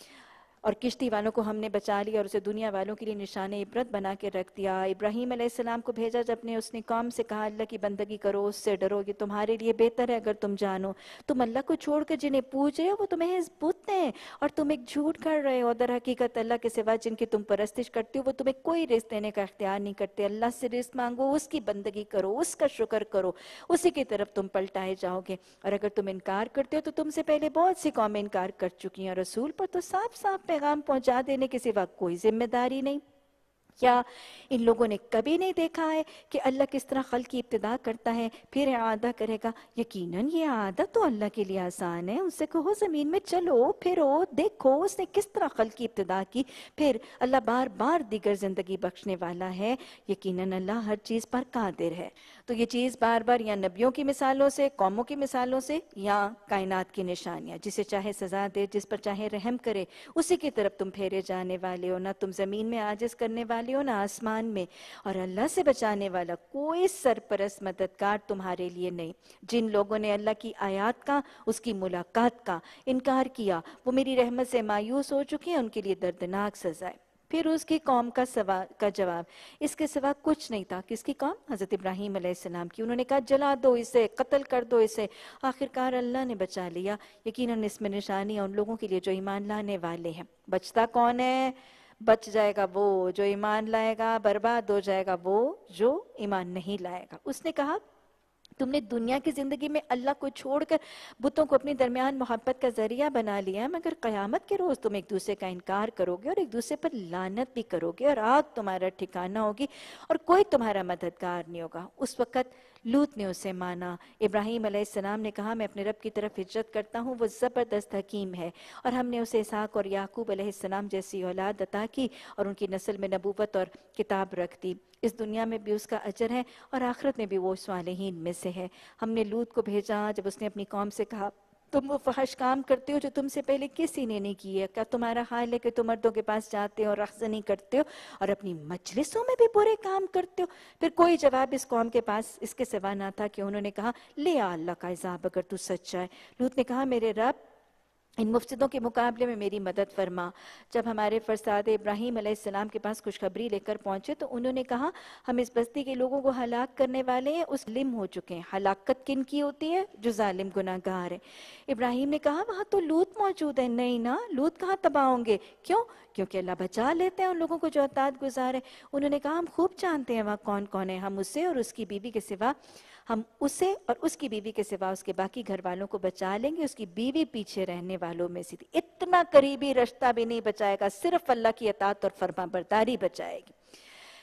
اور کشتی والوں کو ہم نے بچا لیا اور اسے دنیا والوں کے لیے نشان عبرت بنا کے رکھ دیا۔ ابراہیم علیہ السلام کو بھیجا جب نے اس نے قوم سے کہا اللہ کی بندگی کرو، اس سے ڈرو، یہ تمہارے لیے بہتر ہے اگر تم جانو۔ تم اللہ کو چھوڑ کر جنہیں پوج رہے ہو وہ تمہیں بت ہیں، اور تم ایک جھوٹ کر رہے ہو۔ در حقیقت اللہ کے سوا جن کی تم پرستش کرتے ہو وہ تمہیں کوئی رزق دینے کا اختیار نہیں کرتے۔ اللہ سے رزق مانگو، اس کی بندگی کرو، اس کا شکر کرو، اسی کی طرف تم پلٹائے جاؤ گے۔ اور اگر تم انکار کرتے ہو تو تم سے پہلے بہت سی قومیں انکار کر چکی ہیں، رسول پر تو صاف صاف پیغام پہنچا دینے کے سوا کوئی ذمہ داری نہیں۔ کیا ان لوگوں نے کبھی نہیں دیکھا ہے کہ اللہ کس طرح خلق کی ابتدا کرتا ہے پھر اعادہ کرے گا؟ یقیناً یہ اعادہ تو اللہ کے لیے آسان ہے۔ ان سے کہو زمین میں چلو پھرو دیکھو اس نے کس طرح خلق کی ابتدا کی، پھر اللہ بار بار دیگر زندگی بخشنے والا ہے، یقیناً اللہ ہر چیز پر قادر ہے۔ تو یہ چیز بار بار یا نبیوں کی مثالوں سے، قوموں کی مثالوں سے، یا کائنات کی نشانیاں، جسے چاہے سزا دے جس پر چاہے رحم کرے، اسی کی طرف تم پھیرے جانے والے ہو۔ نہ تم زمین میں عاجز کرنے والے ہو نہ آسمان میں، اور اللہ سے بچانے والا کوئی سرپرست مددگار تمہارے لیے نہیں۔ جن لوگوں نے اللہ کی آیات کا، اس کی ملاقات کا انکار کیا وہ میری رحمت سے مایوس ہو چکے ہیں، ان کے لیے دردناک سزا ہے۔ پھر اس کی قوم کا سوا کا جواب اس کے سوا کچھ نہیں تھا۔ کس کی قوم؟ حضرت ابراہیم علیہ السلام کی۔ انہوں نے کہا جلا دو اسے، قتل کر دو اسے۔ آخرکار اللہ نے بچا لیا۔ یقیناً اس میں نشانی ہے ان لوگوں کے لیے جو ایمان لانے والے ہیں۔ بچتا کون ہے؟ بچ جائے گا وہ جو ایمان لائے گا، برباد ہو جائے گا وہ جو ایمان نہیں لائے گا۔ اس نے کہا تم نے دنیا کی زندگی میں اللہ کو چھوڑ کر بتوں کو اپنے درمیان محبت کا ذریعہ بنا لیا، مگر قیامت کے روز تم ایک دوسرے کا انکار کرو گے اور ایک دوسرے پر لعنت بھی کرو گے، اور آگ تمہارا ٹھکانہ ہوگی اور کوئی تمہارا مددگار نہیں ہوگا۔ اس وقت لوط نے اسے مانا۔ ابراہیم علیہ السلام نے کہا میں اپنے رب کی طرف ہجرت کرتا ہوں، وہ زبردست حکیم ہے، اور ہم نے اسے اسحاق اور یعقوب علیہ السلام جیسی اولاد عطا کی اور ان کی نسل میں نبوت اور کتاب رکھ دی۔ اس دنیا میں بھی اس کا اجر ہے اور آخرت میں بھی وہ صالحین میں سے ہے۔ ہم نے لوط کو بھیجا جب اس نے اپنی قوم سے کہا تم وہ فحش کام کرتے ہو جو تم سے پہلے کسی نے نہیں کی ہے، کیا تمہارا حال ہے کہ تم مردوں کے پاس جاتے ہو اور رخصنی کرتے ہو اور اپنی مجلسوں میں بھی برے کام کرتے ہو؟ پھر کوئی جواب اس قوم کے پاس اس کے سوا نہ تھا کہ انہوں نے کہا لے آ اللہ کا عذاب اگر تو سچا ہے۔ لوط نے کہا میرے رب ان مفسدوں کے مقابلے میں میری مدد فرما۔ جب ہمارے فرزاد ابراہیم علیہ السلام کے پاس خوشخبری لے کر پہنچے تو انہوں نے کہا ہم اس بستی کے لوگوں کو ہلاک کرنے والے ہیں، اس ظالم ہو چکے ہیں۔ ہلاکت کن کی ہوتی ہے؟ جو ظالم گناہ گار ہے۔ ابراہیم نے کہا وہاں تو لوط موجود ہے۔ نہیں نا، لوط کہاں تباہ ہوں گے؟ کیوں؟ کیونکہ اللہ بچا لیتے ہیں ان لوگوں کو جو اطاعت گزار ہے۔ انہوں نے کہا ہم خوب جانتے ہیں وہاں کون کون ہے، ہم اسے اور اس کی بیوی کے سوا ہم اسے اور اس کی بیوی کے سوا اس کے باقی گھر والوں کو بچا لیں گے۔ اس کی بیوی پیچھے رہنے والوں میں سے تھی، اتنا قریبی رشتہ بھی نہیں بچائے گا، صرف اللہ کی اطاعت اور فرما برداری بچائے گی۔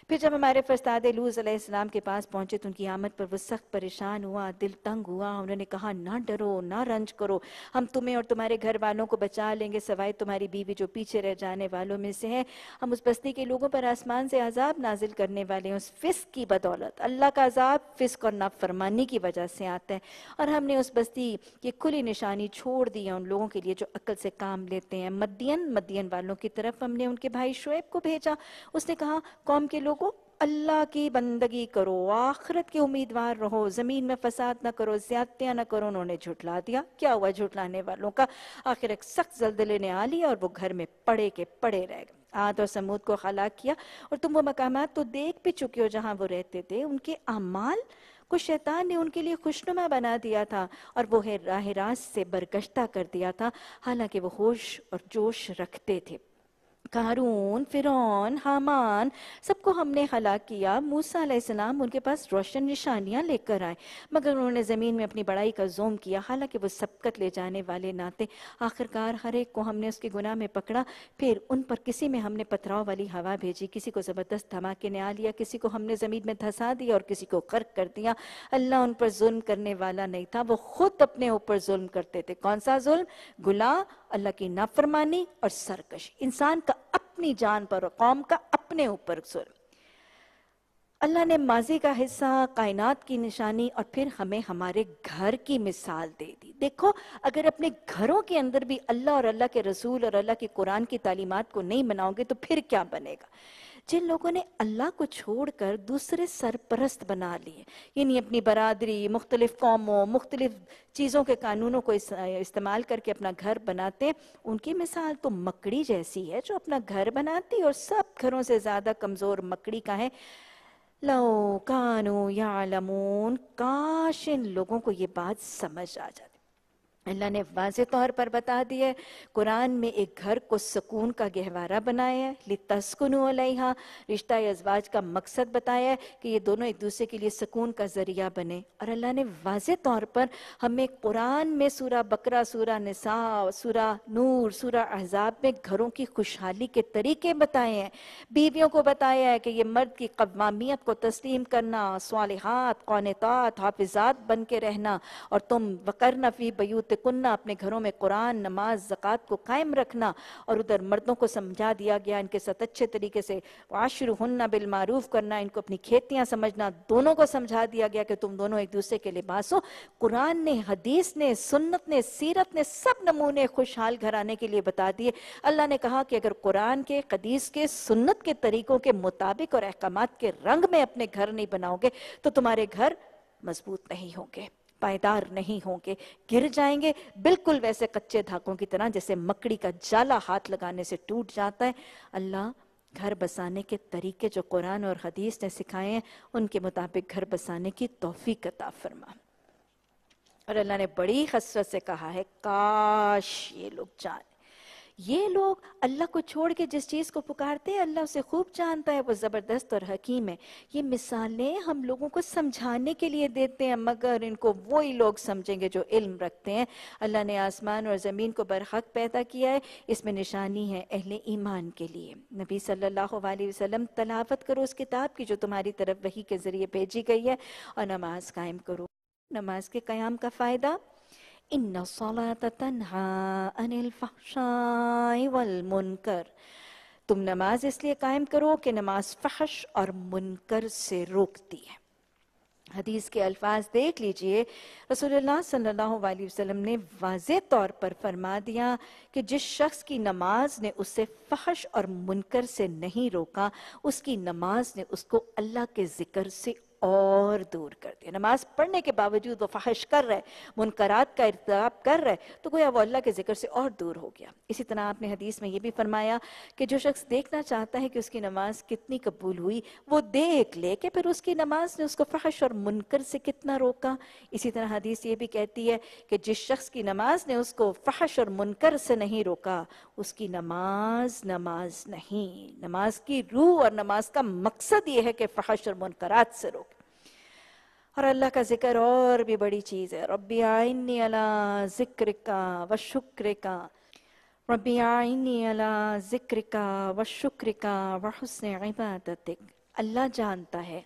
پھر جب ہمارے فرزند لوط علیہ السلام کے پاس پہنچے تو ان کی آمد پر وہ سخت پریشان ہوا، دل تنگ ہوا. انہوں نے کہا نہ ڈرو نہ رنج کرو، ہم تمہیں اور تمہارے گھر والوں کو بچا لیں گے سوائے تمہاری بیوی جو پیچھے رہ جانے والوں میں سے ہے. ہم اس بستی کے لوگوں پر آسمان سے عذاب نازل کرنے والے ہیں اس فسق کی بدولت. اللہ کا عذاب فسق اور نافرمانی کی وجہ سے آتا ہے، اور ہم نے اس بستی کی کھلی نشانی چھوڑ دی ہے ان لوگوں کے لیے جو عقل سے کام لیتے ہیں. مدین مدین والوں کی طرف ہم نے ان کے بھائی شعیب کو بھیجا. اس نے کہا قوم کے لوگوں اللہ کی بندگی کرو، آخرت کے امیدوار رہو، زمین میں فساد نہ کرو، زیادتیاں نہ کرو. انہوں نے جھٹلا دیا. کیا ہوا جھٹلانے والوں کا؟ آخر ایک سخت زلزلے نے آ لیا اور وہ گھر میں پڑے کے پڑے رہ گئے. عاد اور سمود کو ہلاک کیا، اور تم وہ مقامات تو دیکھ بھی چکے ہو جہاں وہ رہتے تھے. ان کے اعمال کو شیطان نے ان کے لیے خوشنما بنا دیا تھا اور وہ راہ راست سے برگشتہ کر دیا تھا، حالانکہ وہ ہوش اور جوش رکھتے تھے. قارون، فرعون، حامان سب کو ہم نے ہلاک کیا. موسیٰ علیہ السلام ان کے پاس روشن نشانیاں لے کر آئے، مگر انہوں نے زمین میں اپنی بڑائی کا زوم کیا، حالانکہ وہ سبقت لے جانے والے نہ تھے. آخرکار ہر ایک کو ہم نے اس کے گناہ میں پکڑا. پھر ان پر کسی میں ہم نے پتھراؤ والی ہوا بھیجی، کسی کو زبردست دھماکے نے آ لیا، کسی کو ہم نے زمین میں دھسا دیا اور کسی کو غرق کر دیا. اللہ ان پر ظلم کرنے والا نہیں تھا، وہ خود اپنے اوپر ظلم کرتے تھے. کون سا ظلم؟ گناہ، اللہ کی نافرمانی اور سرکشی. انسان کا اپنی جان پر اور قوم کا اپنے اوپر ظلم. اللہ نے ماضی کا حصہ، کائنات کی نشانی اور پھر ہمیں ہمارے گھر کی مثال دے دی. دیکھو اگر اپنے گھروں کے اندر بھی اللہ اور اللہ کے رسول اور اللہ کے قرآن کی تعلیمات کو نہیں مناؤ گے تو پھر کیا بنے گا؟ جن لوگوں نے اللہ کو چھوڑ کر دوسرے سرپرست بنا لیے، یعنی اپنی برادری، مختلف قوموں، مختلف چیزوں کے قانونوں کو استعمال کر کے اپنا گھر بناتے، ان کی مثال تو مکڑی جیسی ہے جو اپنا گھر بناتی اور سب گھروں سے زیادہ کمزور مکڑی کا ہے. لو کانوا یعلمون، کاش ان لوگوں کو یہ بات سمجھ آ جاتی. اللہ نے واضح طور پر بتا دیا ہے، قرآن میں ایک گھر کو سکون کا گہوارہ بنایا ہے، لِتَسْكُنُوا عَلَيْهَا، رشتہ ازواج کا مقصد بتایا ہے کہ یہ دونوں ایک دوسرے کے لیے سکون کا ذریعہ بنے. اور اللہ نے واضح طور پر ہمیں قرآن میں سورہ بقرہ، سورہ نساء، سورہ نور، سورہ احزاب میں گھروں کی خوشحالی کے طریقے بتائے ہیں. بیویوں کو بتایا ہے کہ یہ مرد کی قوامیت کو تسلیم کرنا، صالحات، قانتات، حافظات بن کے رہنا، اور تم وقرن فی بیوت کنہ، اپنے گھروں میں قرآن، نماز، زکوٰۃ کو قائم رکھنا. اور ادھر مردوں کو سمجھا دیا گیا ان کے ساتھ اچھے طریقے سے وعاشرہن بالمعروف کرنا، ان کو اپنی کھیتیاں سمجھنا. دونوں کو سمجھا دیا گیا کہ تم دونوں ایک دوسرے کے لباس ہو. قرآن نے، حدیث نے، سنت نے، سیرت نے سب نمونے خوشحال گھرانے کے لیے بتا دیے. اللہ نے کہا کہ اگر قرآن کے، حدیث کے، سنت کے طریقوں کے مطابق اور احکامات کے رنگ میں اپنے گھر نہیں بناؤ گے تو تمہارے گھر مضبوط نہیں ہوں گے، پائیدار نہیں ہوں گے، گر جائیں گے بالکل ویسے کچے دھاگوں کی طرح جیسے مکڑی کا جالا ہاتھ لگانے سے ٹوٹ جاتا ہے. اللہ گھر بسانے کے طریقے جو قرآن اور حدیث نے سکھائے ہیں ان کے مطابق گھر بسانے کی توفیق عطا فرما. اور اللہ نے بڑی حسرت سے کہا ہے کاش یہ لوگ جان، یہ لوگ اللہ کو چھوڑ کے جس چیز کو پکارتے ہیں اللہ اسے خوب جانتا ہے، وہ زبردست اور حکیم ہے. یہ مثالیں ہم لوگوں کو سمجھانے کے لیے دیتے ہیں، مگر ان کو وہی لوگ سمجھیں گے جو علم رکھتے ہیں. اللہ نے آسمان اور زمین کو برحق پیدا کیا ہے، اس میں نشانی ہے اہل ایمان کے لیے. نبی صلی اللہ علیہ وسلم تلاوت کرو اس کتاب کی جو تمہاری طرف وحی کے ذریعے بھیجی گئی ہے، اور نماز قائم کرو. نماز کے قیام کا فائدہ، ان الصلاۃ تنہی عن الفحشاء والمنکر، تم نماز اس لیے قائم کرو کہ نماز فحش اور منکر سے روکتی ہے. حدیث کے الفاظ دیکھ لیجئے، رسول اللہ صلی اللہ علیہ وسلم نے واضح طور پر فرما دیا کہ جس شخص کی نماز نے اسے فحش اور منکر سے نہیں روکا، اس کی نماز نے اس کو اللہ کے ذکر سے اور دور کر دیا. نماز پڑھنے کے باوجود وہ فحش کر رہے، منکرات کا ارتکاب کر رہے، تو گویا وہ اللہ کے ذکر سے اور دور ہو گیا. اسی طرح آپ نے حدیث میں یہ بھی فرمایا کہ جو شخص دیکھنا چاہتا ہے کہ اس کی نماز کتنی قبول ہوئی، وہ دیکھ لے کہ پھر اس کی نماز نے اس کو فحش اور منکر سے کتنا روکا. اسی طرح حدیث یہ بھی کہتی ہے کہ جس شخص کی نماز نے اس کو فحش اور منکر سے نہیں روکا، اس کی نماز نماز نہیں. نماز کی روح اور نماز کا مقصد یہ ہے کہ فحش اور منکرات سے روکے. اور اللہ کا ذکر اور بھی بڑی چیز ہے. ربی اعنی علی ذکرک و شکرک، ربی اعنی علی ذکرک و شکرک و حسن عبادتک. اللہ جانتا ہے۔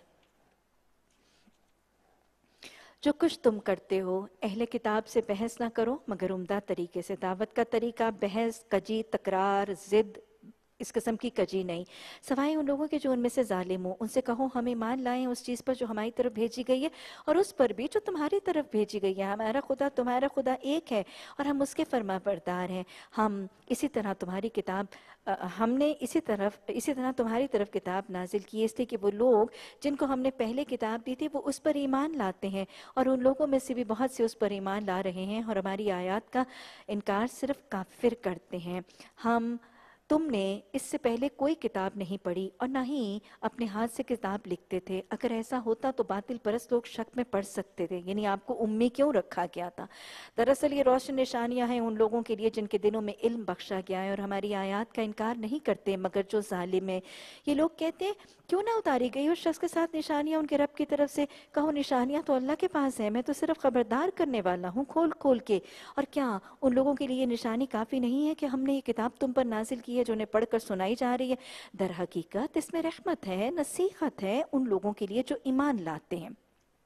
جو کچھ تم کرتے ہو اہل کتاب سے بحث نہ کرو مگر عمدہ طریقے سے۔ دعوت کا طریقہ بحث، کجی، تکرار، ضد، اس قسم کی کجی نہیں، سوائے ان لوگوں کے جو ان میں سے ظالم ہوں۔ ان سے کہو ہم ایمان لائیں اس چیز پر جو ہماری طرف بھیجی گئی ہے اور اس پر بھی جو تمہاری طرف بھیجی گئی ہے۔ ہمارا خدا تمہارا خدا ایک ہے اور ہم اس کے فرما بردار ہیں۔ ہم اسی طرح تمہاری کتاب ہم نے اسی طرف اسی طرح تمہاری طرف کتاب نازل کی اس لیے کہ وہ لوگ جن کو ہم نے پہلے کتاب دی تھی وہ اس پر ایمان لاتے ہیں، اور ان لوگوں میں سے بھی بہت سے اس پر ایمان لا رہے ہیں اور ہماری آیات کا انکار صرف کافر کرتے ہیں۔ ہم تم نے اس سے پہلے کوئی کتاب نہیں پڑھی اور نہ ہی اپنے ہاتھ سے کتاب لکھتے تھے، اگر ایسا ہوتا تو باطل پرست لوگ شک میں پڑ سکتے تھے، یعنی آپ کو امی کیوں رکھا گیا تھا۔ دراصل یہ روشن نشانیاں ہیں ان لوگوں کے لیے جن کے دلوں میں علم بخشا گیا ہے اور ہماری آیات کا انکار نہیں کرتے مگر جو ظالم ہے۔ یہ لوگ کہتے ہیں کیوں نہ اتاری گئی اس شخص کے ساتھ نشانیاں ان کے رب کی طرف سے، کہو نشانیاں تو اللہ کے پاس ہیں، میں تو صرف خبردار کرنے والا ہوں کھول کھول کے۔ اور کیا ان لوگوں کے لیے یہ نشانی کافی نہیں ہے کہ ہم نے یہ کتاب تم پر نازل کی ہے جو انہیں پڑھ کر سنائی جا رہی ہے؟ در حقیقت اس میں رحمت ہے، نصیحت ہے ان لوگوں کے لیے جو ایمان لاتے ہیں۔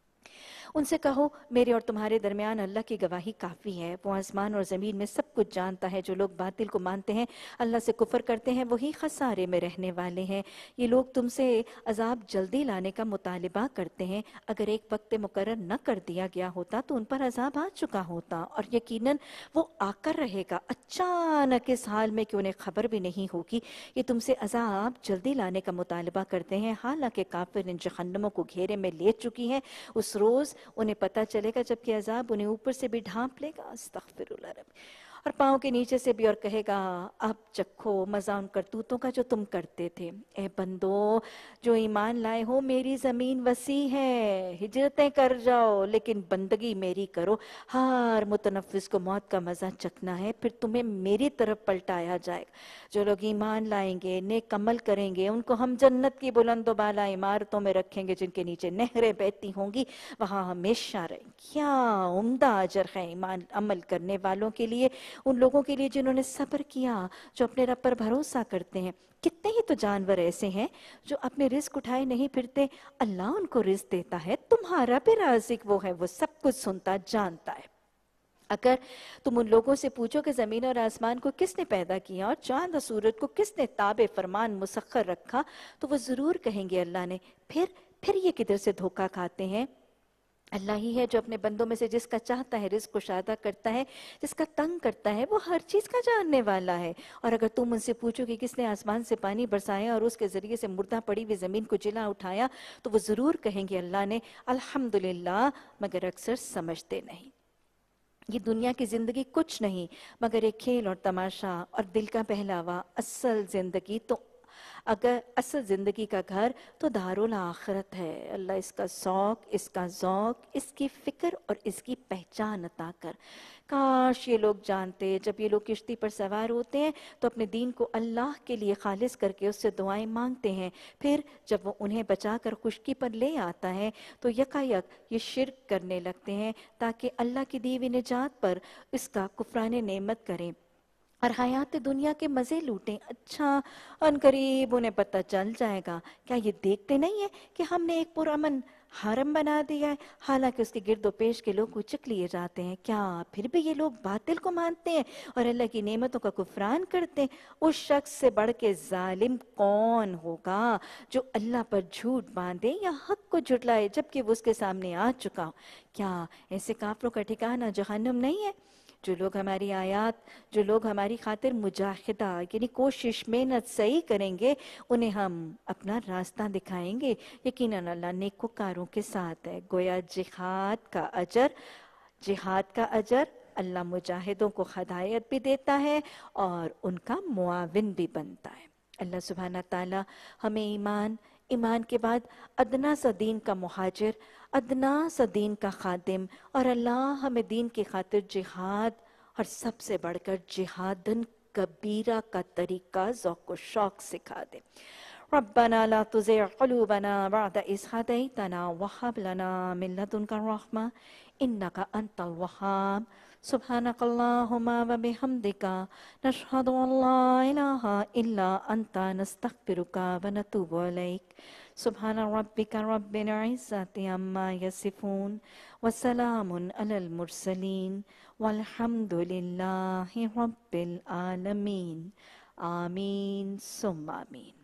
ان سے کہو میرے اور تمہارے درمیان اللہ کی گواہی کافی ہے، وہ آسمان اور زمین میں سب کچھ جانتا ہے۔ جو لوگ باطل کو مانتے ہیں اللہ سے کفر کرتے ہیں وہی خسارے میں رہنے والے ہیں۔ یہ لوگ تم سے عذاب جلدی لانے کا مطالبہ کرتے ہیں، اگر ایک وقت مقرر نہ کر دیا گیا ہوتا تو ان پر عذاب آ چکا ہوتا، اور یقیناً وہ آ کر رہے گا اچانک اس حال میں کہ انہیں خبر بھی نہیں ہوگی۔ یہ تم سے عذاب جلدی لانے کا مطالبہ کرتے ہیں حالانکہ کافر ان جہنموں کو گھیرے میں لے چکی ہیں۔ اس روز انہیں پتہ چلے گا جبکہ عذاب انہیں اوپر سے بھی ڈھانپ لے گا، استغفر اللہ رب، اور پاؤں کے نیچے سے بھی، اور کہے گا اب چکھو مزہ ان کرتوتوں کا جو تم کرتے تھے۔ اے بندو جو ایمان لائے ہو میری زمین وسیع ہے، ہجرتیں کر جاؤ لیکن بندگی میری کرو۔ ہر متنفس کو موت کا مزہ چکھنا ہے پھر تمہیں میری طرف پلٹایا جائے گا۔ جو لوگ ایمان لائیں گے نیک عمل کریں گے ان کو ہم جنت کی بلند و بالا عمارتوں میں رکھیں گے جن کے نیچے نہریں بہتی ہوں گی، وہاں ہمیشہ رہیں گے۔ کیا عمدہ اجر ہے ایمان عمل کرنے والوں کے لیے، ان لوگوں کے لیے جنہوں نے صبر کیا، جو اپنے رب پر بھروسہ کرتے ہیں۔ کتنے ہی تو جانور ایسے ہیں جو اپنے رزق اٹھائے نہیں پھرتے، اللہ ان کو رزق دیتا ہے، تمہارا بھی رازق وہ ہے، وہ سب کچھ سنتا جانتا ہے۔ اگر تم ان لوگوں سے پوچھو کہ زمین اور آسمان کو کس نے پیدا کیا اور چاند اور سورج کو کس نے تابع فرمان مسخر رکھا تو وہ ضرور کہیں گے اللہ نے۔ پھر پھر یہ کدھر سے دھوکہ کھاتے ہیں؟ اللہ ہی ہے جو اپنے بندوں میں سے جس کا چاہتا ہے رزق کشادہ کرتا ہے، جس کا تنگ کرتا ہے، وہ ہر چیز کا جاننے والا ہے۔ اور اگر تم ان سے پوچھو کہ کس نے آسمان سے پانی برسایا اور اس کے ذریعے سے مردہ پڑی ہوئی زمین کو جلا اٹھایا تو وہ ضرور کہیں گے اللہ نے، الحمدللہ، مگر اکثر سمجھتے نہیں۔ یہ دنیا کی زندگی کچھ نہیں مگر ایک کھیل اور تماشا اور دل کا بہلاوا، اصل زندگی تو اگر اصل زندگی کا گھر تو دارالآخرت ہے۔ اللہ اس کا ذوق، اس کا ذوق، اس کی فکر اور اس کی پہچان عطا کر۔ کاش یہ لوگ جانتے جب یہ لوگ کشتی پر سوار ہوتے ہیں تو اپنے دین کو اللہ کے لیے خالص کر کے اس سے دعائیں مانگتے ہیں، پھر جب وہ انہیں بچا کر خشکی پر لے آتا ہے تو یکا یک یہ شرک کرنے لگتے ہیں تاکہ اللہ کی دی ہوئی نجات پر اس کا کفران نعمت کریں اور حیات دنیا کے مزے لوٹیں۔ اچھا ان قریب انہیں پتہ چل جائے گا، کیا یہ دیکھتے نہیں ہیں کہ ہم نے ایک پرامن حرم بنا دیا ہے، حالانکہ اس کے گرد و پیش کے لوگ اچک لیے جاتے ہیں۔ کیا پھر بھی یہ لوگ باطل کو مانتے ہیں اور اللہ کی نعمتوں کا کفران کرتے ہیں؟ اس شخص سے بڑھ کے ظالم کون ہوگا جو اللہ پر جھوٹ باندھے یا حق کو جھٹلائے جبکہ وہ اس کے سامنے آ چکا ہو؟ کیا ایسے کافروں کا ٹھکانہ جہنم نہیں ہے؟ جو لوگ ہماری آیات جو لوگ ہماری خاطر مجاہدہ یعنی کوشش محنت صحیح کریں گے انہیں ہم اپنا راستہ دکھائیں گے، یقیناً اللہ نیکوکاروں کے ساتھ ہے۔ گویا جہاد کا اجر جہاد کا اجر اللہ مجاہدوں کو ہدایت بھی دیتا ہے اور ان کا معاون بھی بنتا ہے۔ اللہ سبحانہ تعالی ہمیں ایمان ایمان کے بعد ادنا سا دین کا مہاجر، ادنا سا دین کا خادم، اور اللہ ہمیں دین کی خاطر جہاد اور سب سے بڑھ کر جہادن کبیرہ کا طریقہ ذوق و شوق سکھا دے۔ ربنا لا تزغ قلوبنا بعد إذ هديتنا وهب لنا من لدنك رحمة إنك أنت الوهاب سبحانك اللهم وبحمدك نشهد أن لا إله إلا أنت نستغفرك ونتوب إليك سبحان ربك رب العزة عما يصفون وسلام على المرسلين والحمد لله رب العالمين آمين ثم آمين